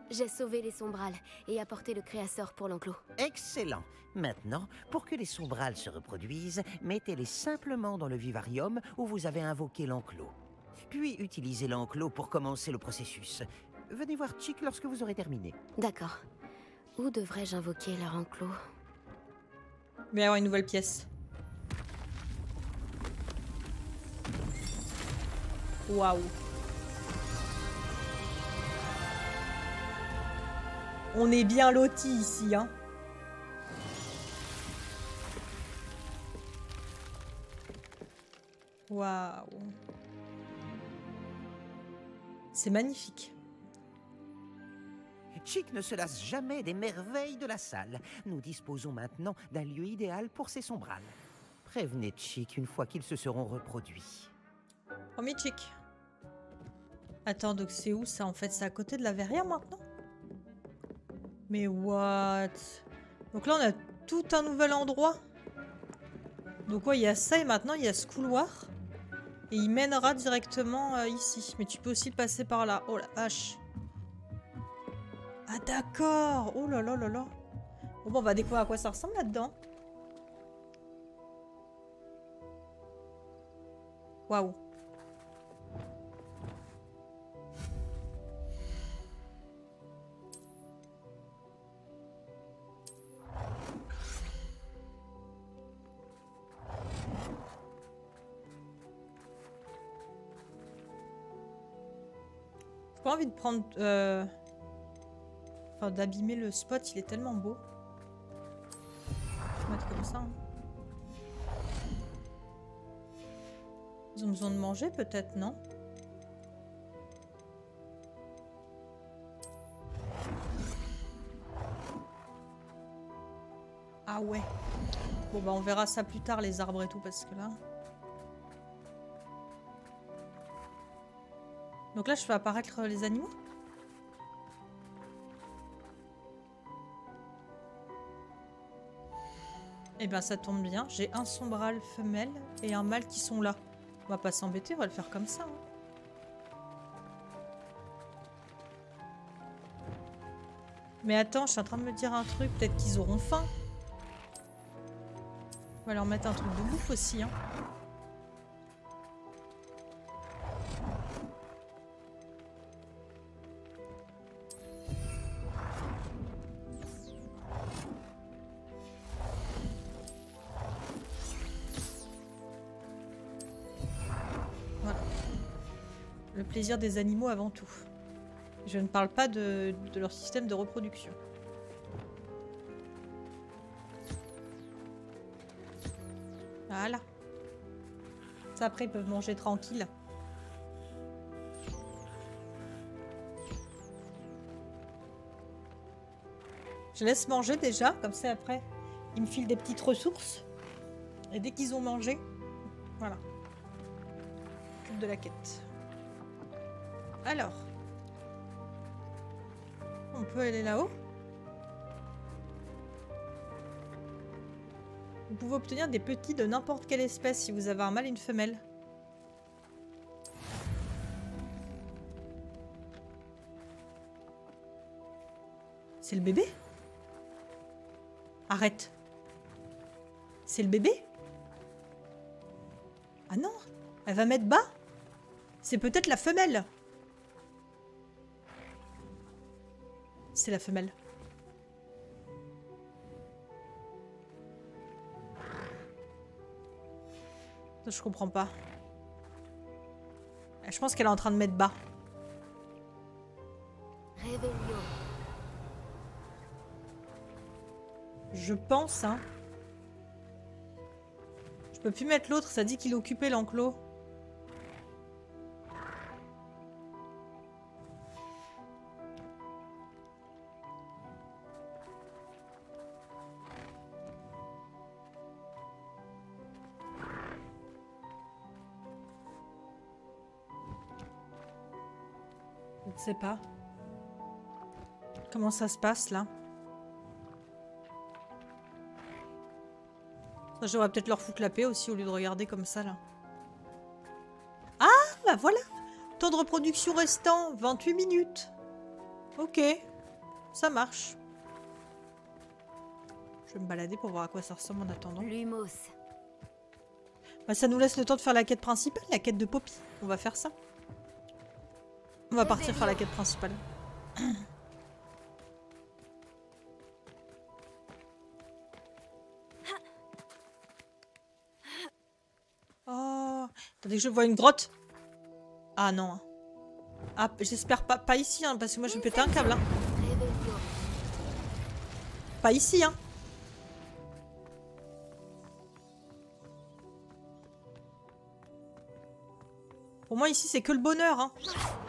J'ai sauvé les sombrales et apporté le créasseur pour l'enclos. Excellent. Maintenant, pour que les sombrales se reproduisent, mettez-les simplement dans le vivarium où vous avez invoqué l'enclos. Puis utilisez l'enclos pour commencer le processus. Venez voir Chick lorsque vous aurez terminé. D'accord. Où devrais-je invoquer leur enclos? Mais avoir une nouvelle pièce. Waouh. On est bien lotis ici, hein. Waouh. C'est magnifique. Chick ne se lasse jamais des merveilles de la salle. Nous disposons maintenant d'un lieu idéal pour ces sombrales. Prévenez Chick une fois qu'ils se seront reproduits. Premier Chick. Attends, donc c'est où ça en fait? C'est à côté de la verrière maintenant? Mais what? Donc là on a tout un nouvel endroit. Donc ouais, il y a ça et maintenant il y a ce couloir. Et il mènera directement ici. Mais tu peux aussi passer par là. Oh la vache. Ah d'accord. Oh là là là là. Bon, on va découvrir à quoi ça ressemble là-dedans. Waouh. J'ai pas envie de prendre... Enfin, d'abîmer le spot, il est tellement beau. On va mettre comme ça. Hein. Ils ont besoin de manger peut-être, non? Ah ouais. Bon bah on verra ça plus tard, les arbres et tout, parce que là... Donc là, je fais apparaître les animaux? Eh ben ça tombe bien, j'ai un sombral femelle et un mâle qui sont là. On va pas s'embêter, on va le faire comme ça. Hein. Mais attends, je suis en train de me dire un truc, peut-être qu'ils auront faim. On va leur mettre un truc de bouffe aussi. Hein. Le plaisir des animaux avant tout. Je ne parle pas de leur système de reproduction. Voilà. Ça après ils peuvent manger tranquille. Je laisse manger déjà, comme ça après ils me filent des petites ressources. Et dès qu'ils ont mangé, voilà. Toute de la quête. Alors, on peut aller là-haut. Vous pouvez obtenir des petits de n'importe quelle espèce si vous avez un mâle et une femelle. C'est le bébé? Arrête. C'est le bébé? Ah non, elle va mettre bas? C'est peut-être la femelle. C'est la femelle. Je comprends pas. Je pense qu'elle est en train de mettre bas. Réveillon. Je pense, hein. Je peux plus mettre l'autre, ça dit qu'il occupait l'enclos. Je ne sais pas. Comment ça se passe là? Ça, j'aurais peut-être leur foutre la paix aussi au lieu de regarder comme ça là. Ah bah voilà. Temps de reproduction restant 28 minutes. Ok. Ça marche. Je vais me balader pour voir à quoi ça ressemble en attendant. Lumos. Bah, ça nous laisse le temps de faire la quête principale, la quête de Poppy. On va faire ça. On va partir faire la quête principale. Oh, attendez que je vois une grotte. Ah non. Ah, j'espère pas ici, hein, parce que moi je vais péter un câble. Hein. Pas ici, hein. Pour moi ici c'est que le bonheur, hein.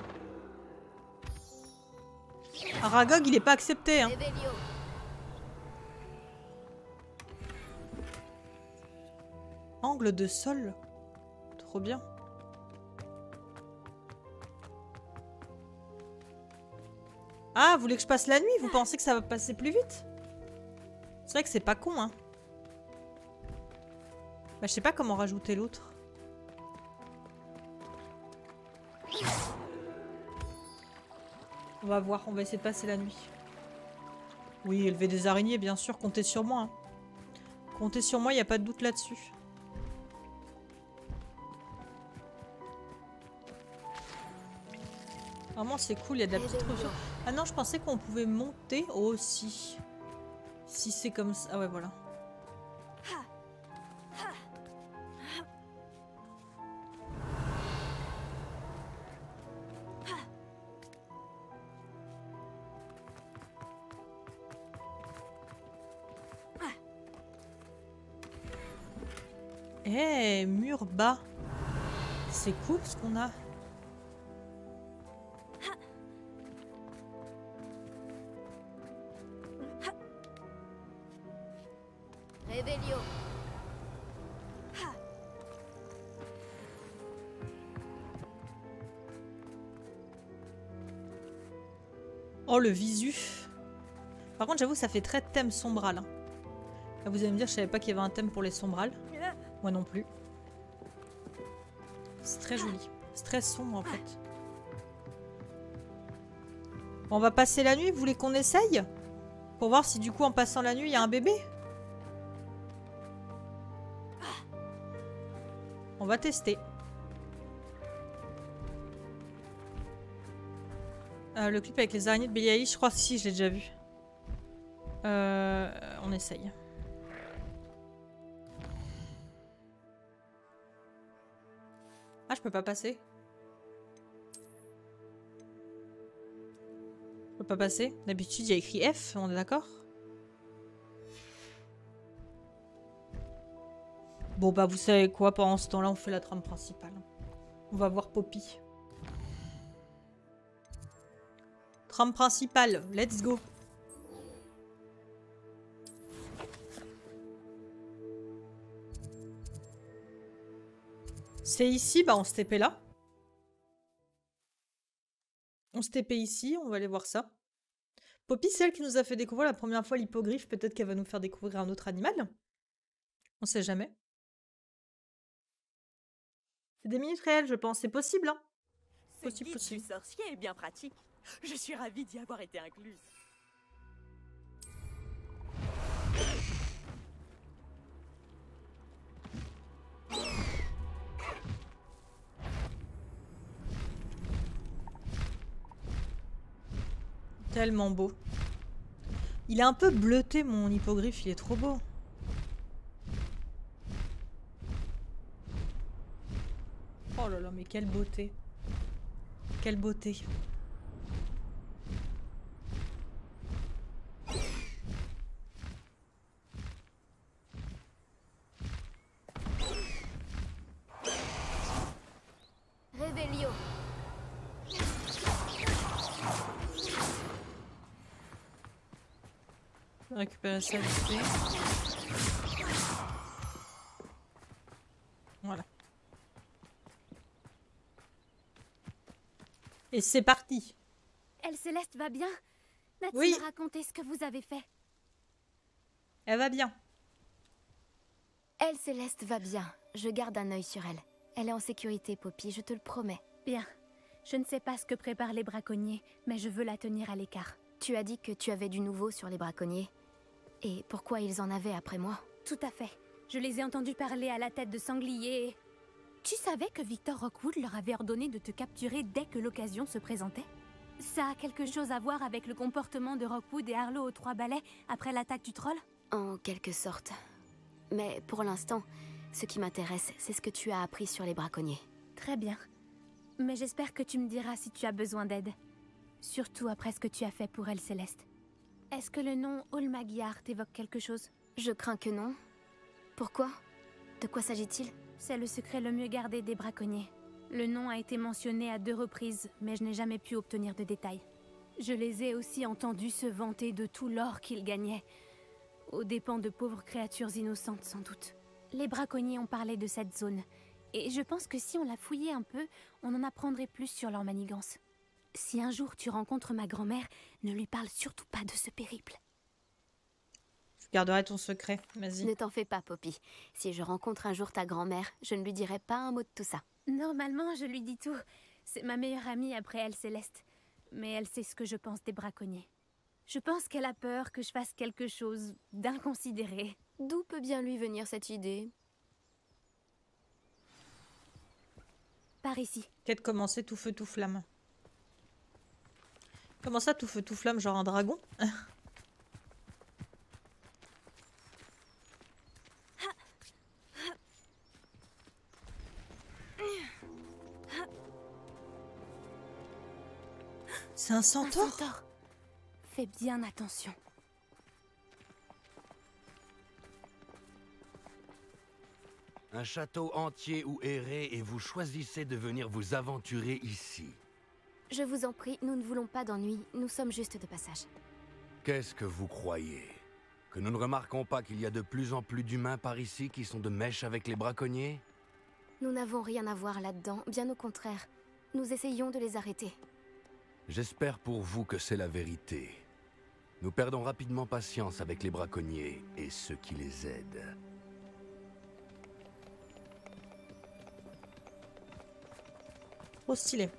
Aragog il est pas accepté, hein. Angle de sol. Trop bien. Ah, vous voulez que je passe la nuit? Vous pensez que ça va passer plus vite? C'est vrai que c'est pas con, hein. Bah, je sais pas comment rajouter l'autre. On va voir, on va essayer de passer la nuit. Oui, élever des araignées, bien sûr, comptez sur moi. Hein. Comptez sur moi, il n'y a pas de doute là-dessus. Vraiment, c'est cool, il y a de la petite ressource. Ah non, je pensais qu'on pouvait monter aussi. Si c'est comme ça... Ah ouais, voilà. Eh, mur bas. C'est cool ce qu'on a. Réveillon. Oh, le visu. Par contre, j'avoue, ça fait très thème sombral. Hein. Là, vous allez me dire, je savais pas qu'il y avait un thème pour les sombrales. Moi non plus. C'est très joli. C'est très sombre, en fait. On va passer la nuit. Vous voulez qu'on essaye? Pour voir si, du coup, en passant la nuit, il y a un bébé? On va tester. Le clip avec les araignées de Billie Eilish, je crois que si, je l'ai déjà vu. On essaye. Ah, je peux pas passer. Je peux pas passer. D'habitude, il y a écrit F, on est d'accord? Bon, bah, vous savez quoi, pendant ce temps-là, on fait la trame principale. On va voir Poppy. Trame principale, let's go. C'est ici, bah on se TP là. On se TP ici, on va aller voir ça. Poppy, c'est elle qui nous a fait découvrir la première fois l'hippogriffe. Peut-être qu'elle va nous faire découvrir un autre animal. On sait jamais. C'est des minutes réelles, je pense. C'est possible, hein. Possible, possible. Ce guide du sorcier est bien pratique. Je suis ravie d'y avoir été incluse. Tellement beau. Il est un peu bleuté, mon hippogriffe. Il est trop beau. Oh là là, mais quelle beauté. Quelle beauté. Réveillon. Récupérer ça. Voilà. Et c'est parti. Elle Céleste va bien? N'a-t-il Oui. raconté ce que vous avez fait? Elle va bien. Elle Céleste va bien. Je garde un œil sur elle. Elle est en sécurité, Poppy, je te le promets. Bien. Je ne sais pas ce que préparent les braconniers, mais je veux la tenir à l'écart. Tu as dit que tu avais du nouveau sur les braconniers. Et pourquoi ils en avaient après moi? Tout à fait. Je les ai entendus parler à la tête de sanglier. Tu savais que Victor Rockwood leur avait ordonné de te capturer dès que l'occasion se présentait? Ça a quelque chose à voir avec le comportement de Rockwood et Harlow aux 3 balais après l'attaque du troll? En quelque sorte. Mais pour l'instant, ce qui m'intéresse, c'est ce que tu as appris sur les braconniers. Très bien. Mais j'espère que tu me diras si tu as besoin d'aide. Surtout après ce que tu as fait pour Elle Céleste. Est-ce que le nom Olmagyar t'évoque quelque chose? Je crains que non. Pourquoi? De quoi s'agit-il? C'est le secret le mieux gardé des braconniers. Le nom a été mentionné à 2 reprises, mais je n'ai jamais pu obtenir de détails. Je les ai aussi entendus se vanter de tout l'or qu'ils gagnaient, aux dépens de pauvres créatures innocentes sans doute. Les braconniers ont parlé de cette zone, et je pense que si on la fouillait un peu, on en apprendrait plus sur leur manigance. Si un jour tu rencontres ma grand-mère, ne lui parle surtout pas de ce périple. Je garderai ton secret, vas-y. Ne t'en fais pas, Poppy. Si je rencontre un jour ta grand-mère, je ne lui dirai pas un mot de tout ça. Normalement, je lui dis tout. C'est ma meilleure amie après Elle Céleste. Mais elle sait ce que je pense des braconniers. Je pense qu'elle a peur que je fasse quelque chose d'inconsidéré. D'où peut bien lui venir cette idée? Par ici. Quête commencée, tout feu, tout flamme. Comment ça, tout feu, tout flamme, genre un dragon? C'est un centaure? Un centaure. Fais bien attention. Un château entier où errer et vous choisissez de venir vous aventurer ici. Je vous en prie, nous ne voulons pas d'ennui, nous sommes juste de passage. Qu'est-ce que vous croyez? Que nous ne remarquons pas qu'il y a de plus en plus d'humains par ici qui sont de mèche avec les braconniers? Nous n'avons rien à voir là-dedans, bien au contraire. Nous essayons de les arrêter. J'espère pour vous que c'est la vérité. Nous perdons rapidement patience avec les braconniers et ceux qui les aident. Trop stylé.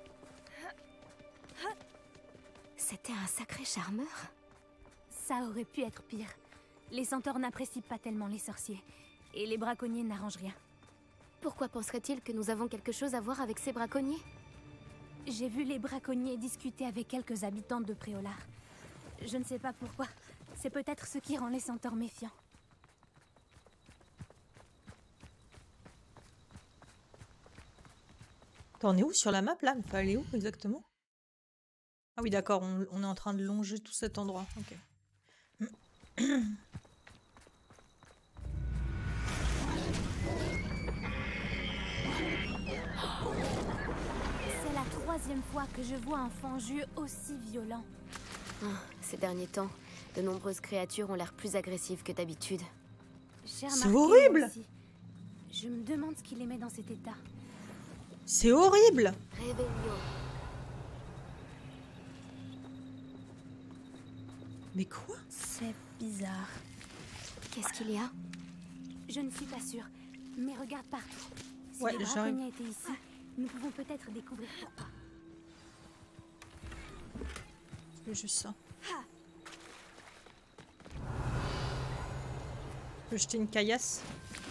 C'était un sacré charmeur. Ça aurait pu être pire. Les centaures n'apprécient pas tellement les sorciers. Et les braconniers n'arrangent rien. Pourquoi penserait-il que nous avons quelque chose à voir avec ces braconniers? J'ai vu les braconniers discuter avec quelques habitants de Préolard. Je ne sais pas pourquoi. C'est peut-être ce qui rend les centaures méfiants. T'en es où sur la map là? Il faut aller où exactement? Ah oui d'accord, on est en train de longer tout cet endroit. Ok. C'est la 3e fois que je vois un fangieux aussi violent. Ces derniers temps, de nombreuses créatures ont l'air plus agressives que d'habitude. C'est horrible! Aussi. Je me demande ce qui les met dans cet état. C'est horrible! Réveillon. Mais quoi? C'est bizarre. Qu'est-ce qu'il y a? Je ne suis pas sûre, mais regarde partout. Si Ouais, les braconniers étaient ici, nous pouvons peut-être découvrir pourquoi. Je veux juste ça. Je peux jeter une caillasse.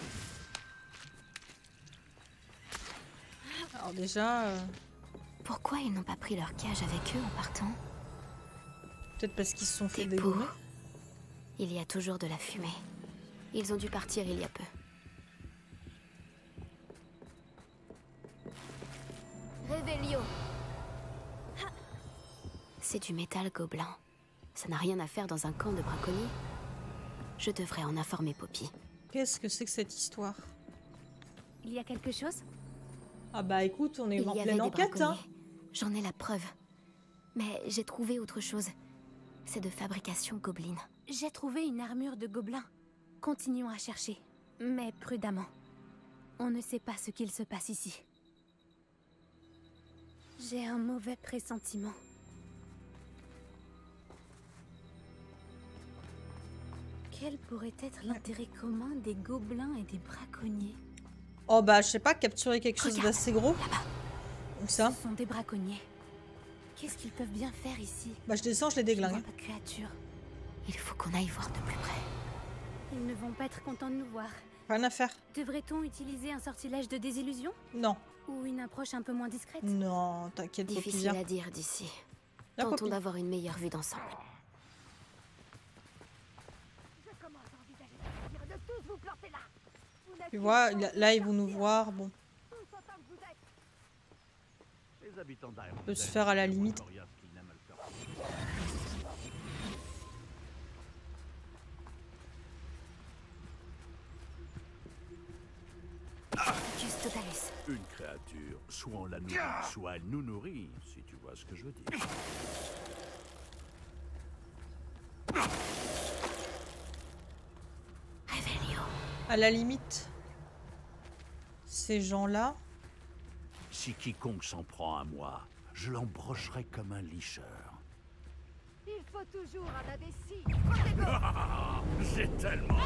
Alors déjà... Pourquoi ils n'ont pas pris leur cage avec eux en partant? Peut-être parce qu'ils se sont fait Des dégommer. pots. Il y a toujours de la fumée. Ils ont dû partir il y a peu. Réveillon. C'est du métal gobelin. Ça n'a rien à faire dans un camp de braconniers. Je devrais en informer Poppy. Qu'est-ce que c'est que cette histoire? Il y a quelque chose? Ah bah écoute, on est en Il y avait pleine des enquête, hein. braconniers. J'en ai la preuve. Mais j'ai trouvé autre chose. C'est de fabrication gobeline. J'ai trouvé une armure de gobelin. Continuons à chercher, mais prudemment. On ne sait pas ce qu'il se passe ici. J'ai un mauvais pressentiment. Quel pourrait être l'intérêt commun des gobelins et des braconniers? Oh bah je sais pas, capturer quelque chose Regarde, d'assez gros. là-bas. Où ça? Ce sont des braconniers. Qu'est-ce qu'ils peuvent bien faire ici? Bah je descends, je les déglingue. Je vois pas de créature. Il faut qu'on aille voir de plus près. Ils ne vont pas être contents de nous voir. Rien à faire. Devrait-on utiliser un sortilège de désillusion? Non. Ou une approche un peu moins discrète? Non, t'inquiète, difficile à dire d'ici. Tentons d'avoir une meilleure vue d'ensemble. Tu vois, là ils vont nous voir, bon. On peut se faire à la limite. Une créature, soit on la nourrit, soit elle nous nourrit, si tu vois ce que je veux dire. À la limite, ces gens-là. Si quiconque s'en prend à moi, je l'embrocherai comme un licheur. Il faut toujours un imbécile. J'ai tellement...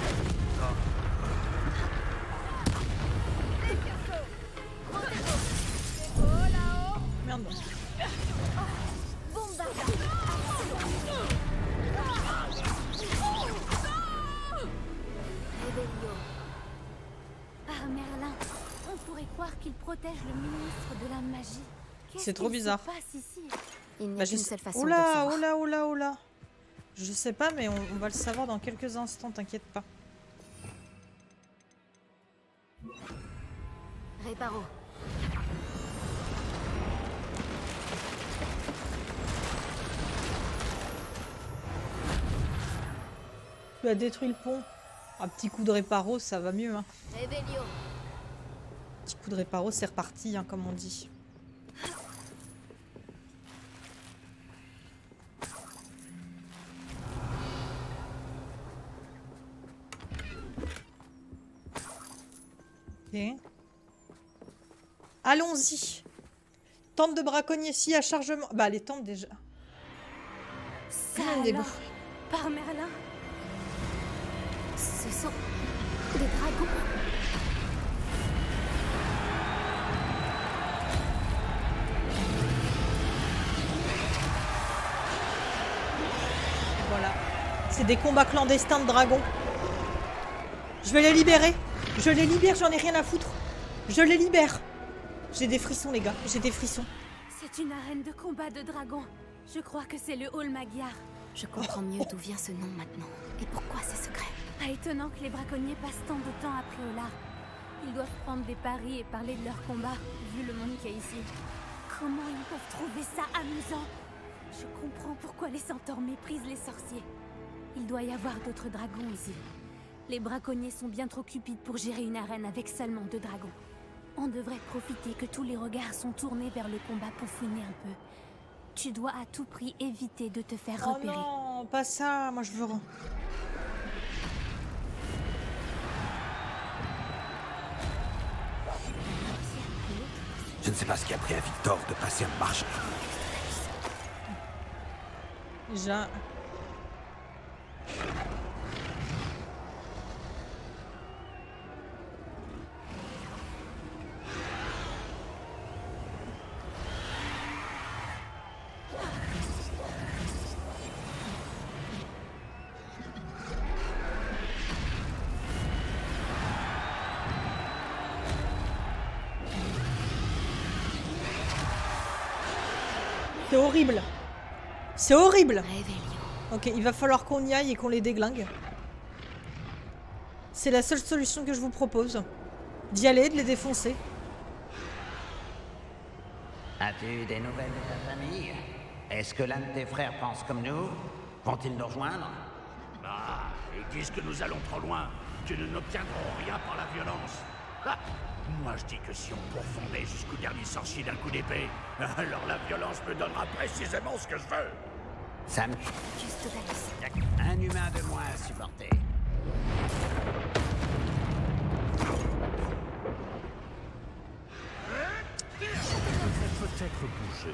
Merde. Ah Merlin, on pourrait croire qu'il protège le ministre de la magie. C'est trop bizarre. Il n'y a qu'une seule façon de oh le savoir. là, oh là, oh là. Je sais pas, mais on va le savoir dans quelques instants, t'inquiète pas. Réparo. Tu as détruit le pont. Un petit coup de réparo, ça va mieux. Hein. Petit coup de réparo, c'est reparti, hein, comme on dit. Ok. Allons-y. Tente de braconnier si à chargement. Bah les tentes déjà. Ça alors, par Merlin. Ce sont des dragons. Voilà. C'est des combats clandestins de dragons. Je vais les libérer. Je les libère, j'en ai rien à foutre. Je les libère. J'ai des frissons, les gars. J'ai des frissons. C'est une arène de combat de dragons. Je crois que c'est le hall Magyar. Je comprends mieux d'où vient ce nom maintenant. Et pourquoi c'est secret. Ah, étonnant que les braconniers passent tant de temps à Préolard. Ils doivent prendre des paris et parler de leur combat, vu le monde qu'il y a ici. Comment ils peuvent trouver ça amusant? Je comprends pourquoi les centaures méprisent les sorciers. Il doit y avoir d'autres dragons ici. Les braconniers sont bien trop cupides pour gérer une arène avec seulement 2 dragons. On devrait profiter que tous les regards sont tournés vers le combat pour fouiner un peu. Tu dois à tout prix éviter de te faire repérer. Oh non, pas ça. Moi, je veux... Je ne sais pas ce qui a pris à Victor de passer un marche. Déjà... C'est horrible. C'est horrible. Ok, il va falloir qu'on y aille et qu'on les déglingue. C'est la seule solution que je vous propose. D'y aller, de les défoncer. As-tu des nouvelles de ta famille? Est-ce que l'un de tes frères pense comme nous? Vont-ils nous rejoindre? Bah, ils disent que nous allons trop loin, que nous n'obtiendrons rien par la violence. Ah, moi je dis que si on pourfondait jusqu'au dernier sorcier d'un coup d'épée, alors la violence me donnera précisément ce que je veux. Sam, un humain de moins à supporter. Peut-être bouger.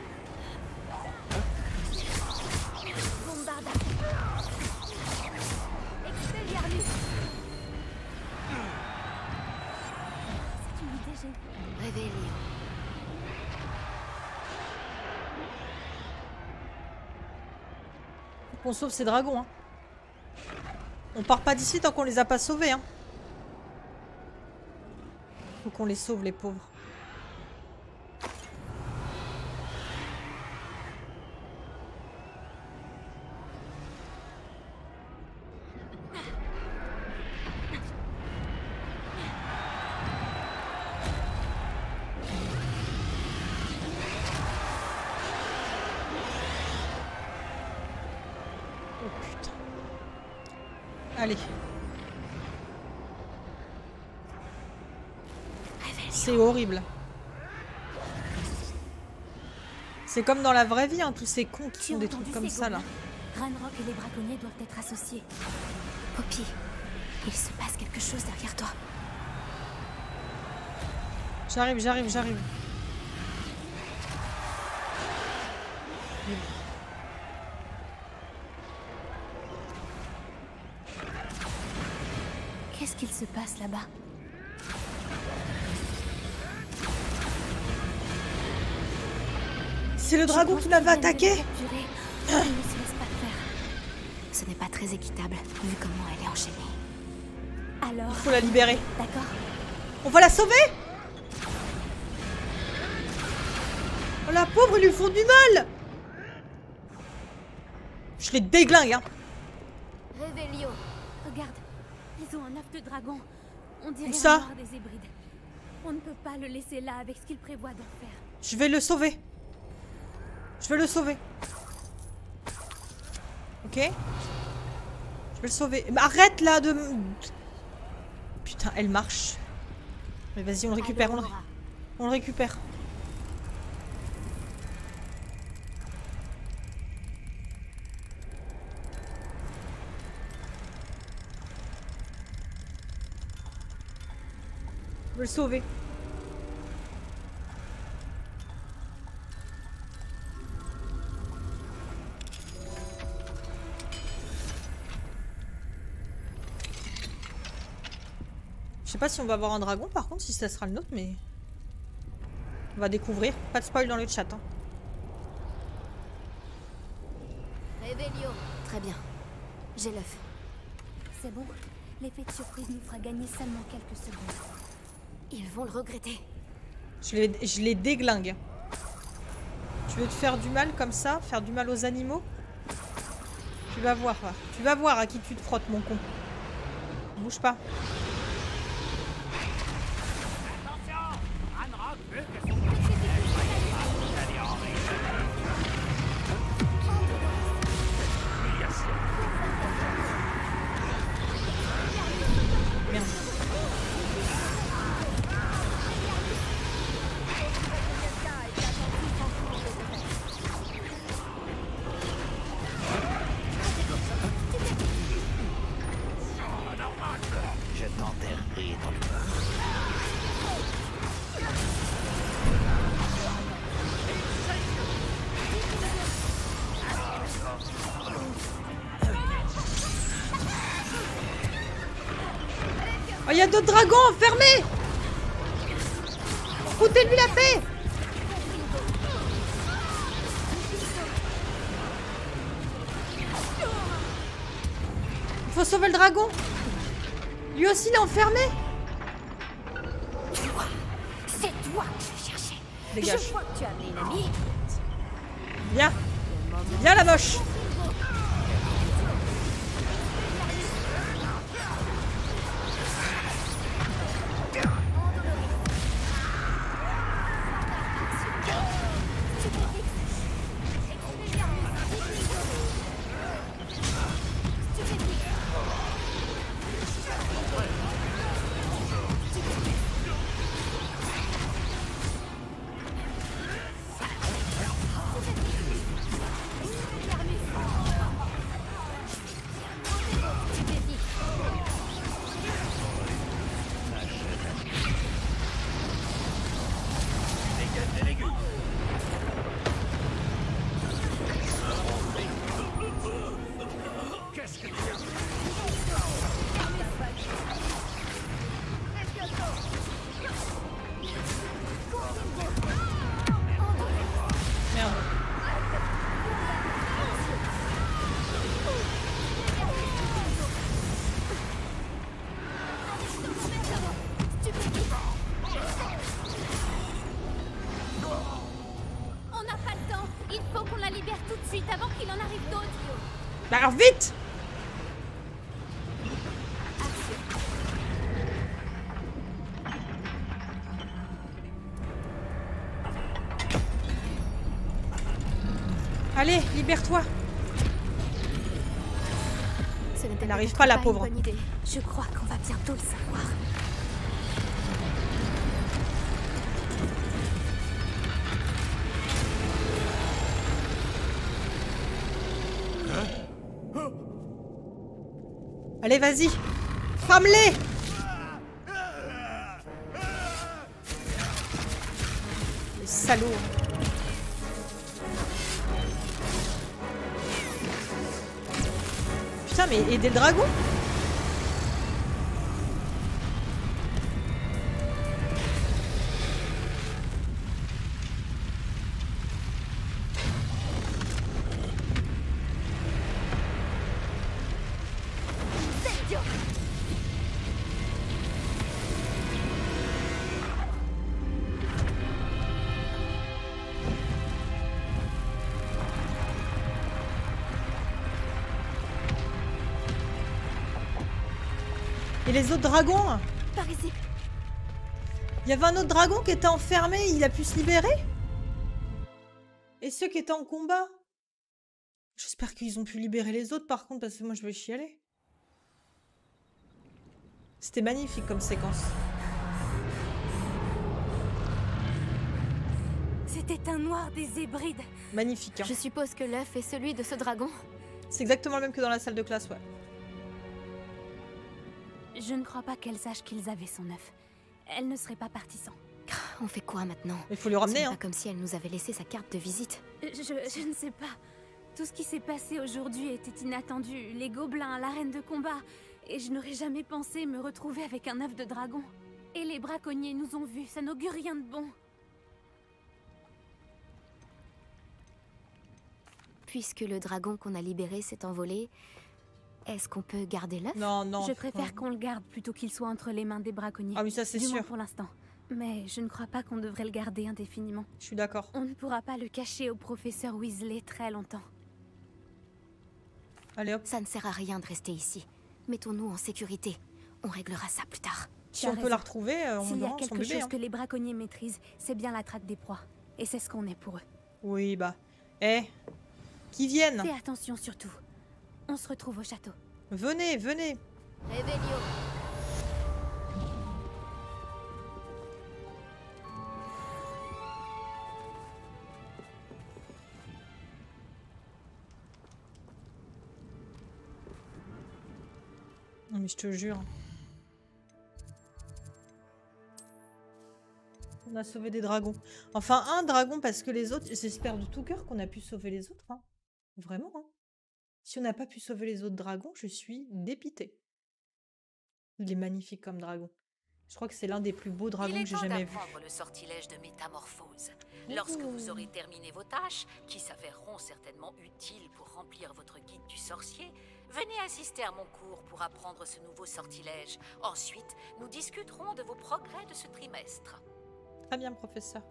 Bombarda. Expelliarmus. C'est une idée géniale. Réveillez. qu'on sauve ces dragons. Hein. On part pas d'ici tant qu'on les a pas sauvés. Hein. Faut qu'on les sauve, les pauvres. Allez. C'est horrible. C'est comme dans la vraie vie, hein, tous ces cons qui font des trucs comme ça, là. Ranrock et les braconniers doivent être associés. Poppy, il se passe quelque chose derrière toi. J'arrive, j'arrive, j'arrive. Qu'est-ce qu'il se passe là-bas? C'est le dragon qui m'avait attaqué. Ce n'est pas très équitable, vu comment elle est enchaînée. Alors... Il faut la libérer. D'accord. On va la sauver. Oh la pauvre, ils lui font du mal. Je les déglingue, hein. Révélio. Regarde, ils ont un œuf de dragon. On dirait ça un noir des hybrides. On ne peut pas le laisser là avec ce qu'il prévoit d'en faire. Je vais le sauver. Je vais le sauver. Ok. Je vais le sauver. Mais arrête là de... Putain, elle marche. Mais vas-y, on le récupère. On le récupère. Je veux le sauver. Je sais pas si on va avoir un dragon par contre, si ça sera le nôtre, mais... On va découvrir. Pas de spoil dans le chat. Hein. Révélio. Très bien. J'ai l'œuf. C'est bon. L'effet de surprise nous fera gagner seulement quelques secondes. Ils vont le regretter. Je les déglingue. Tu veux te faire du mal comme ça? Faire du mal aux animaux? Tu vas voir. Tu vas voir à qui tu te frottes, mon con. Bouge pas. Je t'enterrerai dans le bain. Oh, il y a d'autres dragons enfermés! Foutez-lui la paix! Il faut sauver le dragon! Lui aussi, il est enfermé! C'est toi que je cherchais. Dégage. Je vois que tu as amené une amie. Viens! Viens, la moche! Alors vite! Allez, libère-toi! Elle n'arrive pas, la pauvre. Bonne idée. Je crois qu'on va bientôt le savoir. Allez, vas-y! Crame-les! Les salauds! Putain, mais aider le dragon? Et les autres dragons? Par ici. Il y avait un autre dragon qui était enfermé, il a pu se libérer? Et ceux qui étaient en combat? J'espère qu'ils ont pu libérer les autres par contre, parce que moi je vais chialer. C'était magnifique comme séquence. C'était un noir des Hébrides. Magnifique. Hein. Je suppose que l'œuf est celui de ce dragon. C'est exactement le même que dans la salle de classe, ouais. Je ne crois pas qu'elle sache qu'ils avaient son œuf. Elle ne serait pas partie sans. On fait quoi maintenant? Il faut lui ramener, C'est hein. pas comme si elle nous avait laissé sa carte de visite. Je ne sais pas. Tout ce qui s'est passé aujourd'hui était inattendu. Les gobelins, l'arène de combat. Et je n'aurais jamais pensé me retrouver avec un œuf de dragon. Et les braconniers nous ont vus. Ça n'augure rien de bon. Puisque le dragon qu'on a libéré s'est envolé, est-ce qu'on peut garder l'œuf? Non, non. Je préfère qu'on le garde plutôt qu'il soit entre les mains des braconniers. Ah oui, ça c'est sûr. Du moins pour l'instant. Mais je ne crois pas qu'on devrait le garder indéfiniment. Je suis d'accord. On ne pourra pas le cacher au professeur Weasley très longtemps. Allez hop. Ça ne sert à rien de rester ici. Mettons-nous en sécurité. On réglera ça plus tard. Si on peut la retrouver, on S'il y a aura son quelque bébé. chose Hein. que les braconniers maîtrisent, c'est bien la traque des proies. Et c'est ce qu'on est pour eux. Oui, bah. Eh, qui viennent. Fais attention surtout. On se retrouve au château. Venez, venez. Revelio. Non mais je te jure. On a sauvé des dragons. Enfin, un dragon parce que les autres... J'espère de tout cœur qu'on a pu sauver les autres. Hein. Vraiment. Hein. Si on n'a pas pu sauver les autres dragons, je suis dépitée. Il est magnifique comme dragon. Je crois que c'est l'un des plus beaux dragons que j'ai jamais vu. Il est temps d'apprendre le sortilège de métamorphose. Lorsque vous aurez terminé vos tâches, qui s'avéreront certainement utiles pour remplir votre guide du sorcier, venez assister à mon cours pour apprendre ce nouveau sortilège. Ensuite, nous discuterons de vos progrès de ce trimestre. Très bien, professeur.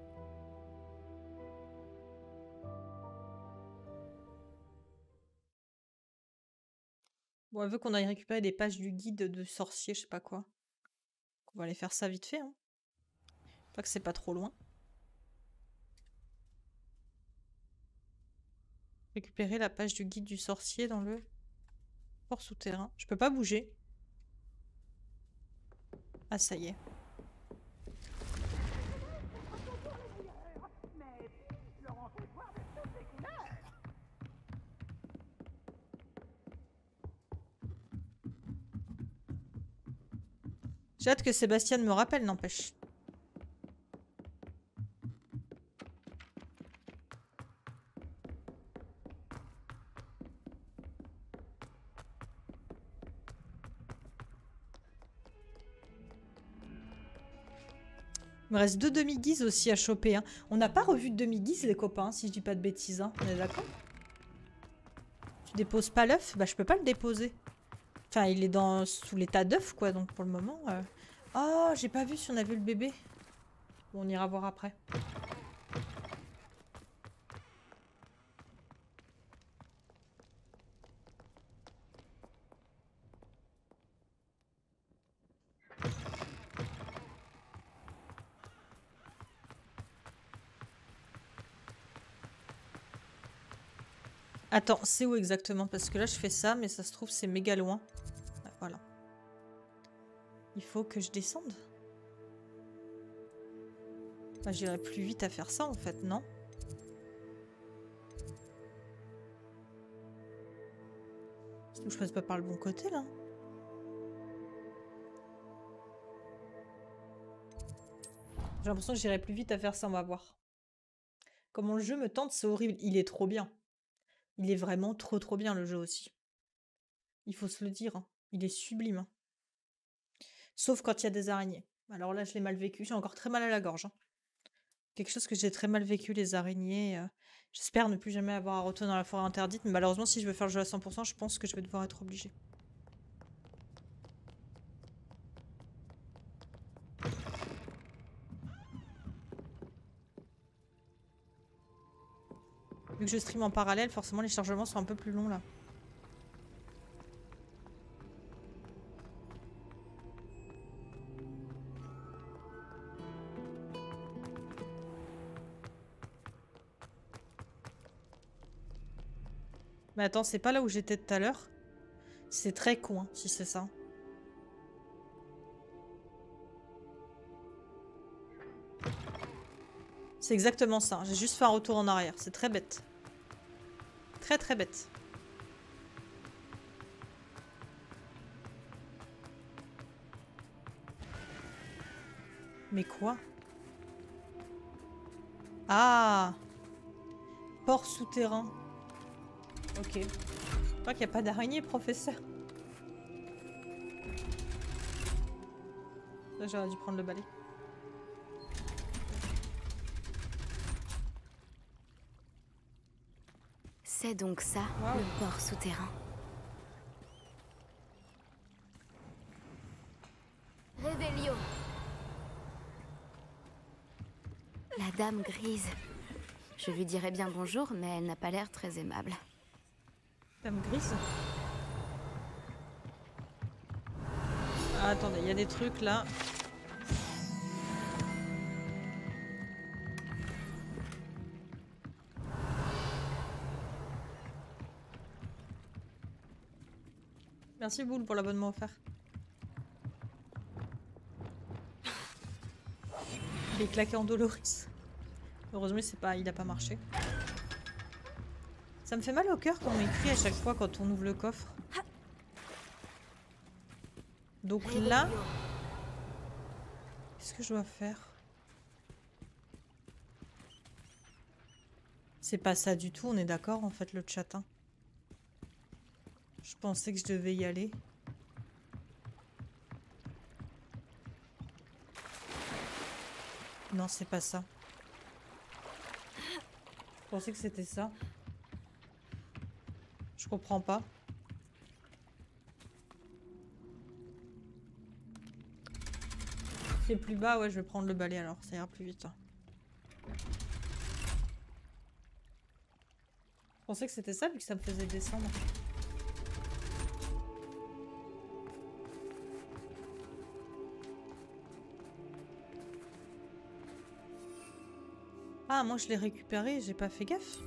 Bon, elle veut qu'on aille récupérer des pages du guide de sorcier, je sais pas quoi. On va aller faire ça vite fait. Hein. Pas que c'est pas trop loin. Récupérer la page du guide du sorcier dans le port souterrain. Je peux pas bouger. Ah, ça y est. J'ai hâte que Sébastien me rappelle, n'empêche. Il me reste 2 demi-guises aussi à choper. Hein. On n'a pas revu de demi-guise, les copains, si je dis pas de bêtises. Hein. On est d'accord? Tu déposes pas l'œuf? Bah, je peux pas le déposer. Enfin, il est sous l'état d'œuf, quoi. Donc, pour le moment... Oh, j'ai pas vu si on a vu le bébé. Bon, on ira voir après. Attends, c'est où exactement? Parce que là, je fais ça, mais ça se trouve, c'est méga loin. Ouais, voilà. Il faut que je descende. Bah, j'irai plus vite à faire ça, en fait, non? Je passe pas par le bon côté, là. J'ai l'impression que j'irai plus vite à faire ça, on va voir. Comment le jeu me tente, c'est horrible. Il est trop bien. Il est vraiment trop bien, le jeu aussi. Il faut se le dire. Hein. Il est sublime. Hein. Sauf quand il y a des araignées. Alors là, je l'ai mal vécu. J'ai encore très mal à la gorge. Hein. Quelque chose que j'ai très mal vécu, les araignées. J'espère ne plus jamais avoir à retourner dans la forêt interdite. Mais malheureusement, si je veux faire le jeu à 100%, je pense que je vais devoir être obligée. Vu que je stream en parallèle, forcément les chargements sont un peu plus longs là. Mais attends, c'est pas là où j'étais tout à l'heure. C'est très con, hein, si c'est ça. C'est exactement ça. J'ai juste fait un retour en arrière. C'est très bête. Très bête. Mais quoi? Ah! Port souterrain. Ok. Tant qu'il n'y a pas d'araignée, professeur. Là, j'aurais dû prendre le balai. C'est donc ça, le port souterrain. Réveillon. La dame grise. Je lui dirais bien bonjour, mais elle n'a pas l'air très aimable. Dame grise? Ah, attendez, il y a des trucs là. Merci Boule pour l'abonnement offert. Il est claqué en Doloris. Heureusement il a pas marché. Ça me fait mal au cœur quand on écrit à chaque fois quand on ouvre le coffre. Donc là... Qu'est-ce que je dois faire? C'est pas ça du tout, on est d'accord en fait le chat. Hein. Je pensais que je devais y aller. Non, c'est pas ça. Je pensais que c'était ça. Je comprends pas. C'est plus bas, ouais, je vais prendre le balai alors, ça ira plus vite. Je pensais que c'était ça vu que ça me faisait descendre. Ah, moi je l'ai récupéré, j'ai pas fait gaffe.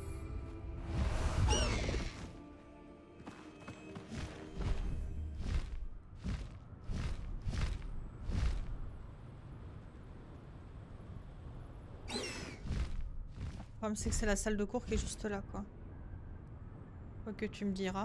Le problème c'est que c'est la salle de cours qui est juste là, quoi. Quoi que tu me diras.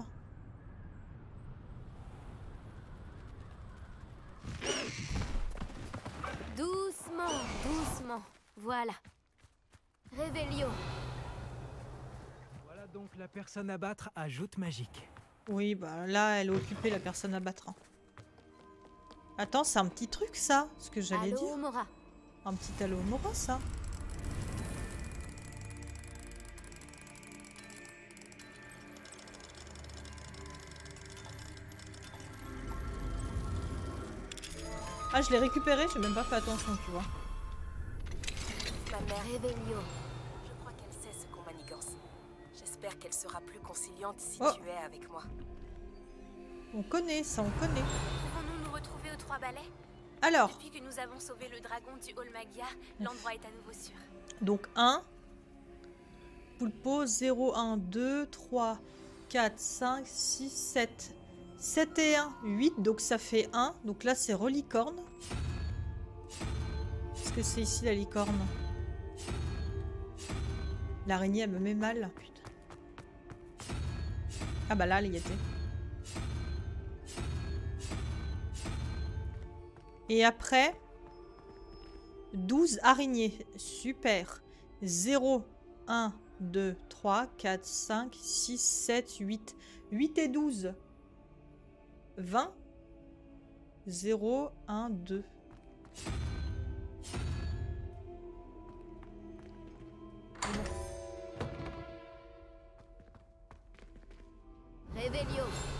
Doucement, doucement. Voilà. Réveillon. Voilà donc la personne à battre à joute magique. Oui, bah là, elle est occupée, la personne à battre. Attends, c'est un petit truc, ça, ce que j'allais dire. Alohomora. Un petit Alohomora, ça. Ah, je l'ai récupéré, j'ai même pas fait attention, tu vois. Ma mère Réveillon. Je crois qu'elle sait ce qu'on manigance. J'espère qu'elle sera plus conciliante si tu es avec moi. On connaît ça, on connaît. Pouvons-nous nous retrouver aux Trois Balais? Alors. Depuis que nous avons sauvé le dragon du Hall Magia, l'endroit est à nouveau sûr. Donc 1, Poulpo, 0, 1, 2, 3, 4, 5, 6, 7. 7 et 1, 8, donc ça fait 1. Donc là, c'est relicorne. Est-ce que c'est ici la licorne? L'araignée, elle me met mal. Putain. Ah bah là, elle y était. Et après, 12 araignées. Super. 0, 1, 2, 3, 4, 5, 6, 7, 8. 8 et 12. 20. 0, 1, 2. Réveillon.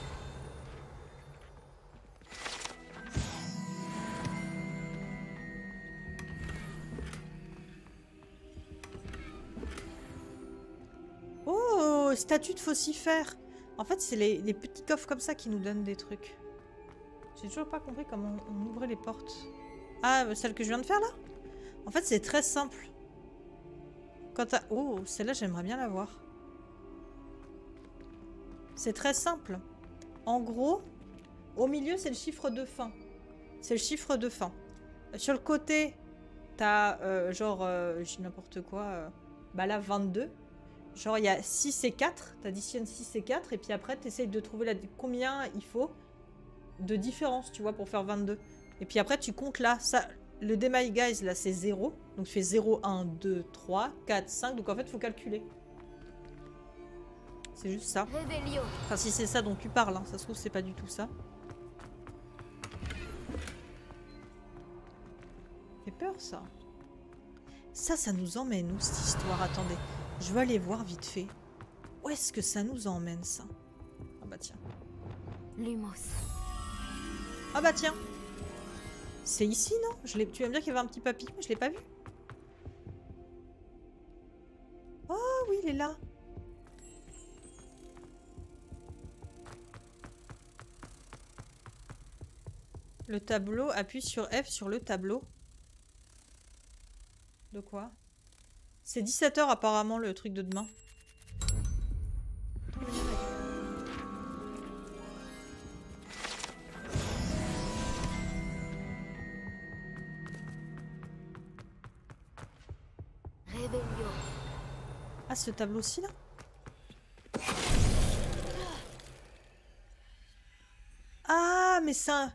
Oh, statue de faucifère. En fait, c'est les petits coffres comme ça qui nous donnent des trucs. J'ai toujours pas compris comment on ouvrait les portes. Ah, celle que je viens de faire là? En fait, c'est très simple. Quand t'as... Oh, celle-là, j'aimerais bien la voir. C'est très simple. En gros, au milieu, c'est le chiffre de fin. C'est le chiffre de fin. Sur le côté, t'as genre, je dis n'importe quoi, bah là, 22. Genre, il y a 6 et 4. T'additionnes 6 et 4. Et puis après, t'essayes de trouver combien il faut de différence, tu vois, pour faire 22. Et puis après, tu comptes là. Ça, le Demai Guys, là, c'est 0. Donc, tu fais 0, 1, 2, 3, 4, 5. Donc, en fait, il faut calculer. C'est juste ça. Réveillon. Enfin, si c'est ça dont tu parles, hein. Ça se trouve, c'est pas du tout ça. Ça fait peur, ça. Ça nous emmène où, cette histoire? Attendez. Je vais aller voir vite fait. Où est-ce que ça nous emmène, ça? Ah bah tiens. Lumos. Ah bah tiens. C'est ici, non? Tu vas me dire qu'il y avait un petit papy, mais je l'ai pas vu. Oh oui, il est là. Le tableau, appuie sur F sur le tableau. De quoi? C'est 17 h apparemment le truc de demain. Réveillon. Ah, ce tableau-ci là? Ah, mais ça...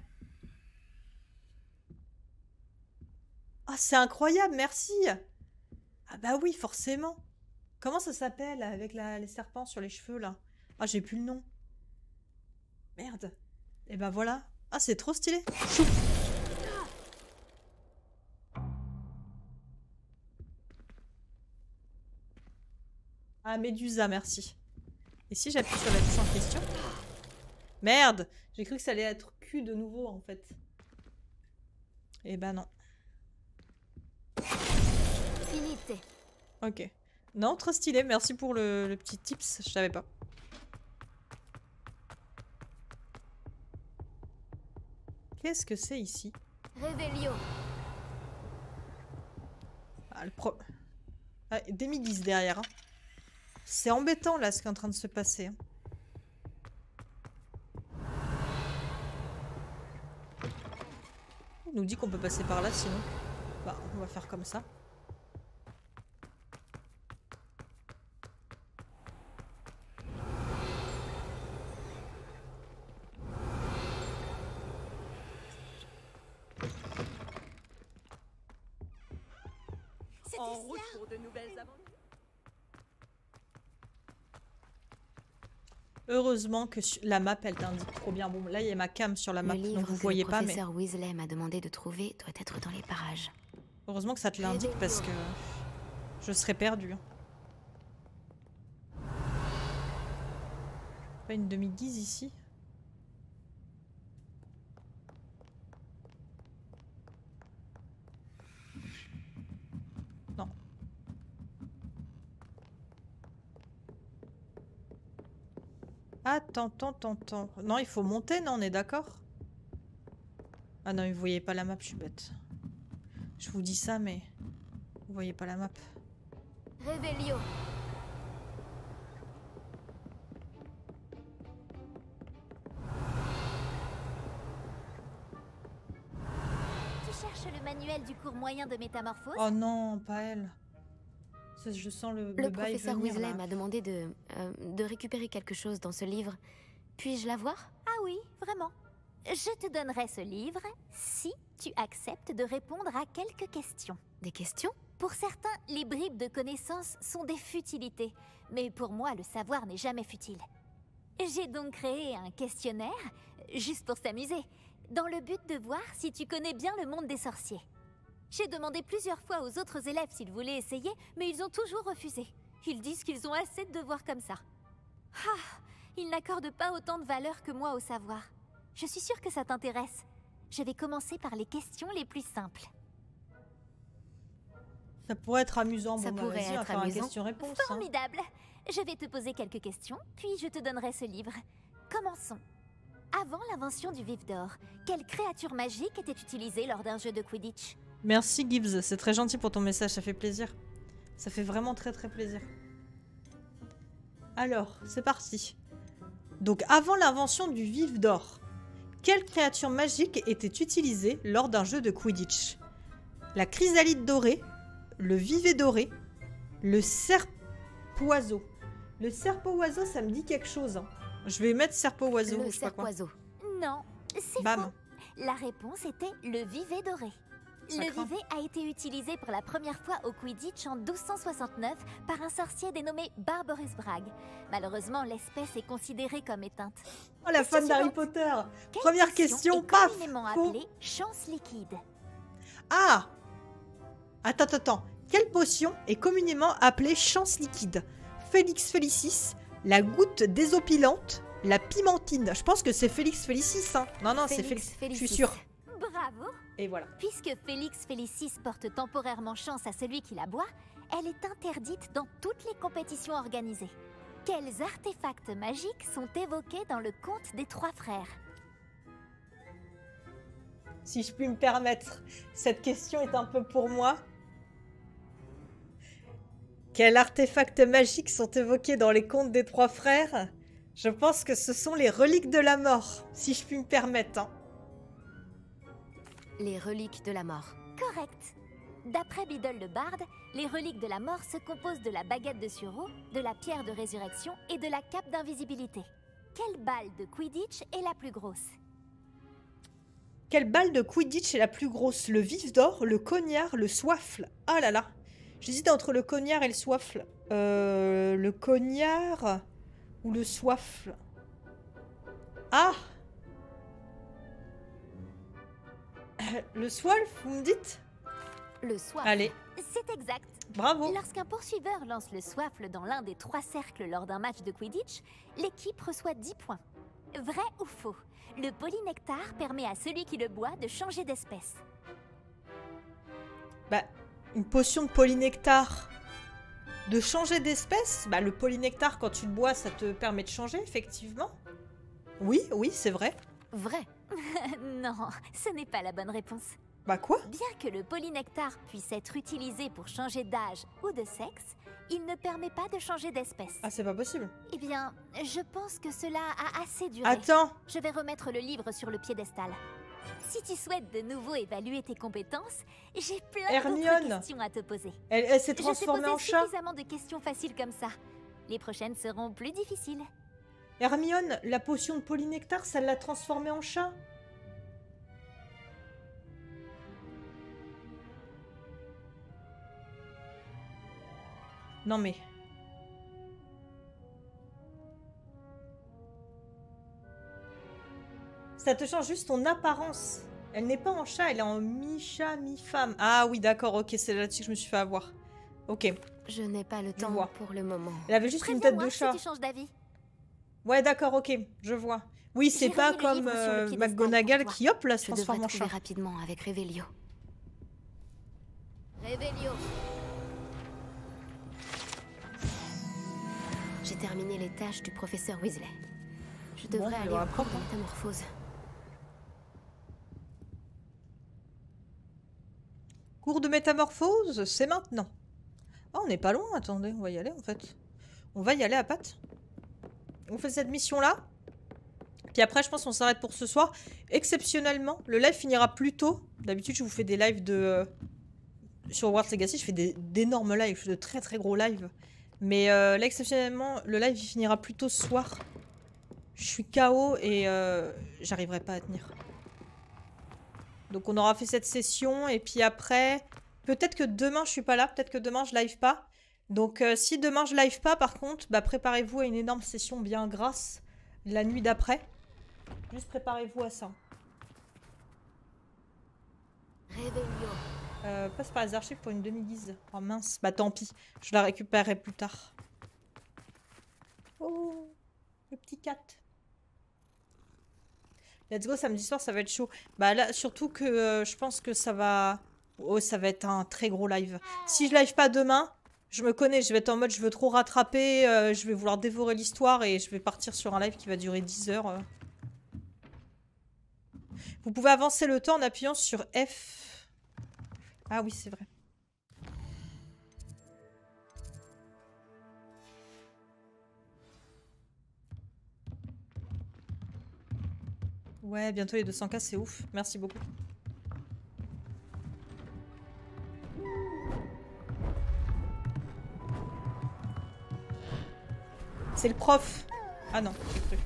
Ah, c'est incroyable, merci. Ah bah oui, forcément. Comment ça s'appelle avec les serpents sur les cheveux, là? Ah, j'ai plus le nom. Merde. Et ben voilà. Ah, c'est trop stylé. Chou. Ah, Médusa, merci. Et si j'appuie sur la touche en question? Merde. J'ai cru que ça allait être Q de nouveau, en fait. Et ben non. Finité. Ok. Non, trop stylé. Merci pour le petit tips. Je savais pas. Qu'est-ce que c'est ici? Réveillon. Ah, ah, des milices derrière. Hein. C'est embêtant là ce qui est en train de se passer. Hein. Il nous dit qu'on peut passer par là sinon. Bah, on va faire comme ça. En route pour de nouvelles aventures. Heureusement que la map elle t'indique trop bien. Bon, là il y a ma cam sur la map, Le livre donc vous que voyez le pas, mais professeur Weasley m'a demandé de trouver doit être dans les parages. heureusement que ça te l'indique parce que je serais perdue. Pas une demi-guise ici? Non. Attends. Non, il faut monter, non, on est d'accord? Ah non, vous voyez pas la map, je suis bête. Je vous dis ça, mais vous voyez pas la map. Réveillon. cherches le manuel du cours moyen de métamorphose? Oh non, pas elle. Je sens le bail professeur venir, Weasley là. m'a demandé de récupérer quelque chose dans ce livre. Puis-je l'avoir? Ah oui, vraiment. Je te donnerai ce livre si tu acceptes de répondre à quelques questions. Des questions? Pour certains, les bribes de connaissances sont des futilités. Mais pour moi, le savoir n'est jamais futile. J'ai donc créé un questionnaire, juste pour s'amuser, dans le but de voir si tu connais bien le monde des sorciers. J'ai demandé plusieurs fois aux autres élèves s'ils voulaient essayer, mais ils ont toujours refusé. Ils disent qu'ils ont assez de devoirs comme ça. Ah, ils n'accordent pas autant de valeur que moi au savoir. Je suis sûre que ça t'intéresse. Je vais commencer par les questions les plus simples. Ça pourrait être amusant. Ça bon, bah, pourrait vas-y, on va être faire un amusant. question-réponse. Formidable. Je vais te poser quelques questions, puis je te donnerai ce livre. Commençons. Avant l'invention du vif d'or, quelle créature magique était utilisée lors d'un jeu de Quidditch? Merci Gibbs, c'est très gentil pour ton message, ça fait plaisir. Ça fait vraiment très plaisir. Alors, c'est parti. Donc, avant l'invention du vif d'or, quelle créature magique était utilisée lors d'un jeu de Quidditch? La chrysalide dorée, le vivet doré, le serpe-oiseau. Le serpe-oiseau, ça me dit quelque chose. Hein. Je vais mettre serpe-oiseau. Le serpe-oiseau. Non, c'est faux. La réponse était le vivet doré. Le vivet a été utilisé pour la première fois au Quidditch en 1269 par un sorcier dénommé Barbarus Bragg. Malheureusement, l'espèce est considérée comme éteinte. Oh, la fan d'Harry Potter. Première question, paf. Communément appelée chance liquide. Ah. Attends. Quelle potion est communément appelée chance liquide? Félix Felicis, la goutte désopilante, la pimentine. Je pense que c'est Félix Felicis. Hein. Non, c'est Félix. Je suis sûre. Bravo. Et voilà. Puisque Félix Felicis porte temporairement chance à celui qui la boit, elle est interdite dans toutes les compétitions organisées. Quels artefacts magiques sont évoqués dans le conte des trois frères? Si je puis me permettre, cette question est un peu pour moi. Quels artefacts magiques sont évoqués dans les contes des trois frères? Je pense que ce sont les reliques de la mort, si je puis me permettre. Hein. Les reliques de la mort. Correct. D'après Biddle le Barde, les reliques de la mort se composent de la baguette de sureau, de la pierre de résurrection et de la cape d'invisibilité. Quelle balle de Quidditch est la plus grosse? Quelle balle de Quidditch est la plus grosse? Le vif d'or, le cognard, le soifle. Ah là là. J'hésite entre le cognard et le soifle. Le cognard ou le soifle? Ah! Le soifle, vous me dites? Le soifle. Allez. C'est exact. Bravo. Lorsqu'un poursuiveur lance le soifle dans l'un des 3 cercles lors d'un match de Quidditch, l'équipe reçoit 10 points. Vrai ou faux? Le polynectar permet à celui qui le boit de changer d'espèce. Bah, une potion de polynectar. De changer d'espèce? Bah, le polynectar, quand tu le bois, ça te permet de changer, effectivement. Oui, c'est vrai. Vrai. Non, ce n'est pas la bonne réponse. Bah quoi? Bien que le polynectar puisse être utilisé pour changer d'âge ou de sexe, il ne permet pas de changer d'espèce. Ah, c'est pas possible. Eh bien, je pense que cela a assez duré. Attends. Je vais remettre le livre sur le piédestal. Si tu souhaites de nouveau évaluer tes compétences, j'ai plein d'autres questions à te poser. Elle s'est transformée en chat. Je t'ai posé suffisamment de questions faciles comme ça. Les prochaines seront plus difficiles. Hermione, la potion de polynectar, ça l'a transformée en chat. Non mais... Ça te change juste ton apparence. Elle n'est pas en chat, elle est en mi-chat, mi-femme. Ah oui, d'accord, ok, c'est là-dessus que je me suis fait avoir. Ok. Je n'ai pas le temps pour le moment. Elle avait juste une tête de chat. Si tu changes d'avis. Ouais, d'accord, ok, je vois. Oui, c'est pas comme McGonagall qui, hop, là, se transforme en chat. Rapidement avec Revelio. Revelio. J'ai terminé les tâches du professeur Weasley. Je devrais aller au cours de métamorphose. Cours de métamorphose, c'est maintenant. Oh, on n'est pas loin, attendez, on va y aller en fait. On va y aller à pattes. On fait cette mission-là. Puis après, je pense qu'on s'arrête pour ce soir. Exceptionnellement, le live finira plus tôt. D'habitude, je vous fais des lives de... sur Hogwarts Legacy, je fais d'énormes lives, je fais de très très gros lives. Mais là, exceptionnellement, le live il finira plus tôt ce soir. Je suis KO et j'arriverai pas à tenir. Donc on aura fait cette session et puis après... Peut-être que demain je suis pas là, peut-être que demain je live pas. Donc si demain je live pas par contre, bah préparez-vous à une énorme session bien grasse la nuit d'après. Juste préparez-vous à ça. Passe par les archives pour une demi-guise. Oh mince, bah tant pis, je la récupérerai plus tard. Oh, le petit cat. Let's go, samedi soir ça va être chaud. Bah là, surtout que je pense que ça va... Oh, ça va être un très gros live. Si je live pas demain, je me connais, je vais être en mode je veux trop rattraper, je vais vouloir dévorer l'histoire et je vais partir sur un live qui va durer 10 heures. Vous pouvez avancer le temps en appuyant sur F. Ah oui, c'est vrai. Ouais, bientôt les 200K, c'est ouf. Merci beaucoup. C'est le prof. Ah non, j'ai cru.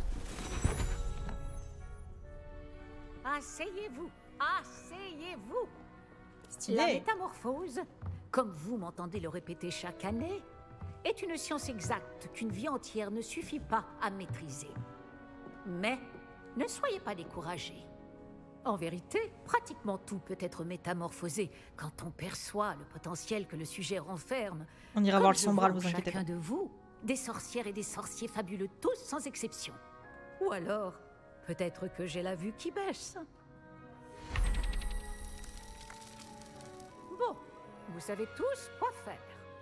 Asseyez-vous, asseyez-vous. Stylé. La métamorphose, comme vous m'entendez le répéter chaque année, est une science exacte qu'une vie entière ne suffit pas à maîtriser. Mais ne soyez pas découragés. En vérité, pratiquement tout peut être métamorphosé quand on perçoit le potentiel que le sujet renferme. On ira voir le sombral, vous inquiétez pas. Chacun de vous, des sorcières et des sorciers fabuleux, tous sans exception. Ou alors, peut-être que j'ai la vue qui baisse. Bon, vous savez tous quoi faire.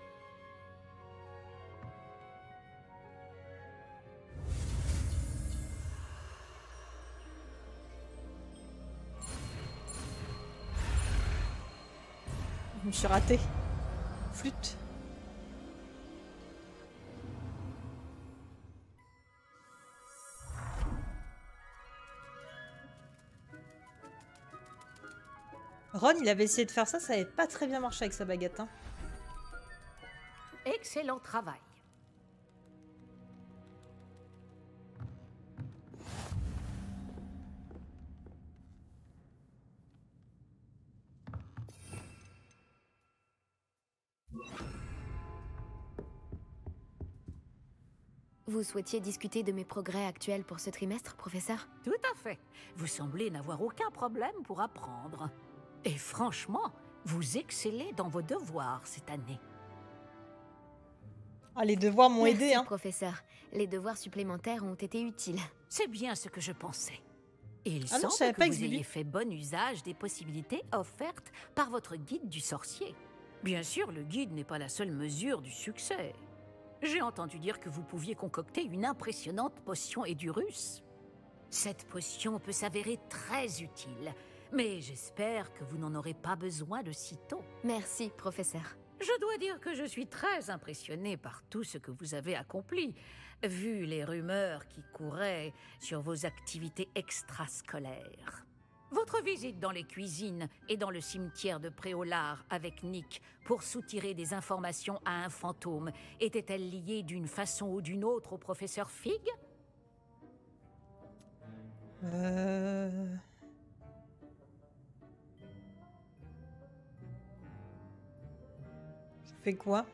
Je me suis ratée. Flûte. Ron, il avait essayé de faire ça, ça n'avait pas très bien marché avec sa baguette. Hein. Excellent travail. Vous souhaitiez discuter de mes progrès actuels pour ce trimestre, professeur? Tout à fait. Vous semblez n'avoir aucun problème pour apprendre. Et franchement, vous excellez dans vos devoirs cette année. Ah, les devoirs m'ont aidé, Merci, hein. professeur. Les devoirs supplémentaires ont été utiles. C'est bien ce que je pensais. Et il Ah non, je semble savais que pas vous exhiber. ayez fait bon usage des possibilités offertes par votre guide du sorcier. Bien sûr, le guide n'est pas la seule mesure du succès. J'ai entendu dire que vous pouviez concocter une impressionnante potion Edurus. Cette potion peut s'avérer très utile, mais j'espère que vous n'en aurez pas besoin de sitôt. Merci, professeur. Je dois dire que je suis très impressionnée par tout ce que vous avez accompli, vu les rumeurs qui couraient sur vos activités extrascolaires. Votre visite dans les cuisines et dans le cimetière de Préolard avec Nick pour soutirer des informations à un fantôme était-elle liée d'une façon ou d'une autre au professeur Fig? Je fais quoi?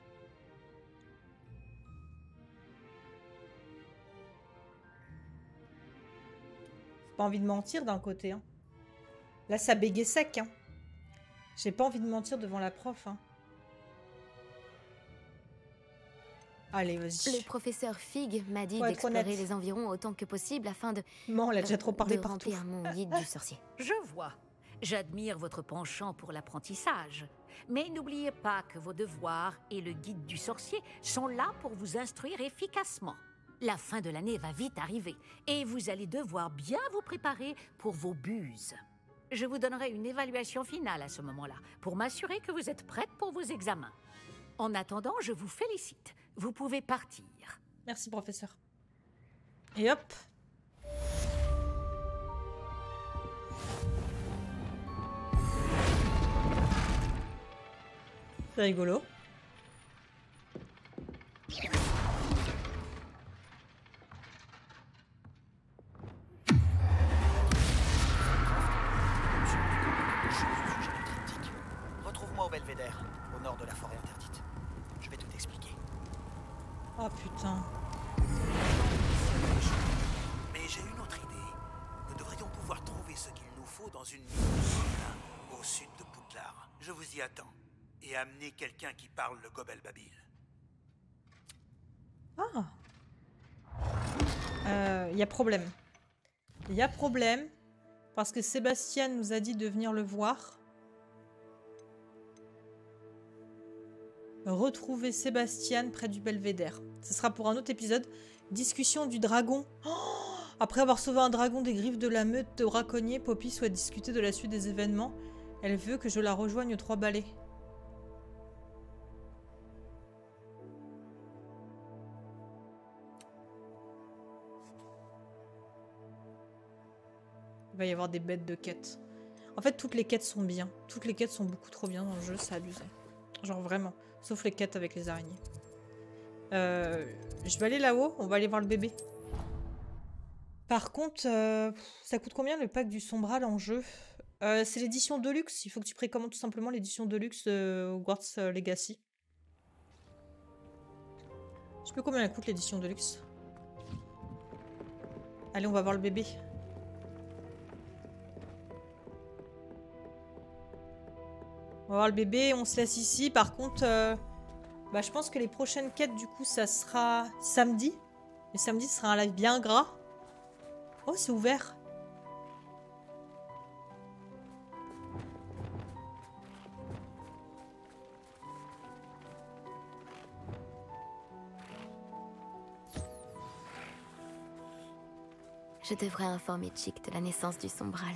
J'ai pas envie de mentir d'un côté, hein. Là, ça bégait sec, hein. J'ai pas envie de mentir devant la prof, hein. Allez, vas-y. Le professeur Fig m'a dit Faut être d'explorer honnête. les environs autant que possible afin de... Non, elle a déjà trop parlé de partout. remplir mon guide du sorcier. Je vois. J'admire votre penchant pour l'apprentissage. Mais n'oubliez pas que vos devoirs et le guide du sorcier sont là pour vous instruire efficacement. La fin de l'année va vite arriver et vous allez devoir bien vous préparer pour vos buses. Je vous donnerai une évaluation finale à ce moment-là pour m'assurer que vous êtes prête pour vos examens. En attendant, je vous félicite. Vous pouvez partir. Merci, professeur. Et hop. C'est rigolo. Retrouve-moi au Belvédère, au nord de la forêt interdite. Je vais tout expliquer. Oh putain. Mais j'ai une autre idée. Nous devrions pouvoir trouver ce qu'il nous faut dans une mine au sud de Poudlard. Je vous y attends. Et amener quelqu'un qui parle le Gobel Babil. Ah. Y a problème. Y a problème. Parce que Sébastien nous a dit de venir le voir. Retrouver Sébastien près du Belvédère. Ce sera pour un autre épisode. Discussion du dragon. Oh, après avoir sauvé un dragon des griffes de la meute de braconniers, Poppy souhaite discuter de la suite des événements. Elle veut que je la rejoigne aux 3 balais. Il va y avoir des bêtes de quêtes. En fait, toutes les quêtes sont bien. Toutes les quêtes sont beaucoup trop bien dans le jeu, c'est abusé. Genre vraiment. Sauf les quêtes avec les araignées. Je vais aller là-haut, on va aller voir le bébé. Par contre, ça coûte combien le pack du Sombral en jeu? C'est l'édition Deluxe. Il faut que tu précommandes tout simplement l'édition Deluxe Hogwarts Legacy. Je sais plus combien elle coûte l'édition Deluxe. Allez, on va voir le bébé. On va voir le bébé, on se laisse ici. Par contre, bah, je pense que les prochaines quêtes, du coup, ça sera samedi. Et samedi, ce sera un live bien gras. Oh, c'est ouvert. Je devrais informer Chick de la naissance du Sombral.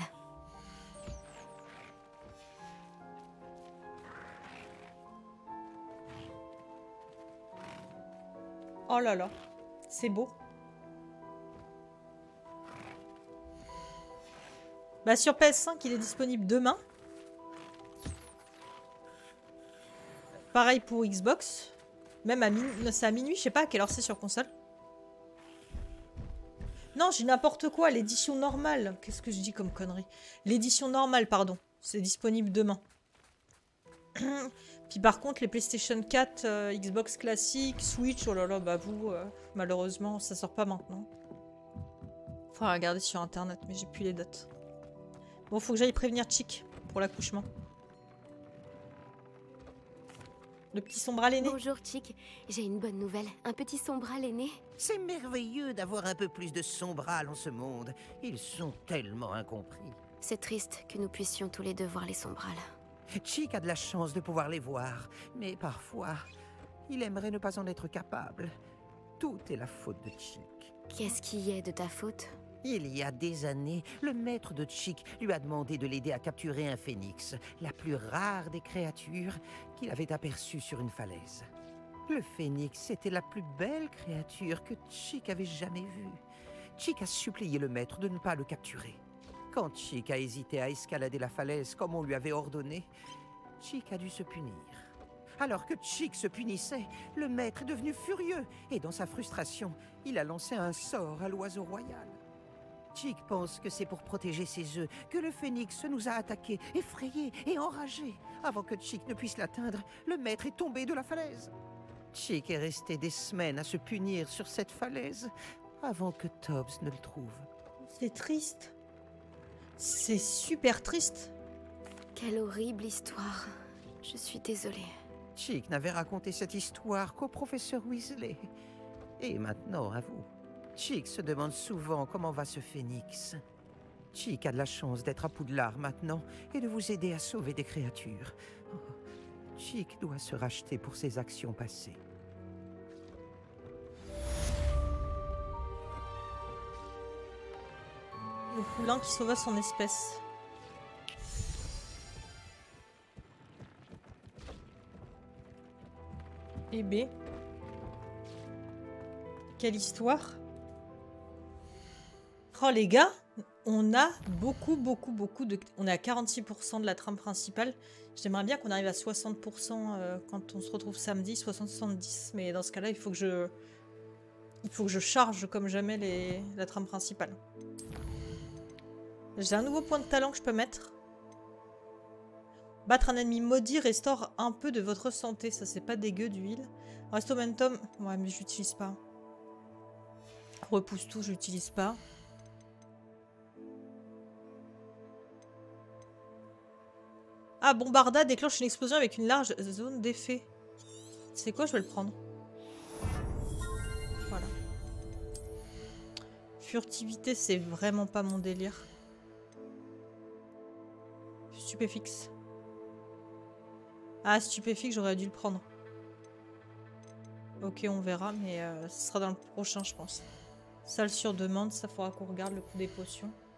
Oh là là, c'est beau. Bah sur PS5, il est disponible demain. Pareil pour Xbox. Même à c'est à minuit, je sais pas à quelle heure c'est sur console. Non, j'ai n'importe quoi, l'édition normale. Qu'est-ce que je dis comme connerie? L'édition normale, pardon. C'est disponible demain. Puis par contre, les PlayStation 4, Xbox classique, Switch, oh là là, bah vous, malheureusement, ça sort pas maintenant. Faudra regarder sur internet, mais j'ai plus les dates. Bon, faut que j'aille prévenir Chick pour l'accouchement. Le petit Sombral est né. Bonjour Chick, j'ai une bonne nouvelle. Un petit Sombral est né. C'est merveilleux d'avoir un peu plus de Sombral en ce monde. Ils sont tellement incompris. C'est triste que nous puissions tous les deux voir les Sombrals. Chick a de la chance de pouvoir les voir, mais parfois, il aimerait ne pas en être capable. Tout est la faute de Chick. Qu'est-ce qui est de ta faute? Il y a des années, le maître de Chick lui a demandé de l'aider à capturer un phénix, la plus rare des créatures qu'il avait aperçue sur une falaise. Le phénix était la plus belle créature que Chick avait jamais vue. Chick a supplié le maître de ne pas le capturer. Quand Chick a hésité à escalader la falaise comme on lui avait ordonné, Chick a dû se punir. Alors que Chick se punissait, le maître est devenu furieux et dans sa frustration, il a lancé un sort à l'oiseau royal. Chick pense que c'est pour protéger ses œufs que le phénix nous a attaqués, effrayés et enragés. Avant que Chick ne puisse l'atteindre, le maître est tombé de la falaise. Chick est resté des semaines à se punir sur cette falaise avant que Tobbs ne le trouve. C'est triste. C'est super triste. Quelle horrible histoire. Je suis désolée. Chick n'avait raconté cette histoire qu'au professeur Weasley. Et maintenant, à vous. Chick se demande souvent comment va ce phénix. Chick a de la chance d'être à Poudlard maintenant et de vous aider à sauver des créatures. Oh, Chick doit se racheter pour ses actions passées. Le poulain qui sauva son espèce. Eh B. Quelle histoire. Oh les gars, On a beaucoup de... On est à 46% de la trame principale. J'aimerais bien qu'on arrive à 60% quand on se retrouve samedi, 60-70. Mais dans ce cas-là, il faut que je charge comme jamais la trame principale. J'ai un nouveau point de talent que je peux mettre. Battre un ennemi maudit restaure un peu de votre santé. Ça, c'est pas dégueu d'huile. Reste momentum. Ouais, mais j'utilise pas. Repousse tout, j'utilise pas. Ah, Bombarda déclenche une explosion avec une large zone d'effet. C'est quoi? Je vais le prendre. Voilà. Furtivité, c'est vraiment pas mon délire. Stupéfixe. Ah, stupéfixe, j'aurais dû le prendre. Ok, on verra, mais ce sera dans le prochain, je pense. Ça, le sur demande, ça faudra qu'on regarde le coup des potions.